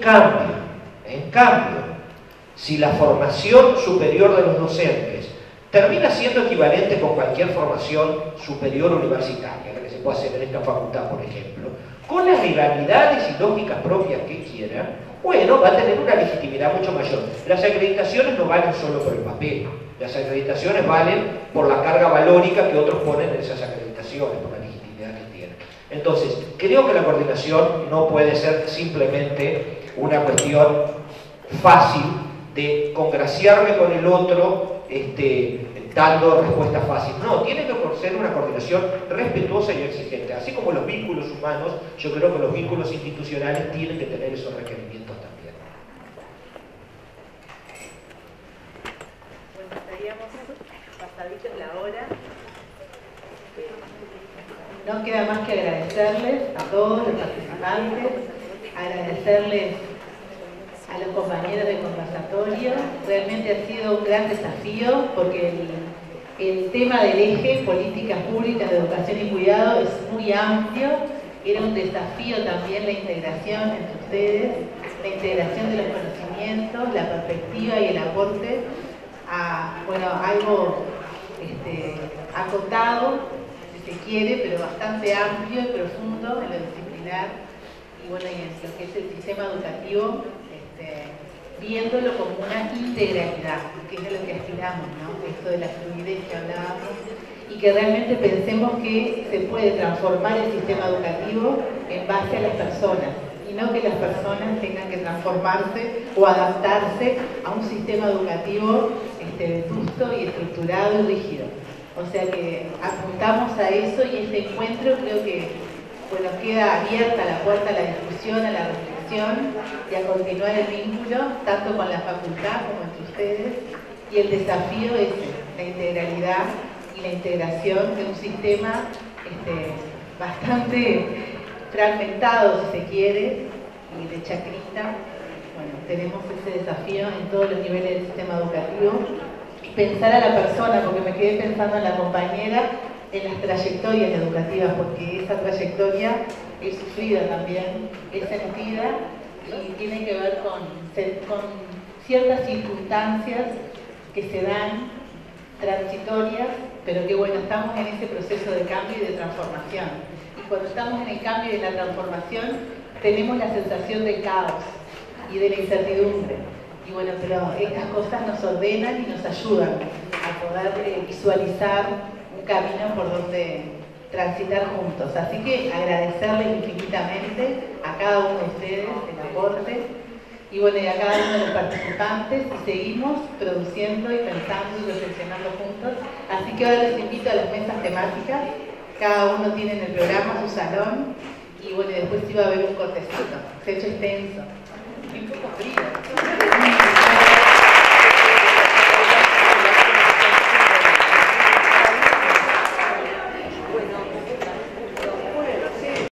cambio, si la formación superior de los docentes termina siendo equivalente con cualquier formación superior universitaria, la que se puede hacer en esta facultad, por ejemplo, con las legalidades y lógicas propias que quiera, bueno, va a tener una legitimidad mucho mayor. Las acreditaciones no valen solo por el papel, las acreditaciones valen por la carga valórica que otros ponen en esas acreditaciones, por la legitimidad que tienen. Entonces, creo que la coordinación no puede ser simplemente una cuestión fácil de congraciarme con el otro dando respuestas fáciles. No, tiene que ser una coordinación respetuosa y exigente. Así como los vínculos humanos, yo creo que los vínculos institucionales tienen que tener esos requerimientos también. Bueno, estaríamos pasadita es la hora. No queda más que agradecerles a todos los participantes, agradecerles a los compañeros de conversatorio. Realmente ha sido un gran desafío porque el tema del eje, políticas públicas de educación y cuidado, es muy amplio. Era un desafío también la integración entre ustedes, la integración de los conocimientos, la perspectiva y el aporte a, bueno, algo acotado, si se quiere, pero bastante amplio y profundo en lo disciplinar y bueno, y en lo que es el sistema educativo, viéndolo como una integralidad, que es a lo que aspiramos, ¿no? Esto de la fluidez que hablábamos, y que realmente pensemos que se puede transformar el sistema educativo en base a las personas, y no que las personas tengan que transformarse o adaptarse a un sistema educativo vetusto y estructurado y rígido. O sea que apuntamos a eso y este encuentro creo que bueno, queda abierta la puerta a la discusión, a la reflexión y a continuar el vínculo, tanto con la facultad como entre ustedes. Y el desafío es la integralidad y la integración de un sistema bastante fragmentado, si se quiere, y de chacrista. Bueno, tenemos ese desafío en todos los niveles del sistema educativo. Pensar a la persona, porque me quedé pensando en la compañera, en las trayectorias educativas, porque esa trayectoria es sufrida también, es sentida y tiene que ver con ciertas circunstancias que se dan transitorias, pero que bueno, estamos en ese proceso de cambio y de transformación. Y cuando estamos en el cambio y en la transformación, tenemos la sensación de caos y de la incertidumbre. Y bueno, pero estas cosas nos ordenan y nos ayudan a poder visualizar un camino por donde transitar juntos. Así que agradecerles infinitamente a cada uno de ustedes el aporte y bueno, y a cada uno de los participantes, y seguimos produciendo y pensando y reflexionando juntos. Así que ahora les invito a las mesas temáticas. Cada uno tiene en el programa su salón y bueno, después iba a haber un cortecito. Se ha hecho extenso y un poco frío.